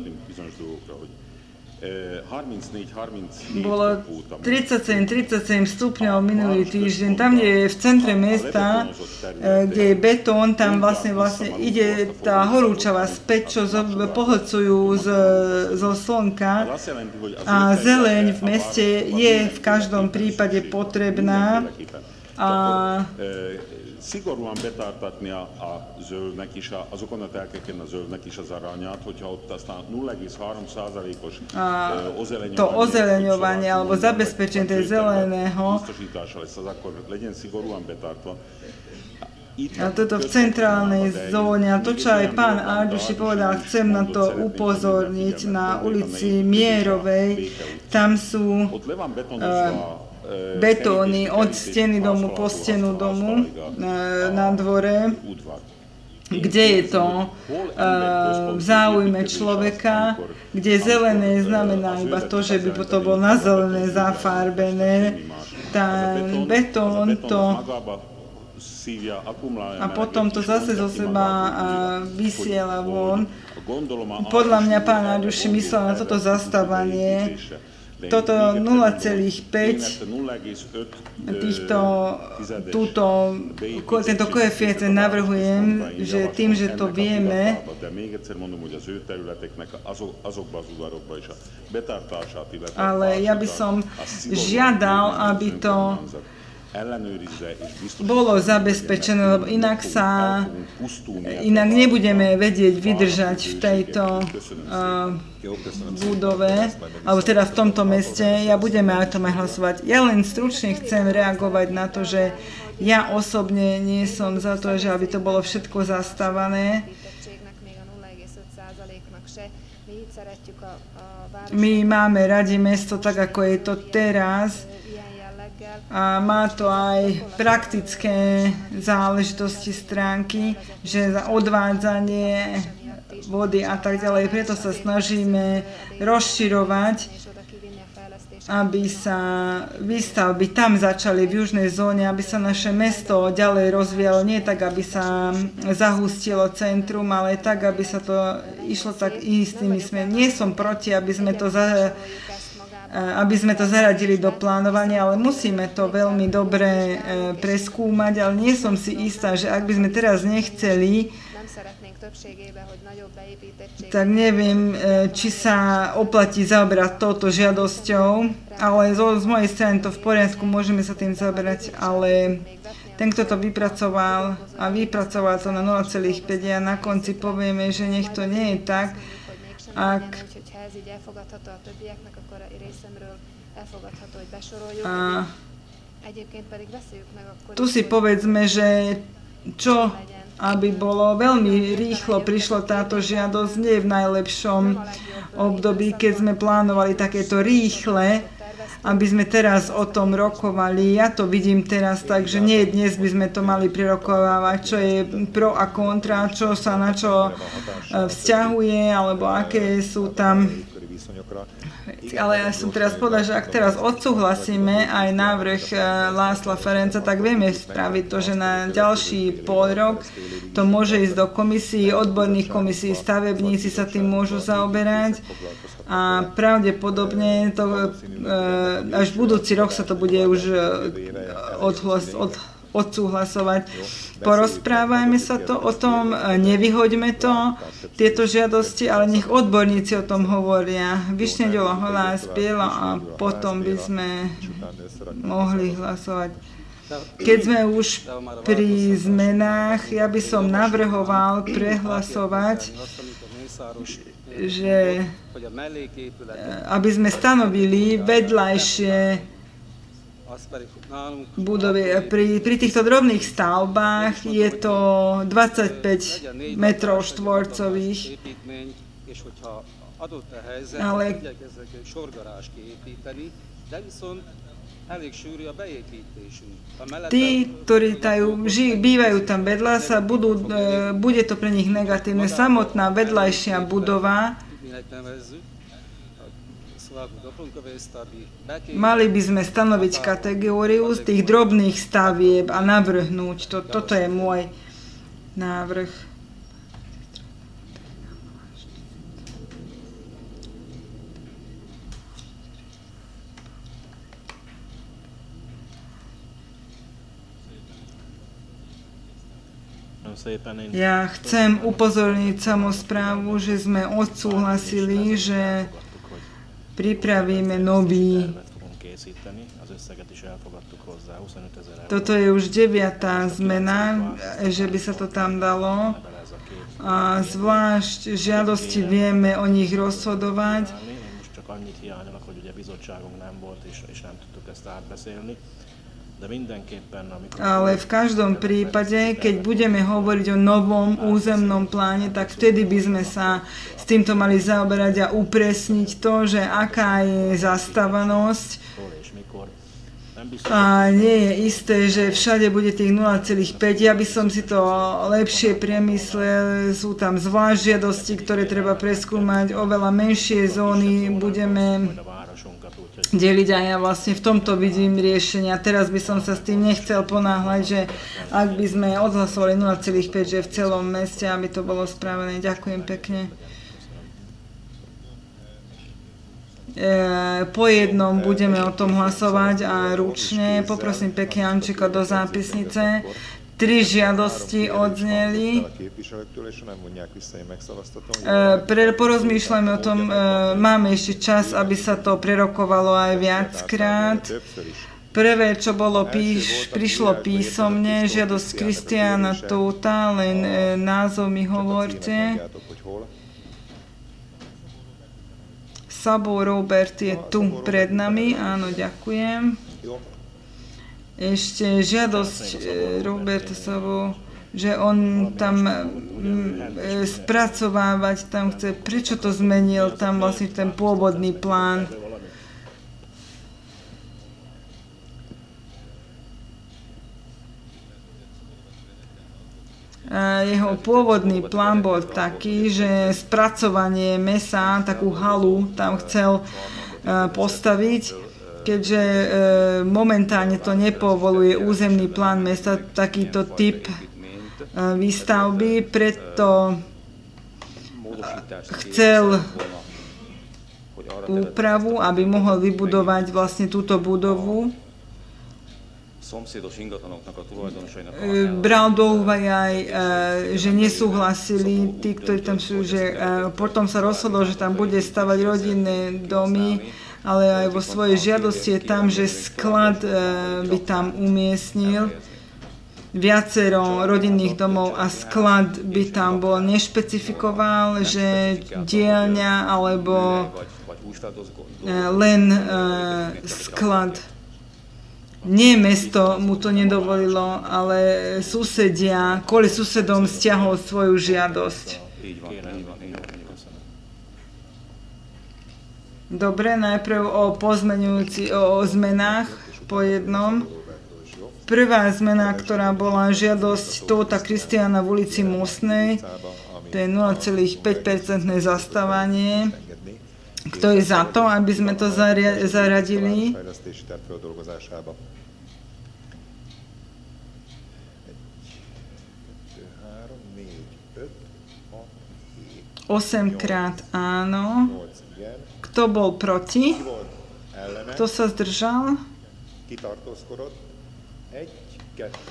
Bolo tridsaťsedem tridsaťsedem stupňov minulý týždeň. Tam, kde je v centre mesta, kde je betón, tam vlastne, vlastne ide tá horúčava späť, čo pohlcujú z, zo slnka. A zeleň v meste je v každom prípade potrebná. A szigorúan betartatni a, a zöldnek is, a, azokon a telkeken a zöldnek is az arányát, hogyha ott aztán nulla egész három százalékos ozeleňovanie, to ozeleňovanie alebo zabezpečenie tej zeleného, biztosítása lesz, az akkor legyen szigorúan betartva. A toto v centrálnej zóne, a to, čo aj pán Arduši povedal, chcem na to upozorniť, na ulici Mierovej, tam sú uh, betóny od steny domu po stenu domu na, na dvore, kde je to uh, v záujme človeka, kde zelené znamená iba to, že by to bolo na zelené zafarbené. Ten betón to a potom to zase zo seba uh, vysiela von. Podľa mňa pán Arduši myslel na toto zastávanie. Toto nula celá päť, týchto, túto, tento koeficient navrhujem, že tým, že to vieme, ale ja by som žiadal, aby to bolo zabezpečené, lebo inak sa, inak nebudeme vedieť vydržať v tejto uh, budove, alebo teda v tomto meste, ja budeme aj tom aj hlasovať. Ja len stručne chcem reagovať na to, že ja osobne nie som za to, že aby to bolo všetko zastávané. My máme radi mesto tak, ako je to teraz, a má to aj praktické záležitosti stránky, že za odvádzanie vody a tak ďalej. Preto sa snažíme rozširovať, aby sa výstavby tam začali v južnej zóne, aby sa naše mesto ďalej rozvíjalo. Nie tak, aby sa zahustilo centrum, ale tak, aby sa to išlo tak istými smermi. Nie som proti, aby sme to za aby sme to zaradili do plánovania, ale musíme to veľmi dobre preskúmať, ale nie som si istá, že ak by sme teraz nechceli, tak neviem, či sa oplatí zaoberať touto žiadosťou, ale z, z mojej strany to v poriadku, môžeme sa tým zaoberať, ale ten, kto to vypracoval a vypracoval to na nula celá päť a na konci povieme, že nech to nie je tak, ak elfogadható a többieknek, akkor részemről elfogadható, hogy besoroljuk. Egyébként pedig beszéljük meg akkor... Tu si povedzme, že čo, aby bolo veľmi rýchlo prišlo táto žiadosť, nie v najlepšom období, keď sme plánovali takéto rýchle, aby sme teraz o tom rokovali. Ja to vidím teraz tak, že nie dnes by sme to mali prirokovávať, čo je pro a kontra, čo sa na čo vzťahuje, alebo aké sú tam. Ale ja som teraz povedal, že ak teraz odsúhlasíme aj návrh László Ferenca, tak vieme spraviť to, že na ďalší pol rok to môže ísť do komisí, odborných komisí, stavebníci sa tým môžu zaoberať a pravdepodobne to, až budúci rok sa to bude už odhlas, od, odsúhlasovať. Porozprávajme sa to o tom, nevyhoďme to, tieto žiadosti, ale nech odborníci o tom hovoria. Višňaďová Holás, Biela a potom by sme mohli hlasovať. Keď sme už pri zmenách, ja by som navrhoval prehlasovať, že aby sme stanovili vedľajšie budovy. Pri, pri týchto drobných stavbách je to dvadsaťpäť metrov štvorcových, ale tí, ktorí tajú, ži, bývajú tam vedľa, sa budú, e, bude to pre nich negatívne. Samotná vedľajšia budova, mali by sme stanoviť kategóriu z tých drobných stavieb a navrhnúť to. Toto je môj návrh. Ja chcem upozorniť samosprávu, že sme odsúhlasili, že pripravíme nový. Toto je už deviatá zmena, že by sa to tam dalo. A zvlášť žiadosti vieme o nich rozhodovať. Ale v každom prípade, keď budeme hovoriť o novom územnom pláne, tak vtedy by sme sa s týmto mali zaoberať a upresniť to, že aká je zastávanosť. A nie je isté, že všade bude tých nula celá päť. Ja by som si to lepšie premyslel. Sú tam zvlášť žiadosti, ktoré treba preskúmať. Oveľa menšie zóny budeme deliť a ja vlastne v tomto vidím riešenia. Teraz by som sa s tým nechcel ponáhľať, že ak by sme odhlasovali nula celá päť, že v celom meste, aby to bolo spravené. Ďakujem pekne. E, po jednom budeme o tom hlasovať a ručne. Poprosím pekne Ančika do zápisnice. Tri žiadosti odzneli. Pre, porozmýšľajme o tom, máme ešte čas, aby sa to prerokovalo aj viackrát. Prvé, čo bolo, píš, prišlo písomne, žiadosť Kristiána Tóta, len názov mi hovorte. Sabo Robert je tu pred nami, áno, ďakujem. Ešte žiadosť Roberta Savo, že on tam e, spracovávať tam chce. Prečo to zmenil tam vlastne ten pôvodný plán? A jeho pôvodný plán bol taký, že spracovanie mäsa, takú halu tam chcel e, postaviť. Keďže e, momentálne to nepovoluje územný plán mesta, takýto typ e, výstavby, preto chcel úpravu, aby mohol vybudovať vlastne túto budovu. E, bral do úvahy aj, e, že nesúhlasili tí, ktorí tam sú, že e, potom sa rozhodol, že tam bude stavať rodinné domy, ale aj vo svojej žiadosti je tam, že sklad e, by tam umiestnil viacero rodinných domov a sklad by tam bol, nešpecifikoval, že dielňa alebo e, len e, sklad. Nie mesto mu to nedovolilo, ale susedia, kvôli susedom stiahol svoju žiadosť. Dobre, najprv o pozmeňujúci, o, o zmenách po jednom. Prvá zmena, ktorá bola žiadosť Tóta Kristiána v ulici Mostnej, to je nula celá päť percent zastávanie. Kto je za to, aby sme to zaradili? Osemkrát áno. Kto bol proti? Kto sa zdržal? Egy, kettő,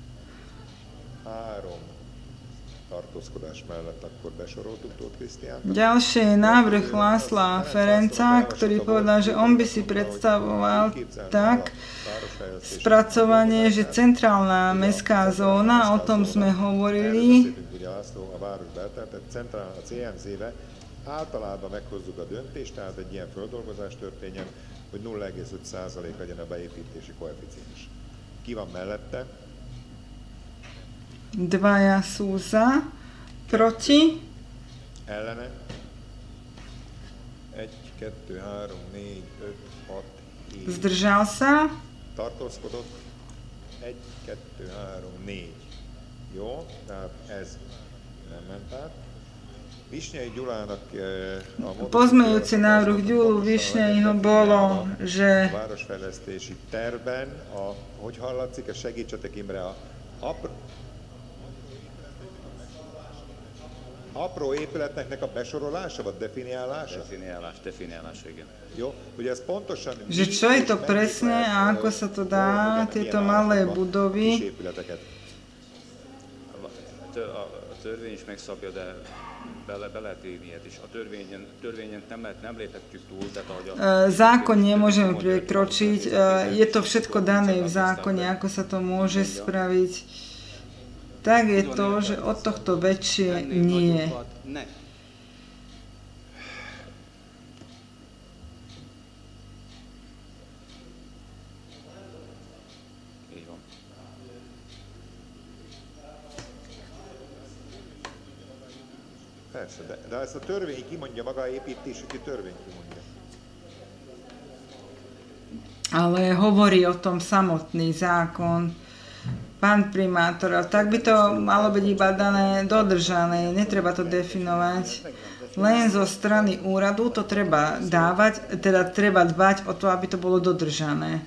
három tartózkodás mellett akkor besoroltuk Tóth Krisztiánt. Ďalší je návrh Lásla Ferenca, ktorý povedal, že on by si predstavoval tak spracovanie, že centrálna mestská zóna, o tom sme hovorili. A városban, tehát a cé em zé-be általában meghozzuk a döntést, tehát egy ilyen földolgozás történjen, hogy nulla egész öt százalék legyen a beépítési koeficiens. Ki van mellette? Dvaja sú za, proti. Ellene. Egy, kettő, három, négy, öt, hat, hét. Zdržal sa. Tartózkodott. Egy, kettő, három, négy. Jó, tehát ez nem ment át. Visnyei Gyulának a pozmeňujúci návrh Ďulu Visnyeiho bolo, že a városfejlesztési tervben, a, hogy hallatszik, segítsetek Imre, a apró, apró épületeknek a besorolása, vagy definiálása? Definiálás, definiálás, igen. Jó, ugye ez pontosan... Že čo je to presne a ako sa to dá, tieto malé budovy? A törvény is megszabja, de bele, be lehet írni ilyet is. A törvényen, törvényen nem, lehet, nem léphetjük túl, tehát ahogy a... Zákon nemôžeme prekročiť, je to všetko dané v zákone, ako sa to môže spraviť. Tak je to, že od tohto väčšie nie. Persze, de, de ezt a törvény kimondja, maga a építésügyi törvény kimondja. Ale hovorí o tom samotný zákon. Pán primátor, tak by to malo byť iba dané, dodržané, netreba to definovať. Len zo strany úradu to treba dávať, teda treba dbať o to, aby to bolo dodržané.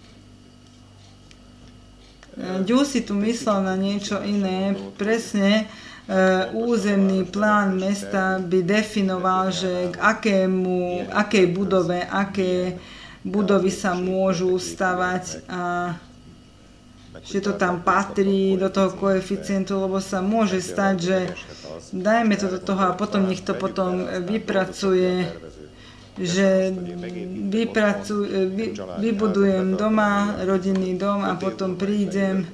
Ďu si tu myslel na niečo iné, presne. Uh, územný plán mesta by definoval, že k akému, akej budove, aké budovy sa môžu stavať a že to tam patrí do toho koeficientu, lebo sa môže stať, že dajme to do toho a potom nech to potom vypracuje, že vypracuj, vy, vybudujem doma, rodinný dom a potom prídem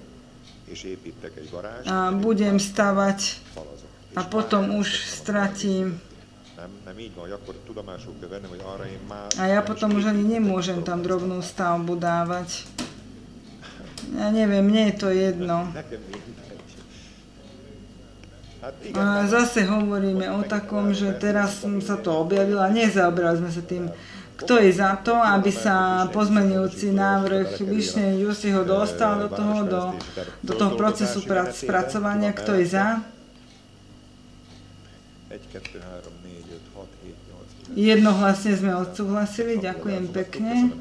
a budem stavať a potom už stratím. A ja potom už ani nemôžem tam drobnú stavbu dávať. Ja neviem, mne je to jedno. A zase hovoríme o takom, že teraz sa to objavilo a nezaoberali sme sa tým. Kto je za to, aby sa pozmeňujúci návrh Višnej Jusiho dostal do toho, do, do toho procesu spracovania? Kto je za? Jednohlasne sme odsúhlasili, ďakujem pekne.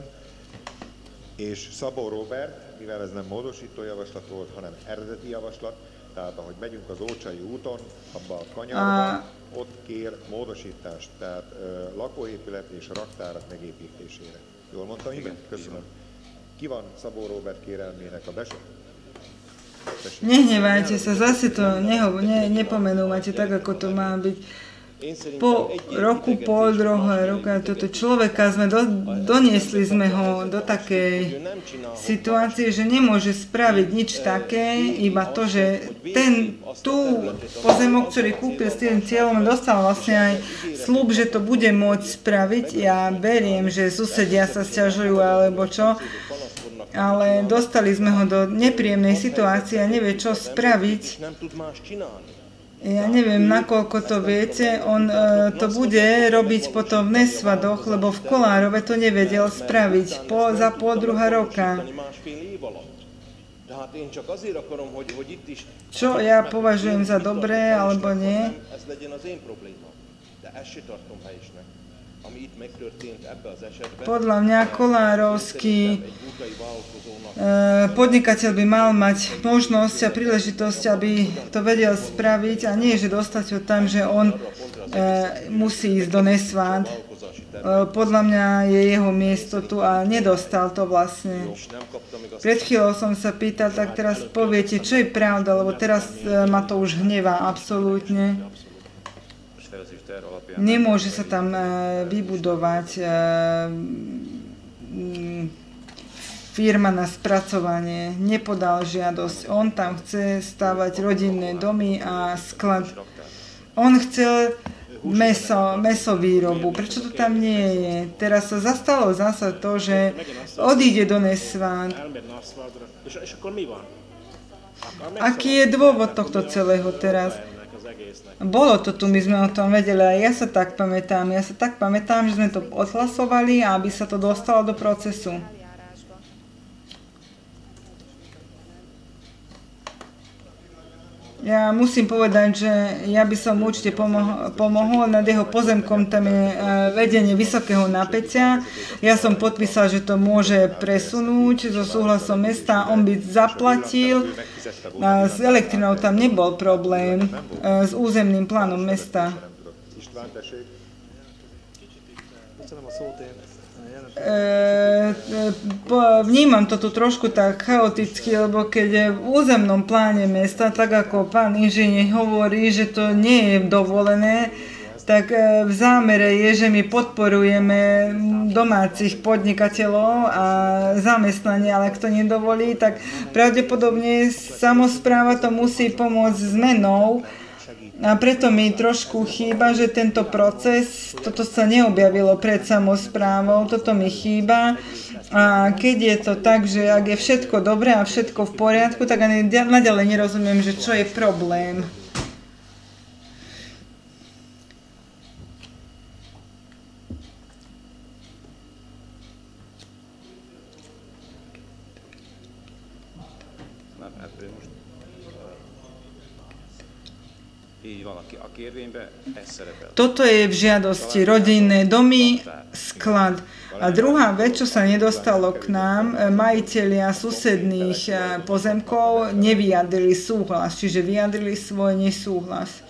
És Szabó Róbert, mivel ez nem módosító javaslat volt, hanem eredeti javaslat, tehát ahogy megyünk az Ócsai úton, abba a kanyarban, ott kér módosítást, tehát uh, lakóépület és raktárak megépítésére. Jól mondtam, igen? Köszönöm. Ki van Szabó Róbert kérelmének a besor? Nehnevajte sa, zase to neho, ne, nepomenúvate tak, ako to má byť. Po roku, pol, druhé roka, toto človeka sme do, doniesli sme ho do takej situácie, že nemôže spraviť nič také, iba to, že ten tu pozemok, ktorý kúpil s tým cieľom, dostal vlastne aj sľub, že to bude môcť spraviť. Ja beriem, že susedia sa sťažujú alebo čo, ale dostali sme ho do nepríjemnej situácie a nevie, čo spraviť. Ja neviem, nakoľko to viete, on uh, to bude robiť potom v Nesvadoch, lebo v Kolárove to nevedel spraviť po, za pol druhá roka. Čo ja považujem za dobré, alebo nie? Podľa mňa kolárovský podnikateľ by mal mať možnosť a príležitosť, aby to vedel spraviť a nie, že dostať ho tam, že on musí ísť do Nesvád. podľa mňa je jeho miesto tu a nedostal to vlastne. Pred chvíľou som sa pýtal, tak teraz poviete, čo je pravda, lebo teraz ma to už hnevá absolútne. Nemôže sa tam vybudovať firma na spracovanie. Nepodal žiadosť. On tam chce stavať rodinné domy a sklad. On chcel meso, mesovýrobu. Prečo to tam nie je? Teraz sa zastalo zasa to, že odíde do Nesvát. Aký je dôvod tohto celého teraz? Bolo to tu, my sme o tom vedeli, a ja sa tak pamätám. Ja sa tak pamätám, že sme to odhlasovali, aby sa to dostalo do procesu. Ja musím povedať, že ja by som určite pomohol, pomohol nad jeho pozemkom, tam je vedenie vysokého napätia. Ja som podpísal, že to môže presunúť so súhlasom mesta, on by zaplatil. S elektrinou tam nebol problém, s územným plánom mesta. Vnímam to tu trošku tak chaoticky, lebo keď je v územnom pláne mesta, tak ako pán inžinier hovorí, že to nie je dovolené, tak v zámere je, že my podporujeme domácich podnikateľov a zamestnanie, ale ak to nedovolí, tak pravdepodobne samospráva to musí pomôcť zmenou. A preto mi trošku chýba, že tento proces, toto sa neobjavilo pred samosprávou, toto mi chýba. A keď je to tak, že ak je všetko dobré a všetko v poriadku, tak ani naďalej nerozumiem, že čo je problém. Toto je v žiadosti rodinné domy, sklad. A druhá vec, čo sa nedostalo k nám, majitelia susedných pozemkov nevyjadrili súhlas, čiže vyjadrili svoj nesúhlas.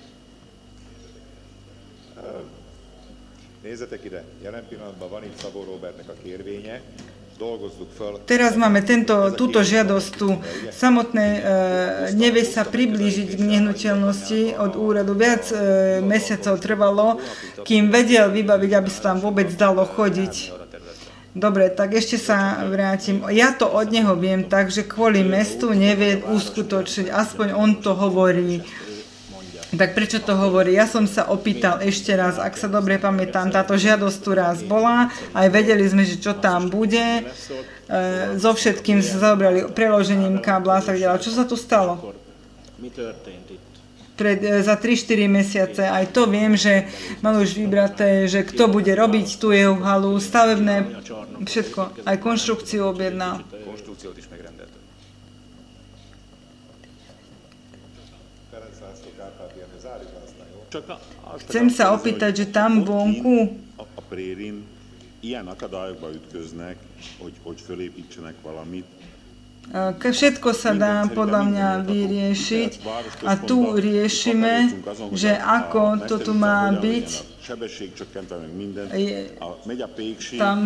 Nézzetek ide, jelen pillanatban van itt Szabó Róbertnek a kérvénye. Teraz máme tento, túto žiadosť tu. Samotné e, nevie sa priblížiť k nehnuteľnosti od úradu. Viac e, mesiacov trvalo, kým vedel vybaviť, aby sa tam vôbec dalo chodiť. Dobre, tak ešte sa vrátim. Ja to od neho viem tak, že kvôli mestu nevie uskutočniť. Aspoň on to hovorí. Tak prečo to hovorí? Ja som sa opýtal ešte raz, ak sa dobre pamätám, táto žiadosť tu raz bola, aj vedeli sme, že čo tam bude, e, so všetkým sa zaobrali preložením kábla a tak ďalej. Čo sa tu stalo? Pred, e, za tri štyri mesiace. Aj to viem, že mal už vybraté, že kto bude robiť tú jeho halu, stavebné, všetko, aj konštrukciu objednal. Chcem sa opýtať, že tam vonku a prérin ilyen akadályokba ütköznek, hogy, hogy fölépítsenek valamit. Všetko sa dá podľa mňa vyriešiť a tu riešime, že ako to tu má byť. Tam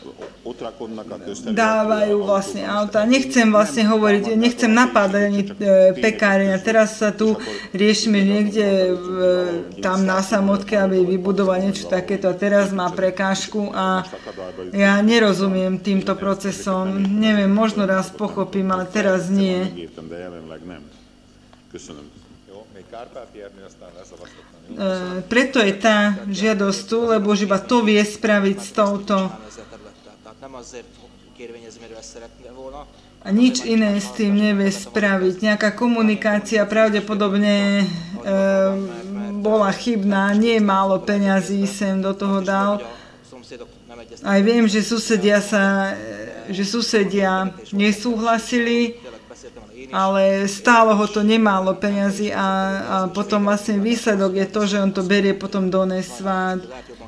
dávajú vlastne auta. Nechcem vlastne hovoriť, nechcem napádať ani pekárenia. Teraz sa tu riešime niekde tam na samotke, aby vybudovali niečo takéto. A teraz má prekážku a ja nerozumiem týmto procesom. Neviem, možno raz pochopím, ale teraz nie. Uh, preto je tá žiadosť tu, lebo už iba to vie spraviť s touto. A nič iné s tým nevie spraviť. Nejaká komunikácia pravdepodobne uh, bola chybná, nie málo peňazí sem do toho dal. Aj viem, že susedia sa, že susedia nesúhlasili, ale stálo ho to nemálo peňazí a, a potom vlastne výsledok je to, že on to berie potom do Nesvát.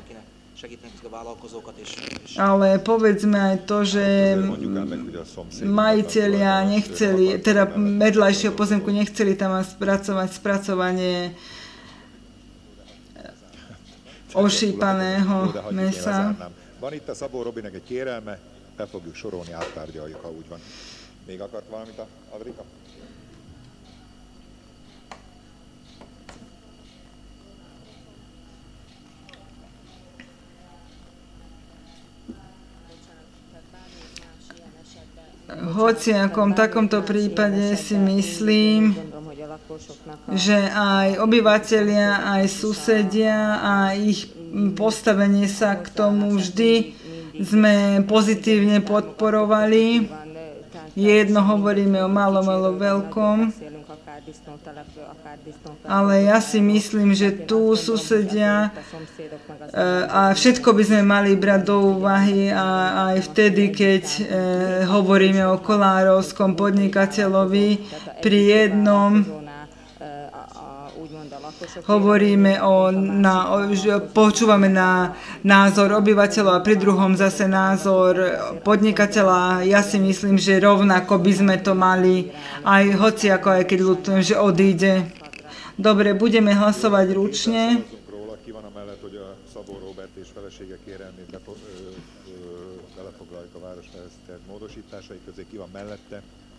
Ale povedzme aj to, že majitelia nechceli, teda vedľajšieho pozemku nechceli tam spracovať spracovanie ošípaného mesa. Van itt a Szabó Robinek egy kérelme, be fogjuk sorolni, áttárgyaljuk, ha úgy van. Még akart valamit a Adrika? Hociakom takomto prípade si myslím, že aj obyvatelia, aj susedia a ich postavenie sa k tomu vždy sme pozitívne podporovali. Jedno hovoríme o malom, ale veľkom. Ale ja si myslím, že tu susedia a všetko by sme mali brať do úvahy a aj vtedy, keď hovoríme o kolárovskom podnikateľovi pri jednom hovoríme o, na, o, počúvame na názor obyvateľov a pri druhom zase názor podnikateľa. Ja si myslím, že rovnako by sme to mali, aj hoci ako aj keď ľutujem, že odíde. Dobre, budeme hlasovať ručne. Ki van amellett, hogy a Szabó Róbert és felesége kérelmét belefoglaljuk a városfejlesztés módosításai közé. Ki van mellette?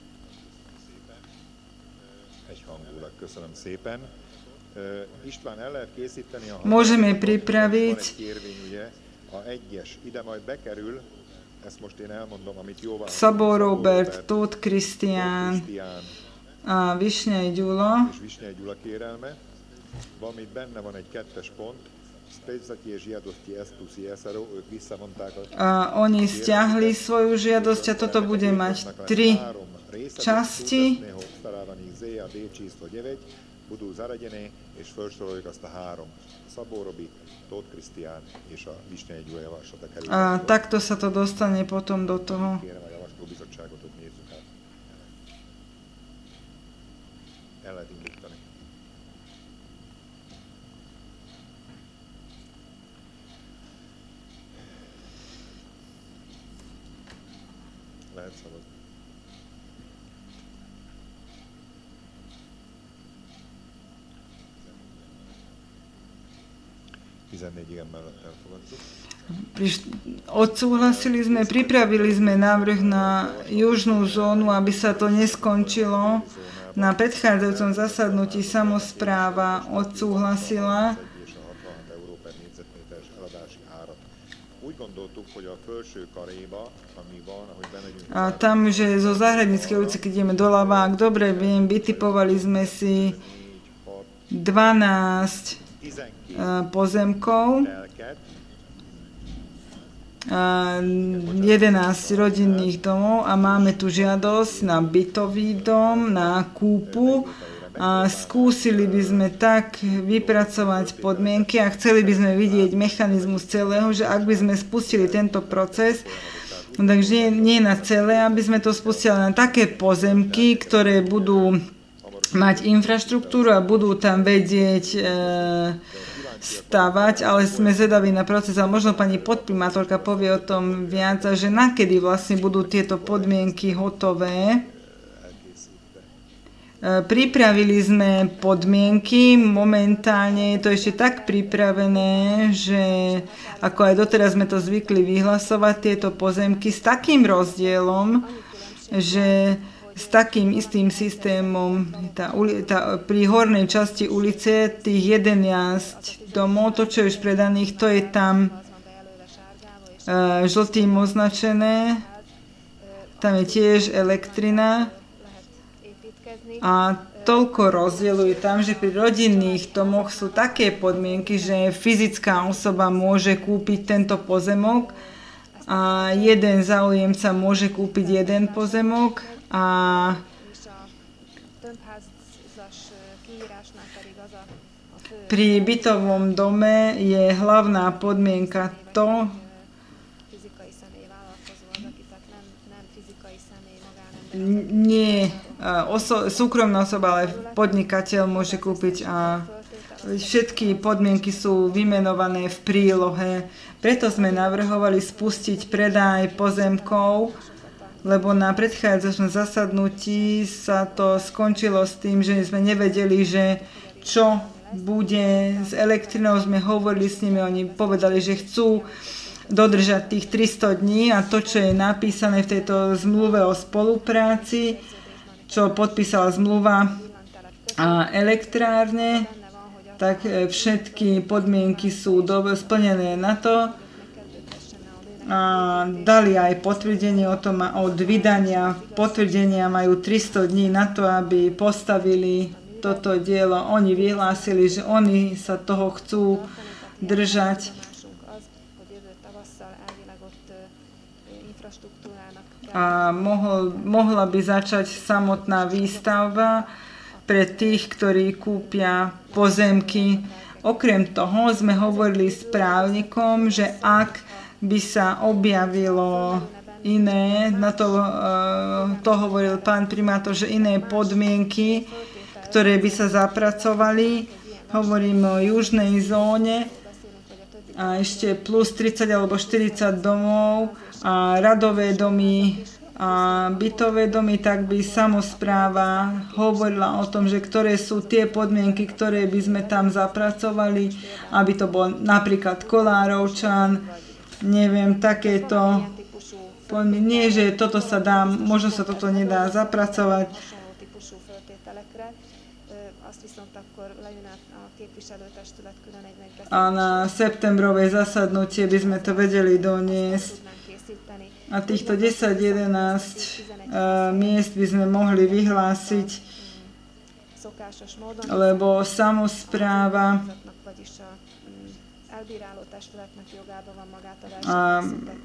Egyhangulag, köszönöm szépen. István, el lehet készíteni a Môžeme pripraviť kérvény, ugye, a egyes, ide majd bekerül, ezt most én elmondom, amit jóval... Szabó Róbert, Tóth Krisztián a Višňaj Gyula. És Višňaj Gyula kérelme. Van, itt benne van egy kettes pont, Spejzaki és Žiadosti es plus es er o, ők visszavonták a... A oni stiahli svoju žiadosť a toto bude mať tri časti. Budú zaradené, és felsoroljuk azt a három. Szabó Robi, Tóth Krisztián és a Višňaj Gyula javaslata kerül. A takto sa to dostane potom do toho. Kérem a javasló bizottságot, hogy nézzük át. El lehet indítani. Lehet szavazni. tizennégy igen mellett elfogadtuk. Odsúhlasili sme, pripravili sme návrh na južnú zónu, aby sa to neskončilo. Na predchádzajúcom zasadnutí samospráva odsúhlasila. A tam, že zo Záhradníckej ulice, keď ideme doľava, ak dobre viem, vytipovali sme si dvanásť pozemkov, jedenásť rodinných domov a máme tu žiadosť na bytový dom, na kúpu a skúsili by sme tak vypracovať podmienky a chceli by sme vidieť mechanizmus celého, že ak by sme spustili tento proces, takže nie na celé, aby sme to spustili na také pozemky, ktoré budú mať infraštruktúru a budú tam vedieť e, stavať, ale sme zvedaví na proces a možno pani podprimátorka povie o tom viac, že nakedy vlastne budú tieto podmienky hotové. Pripravili sme podmienky, momentálne je to ešte tak pripravené, že ako aj doteraz sme to zvykli vyhlasovať, tieto pozemky s takým rozdielom, že s takým istým systémom tá, tá, pri hornej časti ulice tých jedenásť domov, to čo je už predaných, to je tam uh, žltým označené, tam je tiež elektrina a toľko rozdielu je tam, že pri rodinných domoch sú také podmienky, že fyzická osoba môže kúpiť tento pozemok a jeden záujemca môže kúpiť jeden pozemok a pri bytovom dome je hlavná podmienka to, nie oso- súkromná osoba, ale podnikateľ môže kúpiť a všetky podmienky sú vymenované v prílohe. Preto sme navrhovali spustiť predaj pozemkov, lebo na predchádzajúcom zasadnutí sa to skončilo s tým, že sme nevedeli, že čo bude s elektrinou, sme hovorili s nimi, oni povedali, že chcú dodržať tých tristo dní a to, čo je napísané v tejto zmluve o spolupráci, čo podpísala zmluva a elektrárne, tak všetky podmienky sú splnené na to a dali aj potvrdenie o tom, od vydania potvrdenia majú tristo dní na to, aby postavili toto dielo. Oni vyhlásili, že oni sa toho chcú držať. A mohol, mohla by začať samotná výstavba pre tých, ktorí kúpia pozemky. Okrem toho sme hovorili s právnikom, že ak by sa objavilo iné, na to, to hovoril pán primátor, že iné podmienky, ktoré by sa zapracovali, hovoríme o južnej zóne, a ešte plus tridsať alebo štyridsať domov, a radové domy a bytové domy, tak by samospráva hovorila o tom, že ktoré sú tie podmienky, ktoré by sme tam zapracovali, aby to bol napríklad Kolárovčan, neviem, takéto podmienky. Nie, že toto sa dá, možno sa toto nedá zapracovať. A na septembrové zasadnutie by sme to vedeli doniesť. A týchto desať jedenásť uh, miest by sme mohli vyhlásiť, lebo samospráva a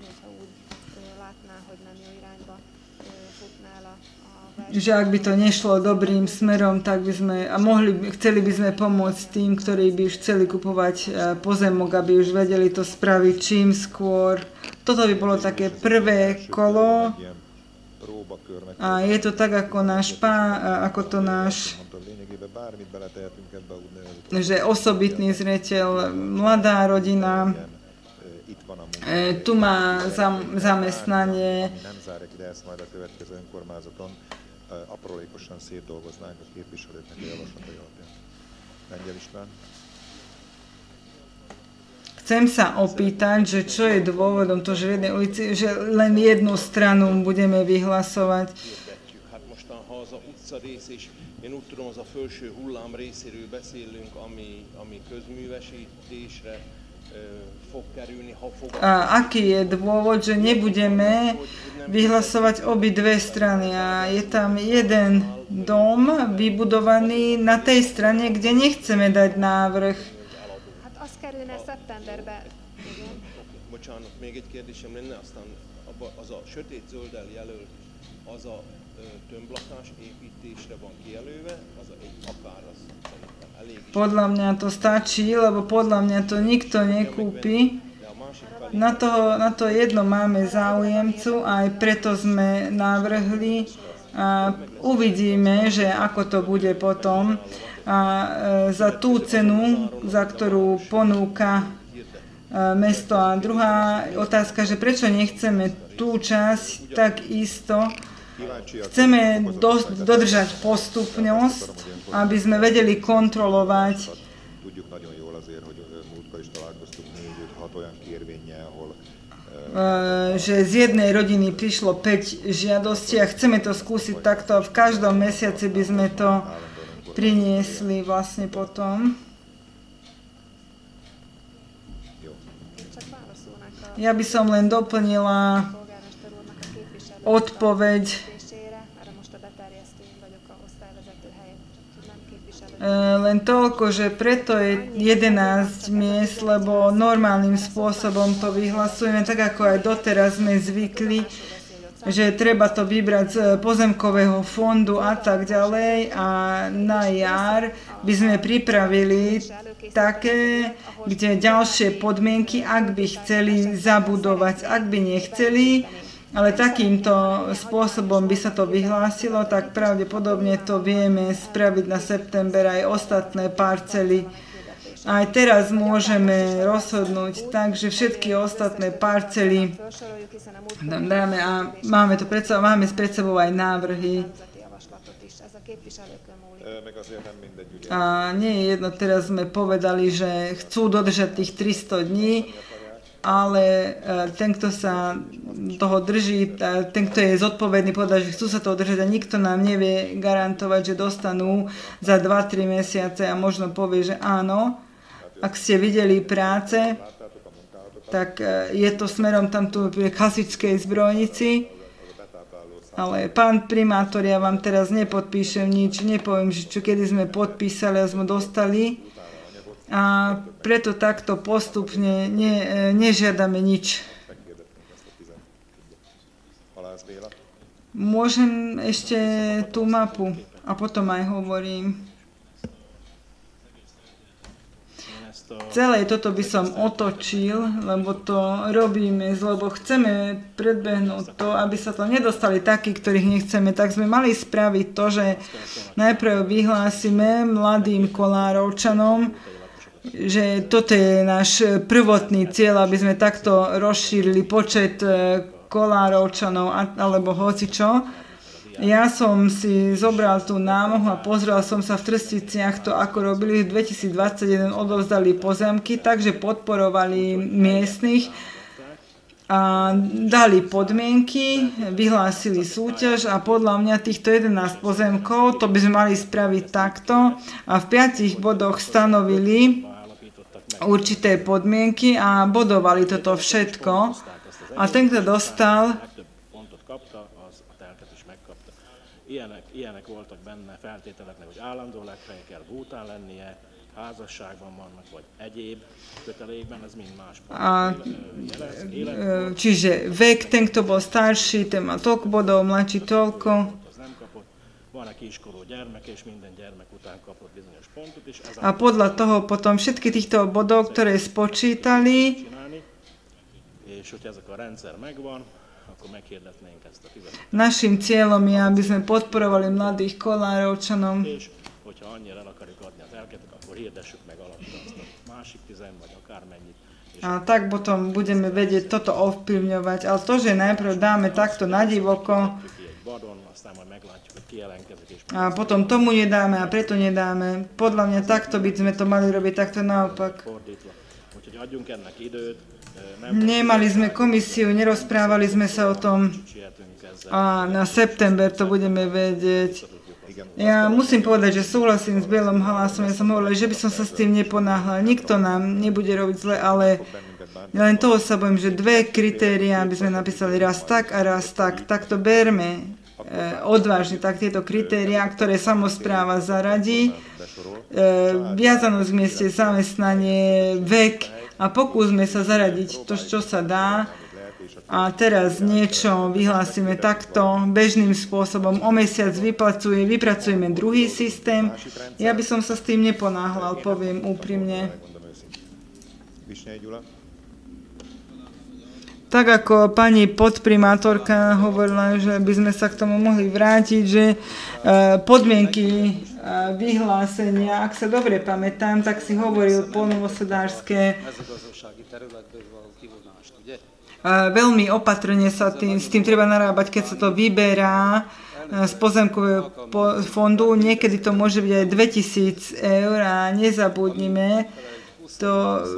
že ak by to nešlo dobrým smerom, tak by sme, a mohli, chceli by sme pomôcť tým, ktorí by už chceli kupovať pozemok, aby už vedeli to spraviť čím skôr. Toto by bolo také prvé kolo a je to tak, ako náš pán, ako to náš, že osobitný zreteľ, mladá rodina, e, tu má zam, zamestnanie. Aprólékosan szétdolgoznánk a képviselőknek a javaslatai alapján. Lengyel István. Chcem sa opýtať, že čo je dôvodom to, že v jednej ulici, že len jednu stranu budeme vyhlasovať. Hát mostan, ha az a utca rész, és én úgy tudom, az a felső hullám részéről beszélünk, ami, ami közművesítésre fog kerülni, ha fog... A aký je dôvod, že nebudeme vyhlasovať obi dve strany a je tam jeden dom vybudovaný na tej strane, kde nechceme dať návrh. Hát az kerülne szeptemberbe. Bocsánat, még egy kérdésem lenne, aztán az a sötét zölddel jelölt, az a tömblakás építésre van kijelölve, az a egy akár az szerintem elég. Podľa mňa to stačí, lebo podľa mňa to nikto nekúpi. Na to, na to jedno máme záujemcu, aj preto sme navrhli a uvidíme, že ako to bude potom. A za tú cenu, za ktorú ponúka mesto. A druhá otázka, že prečo nechceme tú časť tak isto. Chceme do, dodržať postupnosť, aby sme vedeli kontrolovať. Že z jednej rodiny prišlo päť žiadostí a chceme to skúsiť takto. V každom mesiaci by sme to priniesli vlastne potom. Ja by som len doplnila odpoveď. Len toľko, že preto je jedenásť miest, lebo normálnym spôsobom to vyhlasujeme, tak ako aj doteraz sme zvykli, že treba to vybrať z pozemkového fondu a tak ďalej a na jar by sme pripravili také, kde ďalšie podmienky, ak by chceli zabudovať, ak by nechceli, ale takýmto spôsobom by sa to vyhlásilo, tak pravdepodobne to vieme spraviť na september aj ostatné parcely. Aj teraz môžeme rozhodnúť tak, že všetky ostatné parcely dáme a máme, to pred sebou, máme pred sebou aj návrhy. Ez a képviselőkön múlik. A nie je jedno, teraz sme povedali, že chcú dodržať tých tristo dní, ale ten, kto sa toho drží, ten, kto je zodpovedný, povedal, že chcú sa toho držať a nikto nám nevie garantovať, že dostanú za dva tri mesiace a možno povie, že áno. Ak ste videli práce, tak je to smerom tam tu pri klasickej zbrojnici. Ale pán primátor, ja vám teraz nepodpíšem nič, nepoviem, že čo kedy sme podpísali a sme dostali. A preto takto postupne ne, nežiadame nič. Môžem ešte tú mapu a potom aj hovorím. Celé toto by som otočil, lebo to robíme, lebo chceme predbehnúť to, aby sa to nedostali takí, ktorých nechceme. Tak sme mali spraviť to, že najprv vyhlásime mladým Kolárovčanom, že toto je náš prvotný cieľ, aby sme takto rozšírili počet Kolárovčanov alebo hocičo. Ja som si zobral tú námahu a pozrel som sa v Trsticiach to, ako robili. V dvetisícdvadsaťjeden odovzdali pozemky, takže podporovali miestnych a dali podmienky, vyhlásili súťaž a podľa mňa týchto jedenásť pozemkov, to by sme mali spraviť takto a v piatich bodoch stanovili určité podmienky a bodovali toto všetko. A ten, kto dostal, Ilyenek, ilyenek voltak benne feltételeknek, hogy állandó lakhelye kell Bhútán lennie, házasságban vannak, vagy egyéb kötelékben, ez mind más. A, čiže vek, ten, kto bol starší, ten má toľko bodov, mladší toľko. A podľa toho potom všetky týchto bodov, ktoré spočítali, našim cieľom je, aby sme podporovali mladých Kolárovčanov. A tak potom budeme vedieť toto ovplyvňovať. Ale to, že najprv dáme takto na divoko a potom tomu nedáme a preto nedáme, podľa mňa takto by sme to mali robiť takto naopak. Nemali sme komisiu, nerozprávali sme sa o tom a na september to budeme vedieť. Ja musím povedať, že súhlasím s Bielom hlasom. Ja som hovorila, že by som sa s tým neponáhľal. Nikto nám nebude robiť zle, ale len toho sa bojím, že dve kritériá by sme napísali raz tak a raz tak. Tak to berme e, odvážne, tak tieto kritériá, ktoré samospráva zaradí. E, viazanosť v mieste, zamestnanie, vek, a pokúsme sa zaradiť to, čo sa dá. A teraz niečo vyhlásime takto, bežným spôsobom. O mesiac vypracuje, vypracujeme druhý systém. Ja by som sa s tým neponáhľal, poviem úprimne. Tak ako pani podprimátorka hovorila, že by sme sa k tomu mohli vrátiť, že podmienky vyhlásenia, ak sa dobre pamätám, tak si hovoril poľnohospodárske, veľmi opatrne sa tým, s tým treba narábať, keď sa to vyberá z pozemkového fondu. Niekedy to môže byť aj dvetisíc eur a nezabudnime, to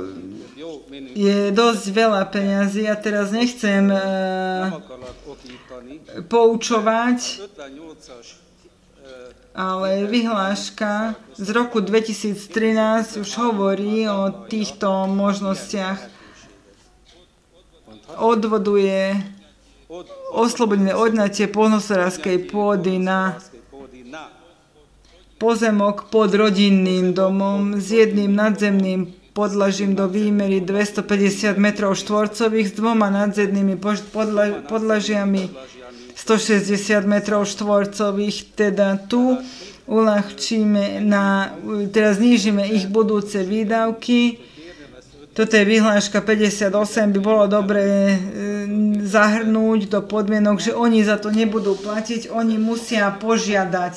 je dosť veľa peňazí. Ja teraz nechcem poučovať, ale vyhláška z roku dvetisíctrinásť už hovorí o týchto možnostiach. Odvoduje oslobodené odňatie poľnohospodárskej pôdy na pozemok pod rodinným domom s jedným nadzemným podlažím do výmery dvestopäťdesiat metrov štvorcových s dvoma nadzemnými podla- podlažiami stošesťdesiat metrov štvorcových, teda tu uľahčíme na, teda znížime ich budúce výdavky. Toto je vyhláška päťdesiatosem, by bolo dobré zahrnúť do podmienok, že oni za to nebudú platiť, oni musia požiadať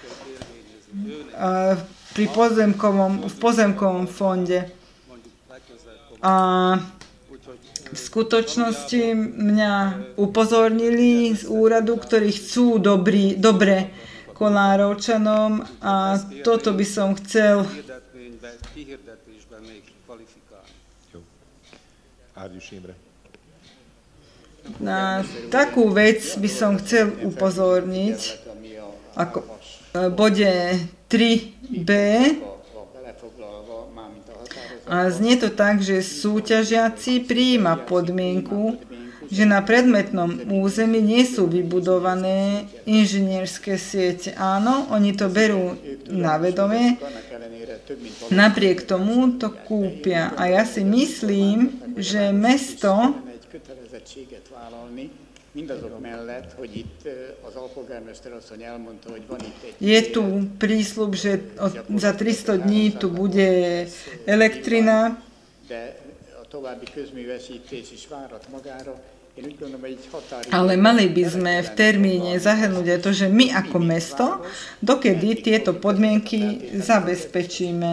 pri pozemkovom, v pozemkovom fonde. A v skutočnosti mňa upozornili z úradu, ktorí chcú dobrý, dobre Kolárovčanom a toto by som chcel na takú vec by som chcel upozorniť ako v bode tri bé a znie to tak, že súťažiaci prijíma podmienku, že na predmetnom území nie sú vybudované inžinierské siete. Áno, oni to berú na vedomie, napriek tomu to kúpia. A ja si myslím, že mesto je tu prísľub, že za tristo dní tu bude elektrina. Ale mali by sme v termíne zahrnúť aj to, že my ako mesto, dokedy tieto podmienky zabezpečíme.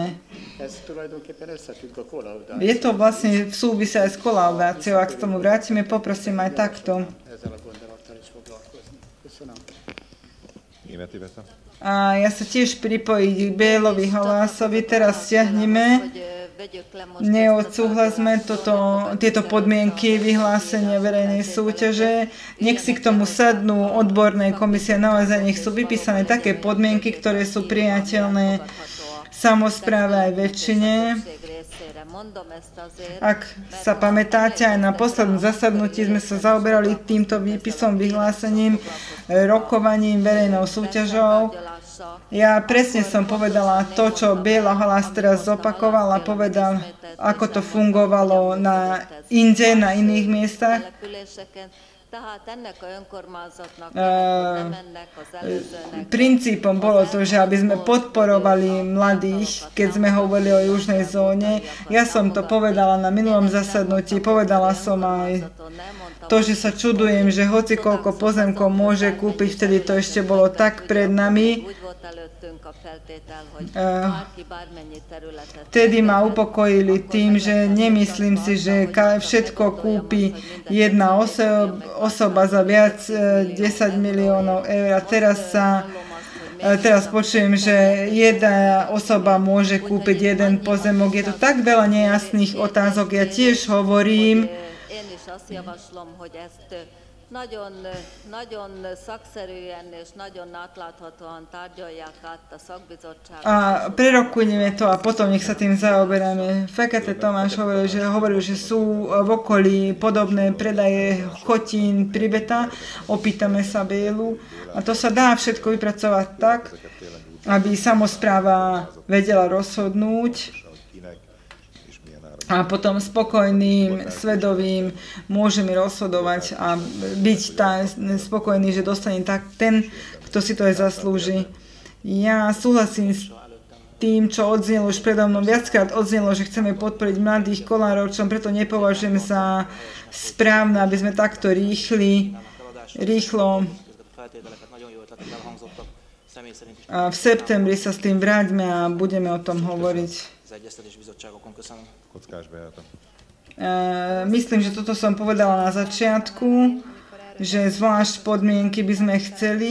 Je to vlastne v súvisí aj s kolaudáciou. Ak k tomu vrátime, poprosím aj takto. A ja sa tiež pripojiť k Bélovi Halásovi. Teraz stiahneme, neodsúhlasme toto, tieto podmienky vyhlásenia verejnej súťaže. Nech si k tomu sadnú odborné komisie, naozaj nech sú vypísané také podmienky, ktoré sú priateľné samospráve aj väčšine. Ak sa pamätáte, aj na poslednom zasadnutí sme sa zaoberali týmto výpisom, vyhlásením, rokovaním, verejnou súťažou. Ja presne som povedala to, čo Béla Halás teraz zopakoval a povedal, ako to fungovalo na inde, na iných miestach. Princípom bolo to, že aby sme podporovali mladých, keď sme hovorili o južnej zóne. Ja som to povedala na minulom zasadnutí, povedala som aj to, že sa čudujem, že hoci koľko pozemkov môže kúpiť, vtedy to ešte bolo tak pred nami. Vtedy ma upokojili tým, že nemyslím si, že všetko kúpi jedna osoba za viac desať miliónov eur. A teraz sa teraz počujem, že jedna osoba môže kúpiť jeden pozemok. Je to tak veľa nejasných otázok. Ja tiež hovorím, azt javaslom, hogy ezt nagyon, nagyon szakszerűen és nagyon átláthatóan tárgyalják át a szakbizottság. A prerokujeme to a potom nech sa tým zaoberáme. Fekete Tomáš hovoril, že, hovoril, že sú v okolí podobné predaje chotín, pribeta. Opýtame sa Bélu. A to sa dá všetko vypracovať tak, aby samospráva vedela rozhodnúť. A potom spokojným, svedovým môžeme rozhodovať a byť tá, spokojný, že dostane tak ten, kto si to aj zaslúži. Ja súhlasím s tým, čo odznelo už predo mnou. Viackrát odznelo, že chceme podporiť mladých Kolárovčan, preto nepovažujem za správne, aby sme takto rýchli, rýchlo a v septembri sa s tým vráťme a budeme o tom hovoriť. Myslím, že toto som povedala na začiatku, že zvlášť podmienky by sme chceli.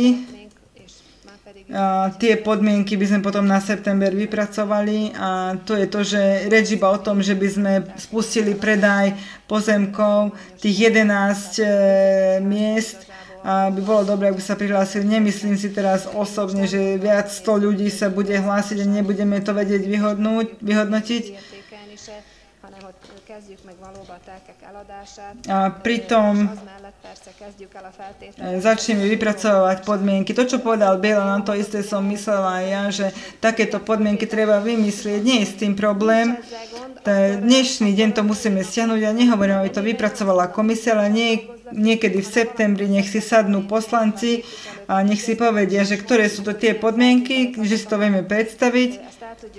A tie podmienky by sme potom na september vypracovali a to je to, že reč iba o tom, že by sme spustili predaj pozemkov, tých jedenásť e, miest. A by bolo dobré, ak by sa prihlásili. Nemyslím si teraz osobne, že viac sto ľudí sa bude hlásiť a nebudeme to vedieť vyhodnotiť. A pritom začneme vypracovať podmienky. To, čo povedal Béla, na to isté som myslela aj ja, že takéto podmienky treba vymyslieť. Nie je s tým problém. Dnešný deň to musíme stiahnuť a nehovorím, aby to vypracovala komisia, ale nie, niekedy v septembri nech si sadnú poslanci a nech si povedia, že ktoré sú to tie podmienky, že si to vieme predstaviť.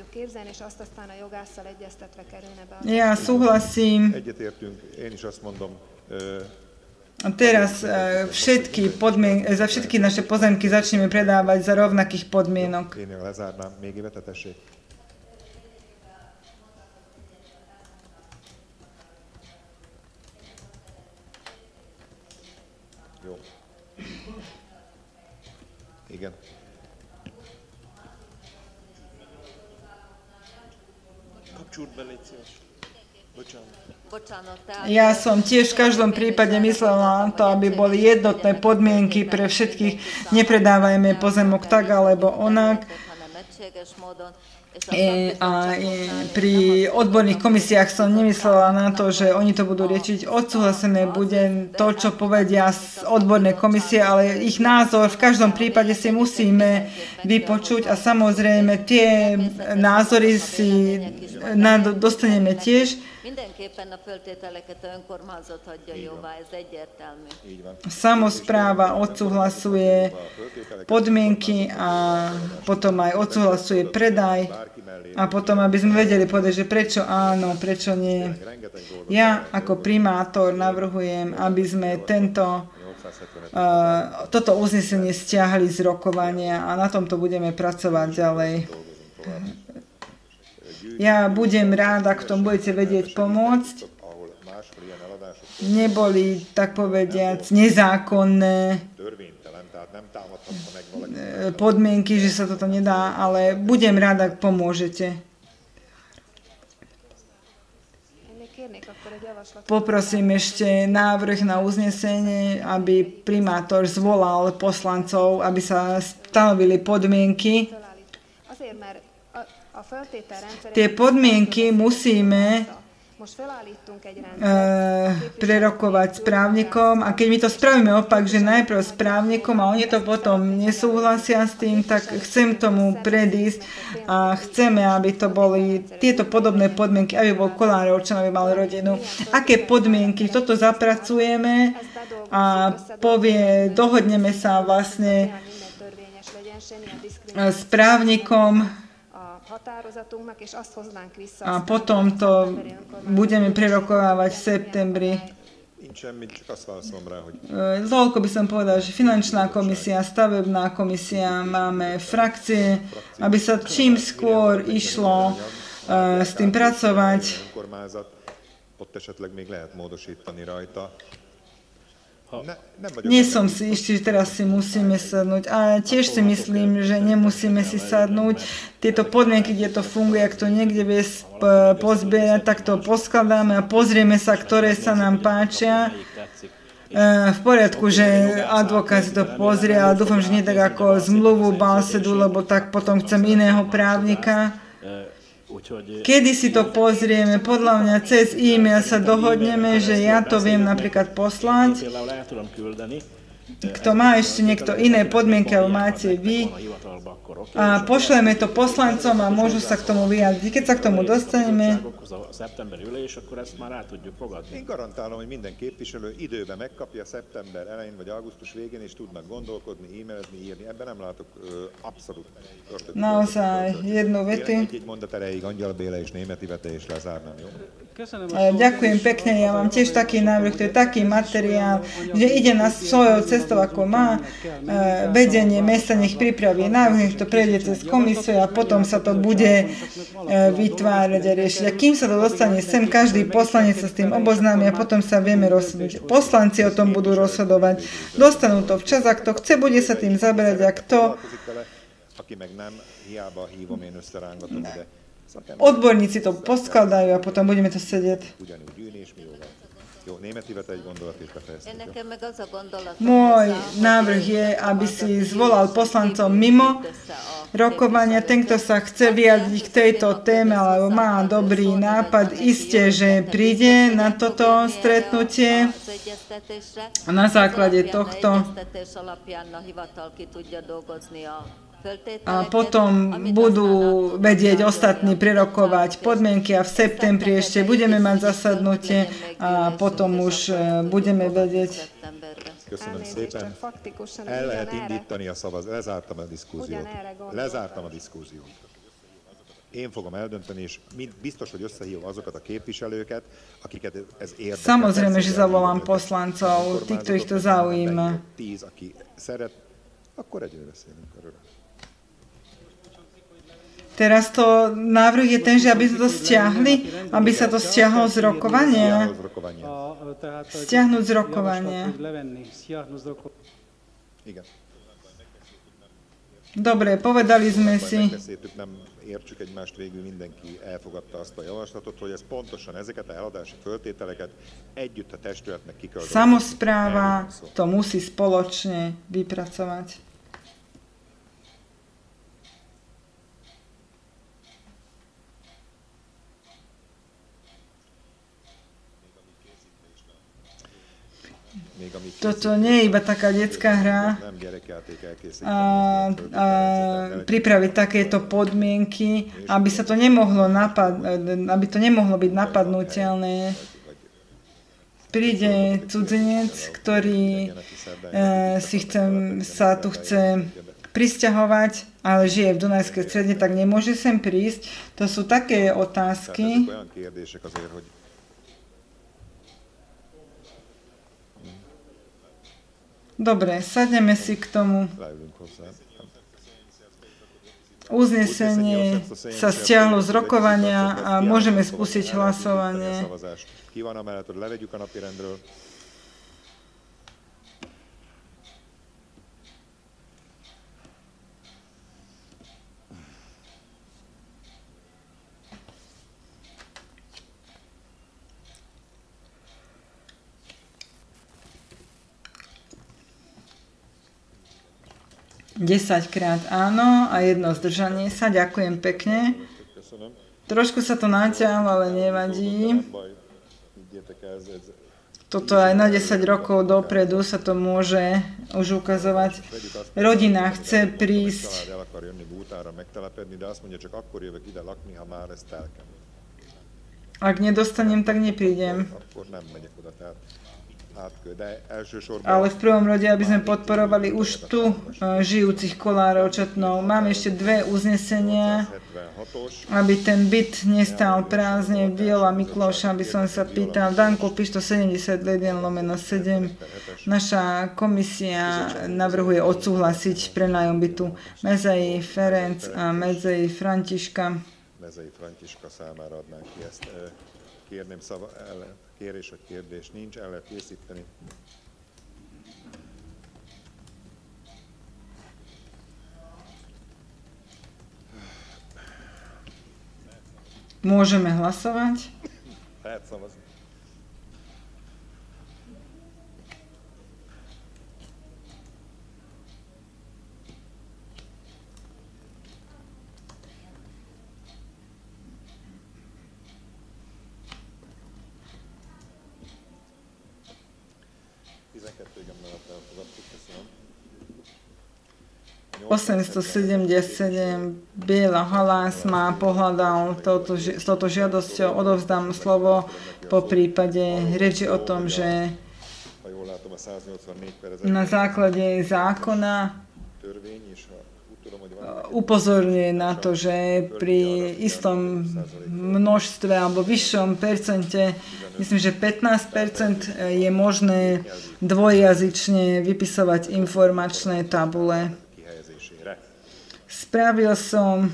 Ja súhlasím. A teraz všetky podmien- za všetky naše pozemky začneme predávať za rovnakých podmienok. Igen. Ja som tiež v každom prípade myslela na to, aby boli jednotné podmienky pre všetkých. Nepredávajme pozemok tak alebo onak. E, a e, pri odborných komisiách som nemyslela na to, že oni to budú riešiť. Odsúhlasené bude to, čo povedia z odbornej komisie, ale ich názor v každom prípade si musíme vypočuť a samozrejme tie názory si dostaneme tiež. Mindenképpen a föltételeket a önkormányzat hagyja jóvá, ez egyértelmű. Samospráva odsúhlasuje podmienky a potom aj odsúhlasuje predaj a potom, aby sme vedeli povedať, že prečo áno, prečo nie. Ja ako primátor navrhujem, aby sme tento, uh, toto uznesenie stiahli z rokovania a na tomto budeme pracovať ďalej. Ja budem rád, ak v tom budete vedieť pomôcť. Neboli, tak povediac, nezákonné podmienky, že sa toto nedá, ale budem rád, ak pomôžete. Poprosím ešte návrh na uznesenie, aby primátor zvolal poslancov, aby sa stanovili podmienky. Tie podmienky musíme uh, prerokovať s právnikom a keď my to spravíme opak, že najprv s právnikom a oni to potom nesúhlasia s tým, tak chcem tomu predísť a chceme, aby to boli tieto podobné podmienky, aby bol Kolárovčan, aby mal rodinu. Aké podmienky? Toto zapracujeme a povie, dohodneme sa vlastne s právnikom a potom to budeme prerokovávať v septembri. Toľko by som povedal, že finančná komisia, stavebná komisia, máme frakcie, aby sa čím skôr išlo uh, s tým pracovať. Nie som si istý, že teraz si musíme sadnúť, ale tiež si myslím, že nemusíme si sadnúť. Tieto podmienky, kde to funguje, ak to niekde vie pozbierať, tak to poskladáme a pozrieme sa, ktoré sa nám páčia. V poriadku, že advokát si to pozrie, ale dúfam, že nie tak ako zmluvu Balsedu, lebo tak potom chcem iného právnika. Kedy si to pozrieme, podľa mňa cez e-mail sa dohodneme, že ja to viem napríklad poslať. Kto má ešte niekto iné podmienky, alebo máte vy, a pošleme to poslancom a môžu sa k tomu vyjadriť. Keď sa k tomu dostaneme, én garantálom, hogy minden képviselő időben megkapja szeptember elején vagy augusztus végén, és tudnak gondolkodni, e-mailezni, írni. Ebben nem látok ö, abszolút ördögi. Naozaj, jednu vetu. Egy-egy mondat erejéig Angyal Béla és Németh Ivete, és lezárnám, jó? Ďakujem pekne, ja mám tiež taký návrh, to je taký materiál, že ide na svojou cestou, ako má vedenie mesta, nech pripraví návrh, nech to prejde cez komisiu a potom sa to bude vytvárať a riešiť. A kým sa to dostane sem, každý poslanec sa s tým oboznámi a potom sa vieme rozhodnúť. Poslanci o tom budú rozhodovať, dostanú to včas, ak to chce, bude sa tým zaberať, ak to... Odborníci to poskladajú a potom budeme to sedieť. Môj návrh je, aby si zvolal poslancom mimo rokovania. Ten, kto sa chce vyjadriť k tejto téme, alebo má dobrý nápad, iste, že príde na toto stretnutie. A na základe tohto a potom budú vedieť ostatní prerokovať podmienky a v septembri ešte budeme mať zasadnutie a potom už budeme vedieť. Köszönöm szépen. El lehet indítani a szavaz. Lezártam a diszkúziót. Lezártam a diszkúziót. Én fogom eldönteni, és biztos, hogy összehívom azokat a képviselőket, akiket ez érdekel. Samozrejme, že zavolám poslancov, tí, ktorých to zaujíma. Tíz, aki szeret, akkor egyre beszélünk erről. Teraz to návrh je ten, že aby to stiahli, aby sa to stiahlo z rokovania. Stiahnuť z rokovania. Dobre, povedali sme si... Nem értsük egymást, végül mindenki elfogadta azt a javaslatot, hogy ez pontosan ezeket a eladási föltételeket együtt a testületnek ki kell... Samospráva to musí spoločne vypracovať. Toto nie je iba taká detská hra a, a pripraviť takéto podmienky, aby sa to nemohlo napad, aby to nemohlo byť napadnutelné. Príde cudzinec, ktorý e, si chce, sa tu chce prisťahovať, ale žije v Dunajskej Strede, tak nemôže sem prísť. To sú také otázky. Dobre, sadneme si k tomu. Uznesenie sa stiahlo z rokovania a môžeme spustiť hlasovanie. desaťkrát áno a jedno zdržanie sa. Ďakujem pekne. Trošku sa to naťahlo, ale nevadí. Toto aj na desať rokov dopredu sa to môže už ukazovať. Rodina chce prísť. Ak nedostanem, tak neprídem. Ale v prvom rade, aby sme podporovali už tu žijúcich kolárov Četnov. Máme ešte dve uznesenia, aby ten byt nestal prázdne. Viola Mikloša, aby som sa pýtal. Danko Pišto sedemdesiatjeden lomeno sedem. Naša komisia navrhuje odsúhlasiť prenájom bytu Mezei Ferenc a Mezei Františka. Mezei Františka számára adnánk ki ezt. Kérném szava ellen. Kérés vagy kérdés nincs, el lehet készíteni. Môžeme hlasovať. Lehet szavazni. osemstosedemdesiatsedem Biela Halás má pohľadal touto, s touto žiadosťou. Odovzdám slovo po prípade reči o tom, že na základe zákona upozorňuje na to, že pri istom množstve alebo vyššom percente, myslím, že pätnásť percent je možné dvojjazyčne vypisovať informačné tabule. Spravil som...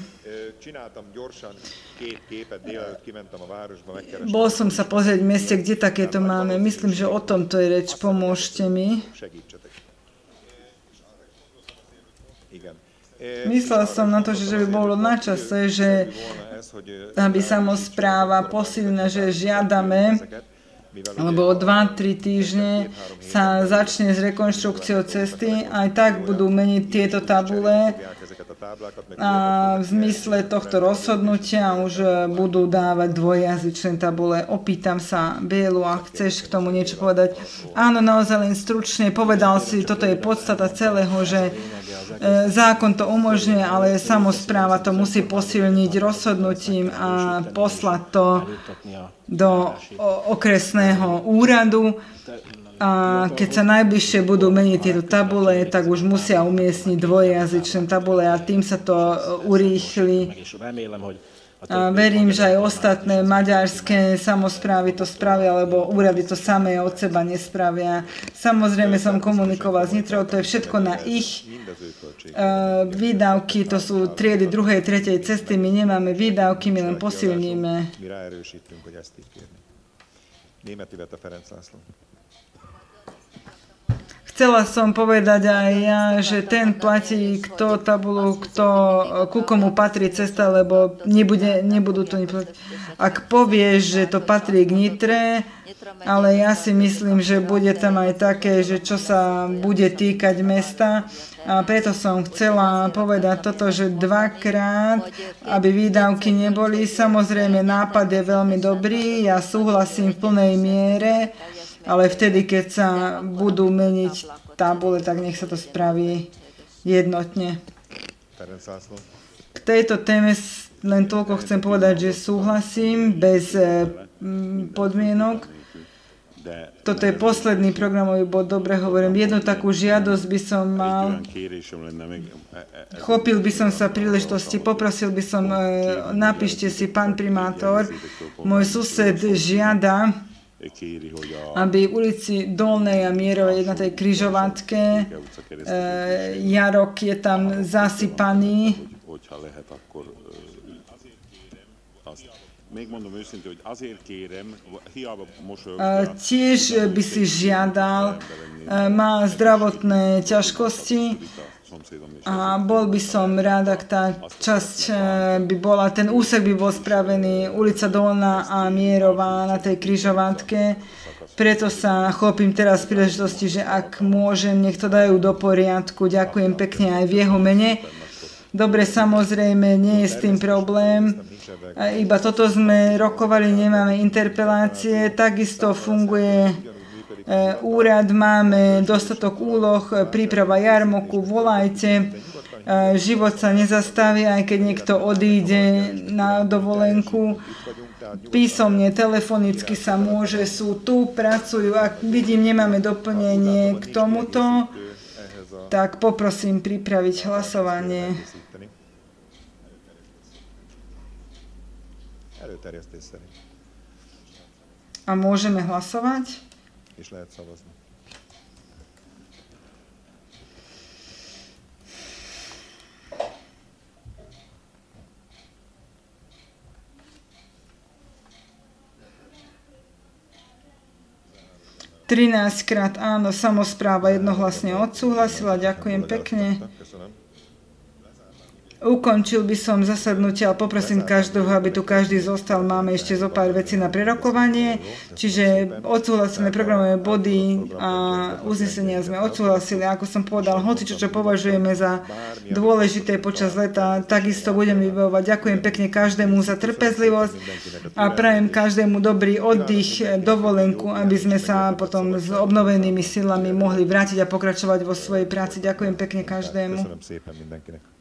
Bol som sa pozrieť v meste, kde takéto máme. Myslím, že o tomto je reč. Pomôžte mi. Myslel som na to, že by bolo na čase, že aby samospráva posilná, že žiadame, lebo o dva tri týždne sa začne s rekonštrukciou cesty, aj tak budú meniť tieto tabule a v zmysle tohto rozhodnutia už budú dávať dvojjazyčné tabule. Opýtam sa, Bielu, ak chceš k tomu niečo povedať. Áno, naozaj len stručne povedal si, toto je podstata celého, že zákon to umožňuje, ale samospráva to musí posilniť rozhodnutím a poslať to do okresného úradu. A keď sa najbližšie budú meniť tieto tabule, tak už musia umiestniť dvojjazyčné tabule a tým sa to urýchli. A verím, že aj ostatné maďarské samosprávy to spravia, lebo úrady to samé od seba nespravia. Samozrejme som komunikoval s Nitrou, to je všetko na ich uh, výdavky, to sú triedy druhej, tretej cesty, my nemáme výdavky, my len posilníme. chcela som povedať aj ja, že ten platí, kto tabulu, kto, ku komu patrí cesta, lebo nebude, nebudú to neplatiť. Ak povieš, že to patrí k Nitre, ale ja si myslím, že bude tam aj také, že čo sa bude týkať mesta. A preto som chcela povedať toto, že dvakrát, aby výdavky neboli. Samozrejme, nápad je veľmi dobrý, ja súhlasím v plnej miere, ale vtedy, keď sa budú meniť tabule, tak nech sa to spraví jednotne. K tejto téme len toľko chcem povedať, že súhlasím bez podmienok. Toto je posledný programový bod, dobre hovorím. Jednu takú žiadosť by som mal. Chopil by som sa príležitosti, poprosil by som, napíšte si, pán primátor, môj sused žiada, aby v ulici Dolnej a Mierovej na tej križovatke jarok je tam zasypaný. Tiež by si žiadal, má zdravotné ťažkosti a bol by som rád, ak tá časť by bola, ten úsek by bol spravený, ulica Dolná a Mierová na tej križovatke. Preto sa chopím teraz príležitosti, že ak môžem, nech to dajú do poriadku. Ďakujem pekne aj v jeho mene. Dobre, samozrejme, nie je s tým problém. Iba toto sme rokovali, nemáme interpelácie. Takisto funguje úrad, máme dostatok úloh, príprava jarmoku, volajte. Život sa nezastaví, aj keď niekto odíde na dovolenku. Písomne, telefonicky sa môže, sú tu, pracujú. Ak vidím, nemáme doplnenie k tomuto, tak poprosím pripraviť hlasovanie. A môžeme hlasovať? trinásťkrát áno, samospráva jednohlasne odsúhlasila. Ďakujem pekne. Ukončil by som zasadnutie, ale poprosím každého, aby tu každý zostal. Máme ešte zo pár vecí na prerokovanie. Čiže odsúhlasíme programové body a uznesenia sme odsúhlasili. Ako som povedal, hoci čo, čo považujeme za dôležité počas leta, takisto budeme vybavovať. Ďakujem pekne každému za trpezlivosť a prajem každému dobrý oddych, dovolenku, aby sme sa potom s obnovenými silami mohli vrátiť a pokračovať vo svojej práci. Ďakujem pekne každému.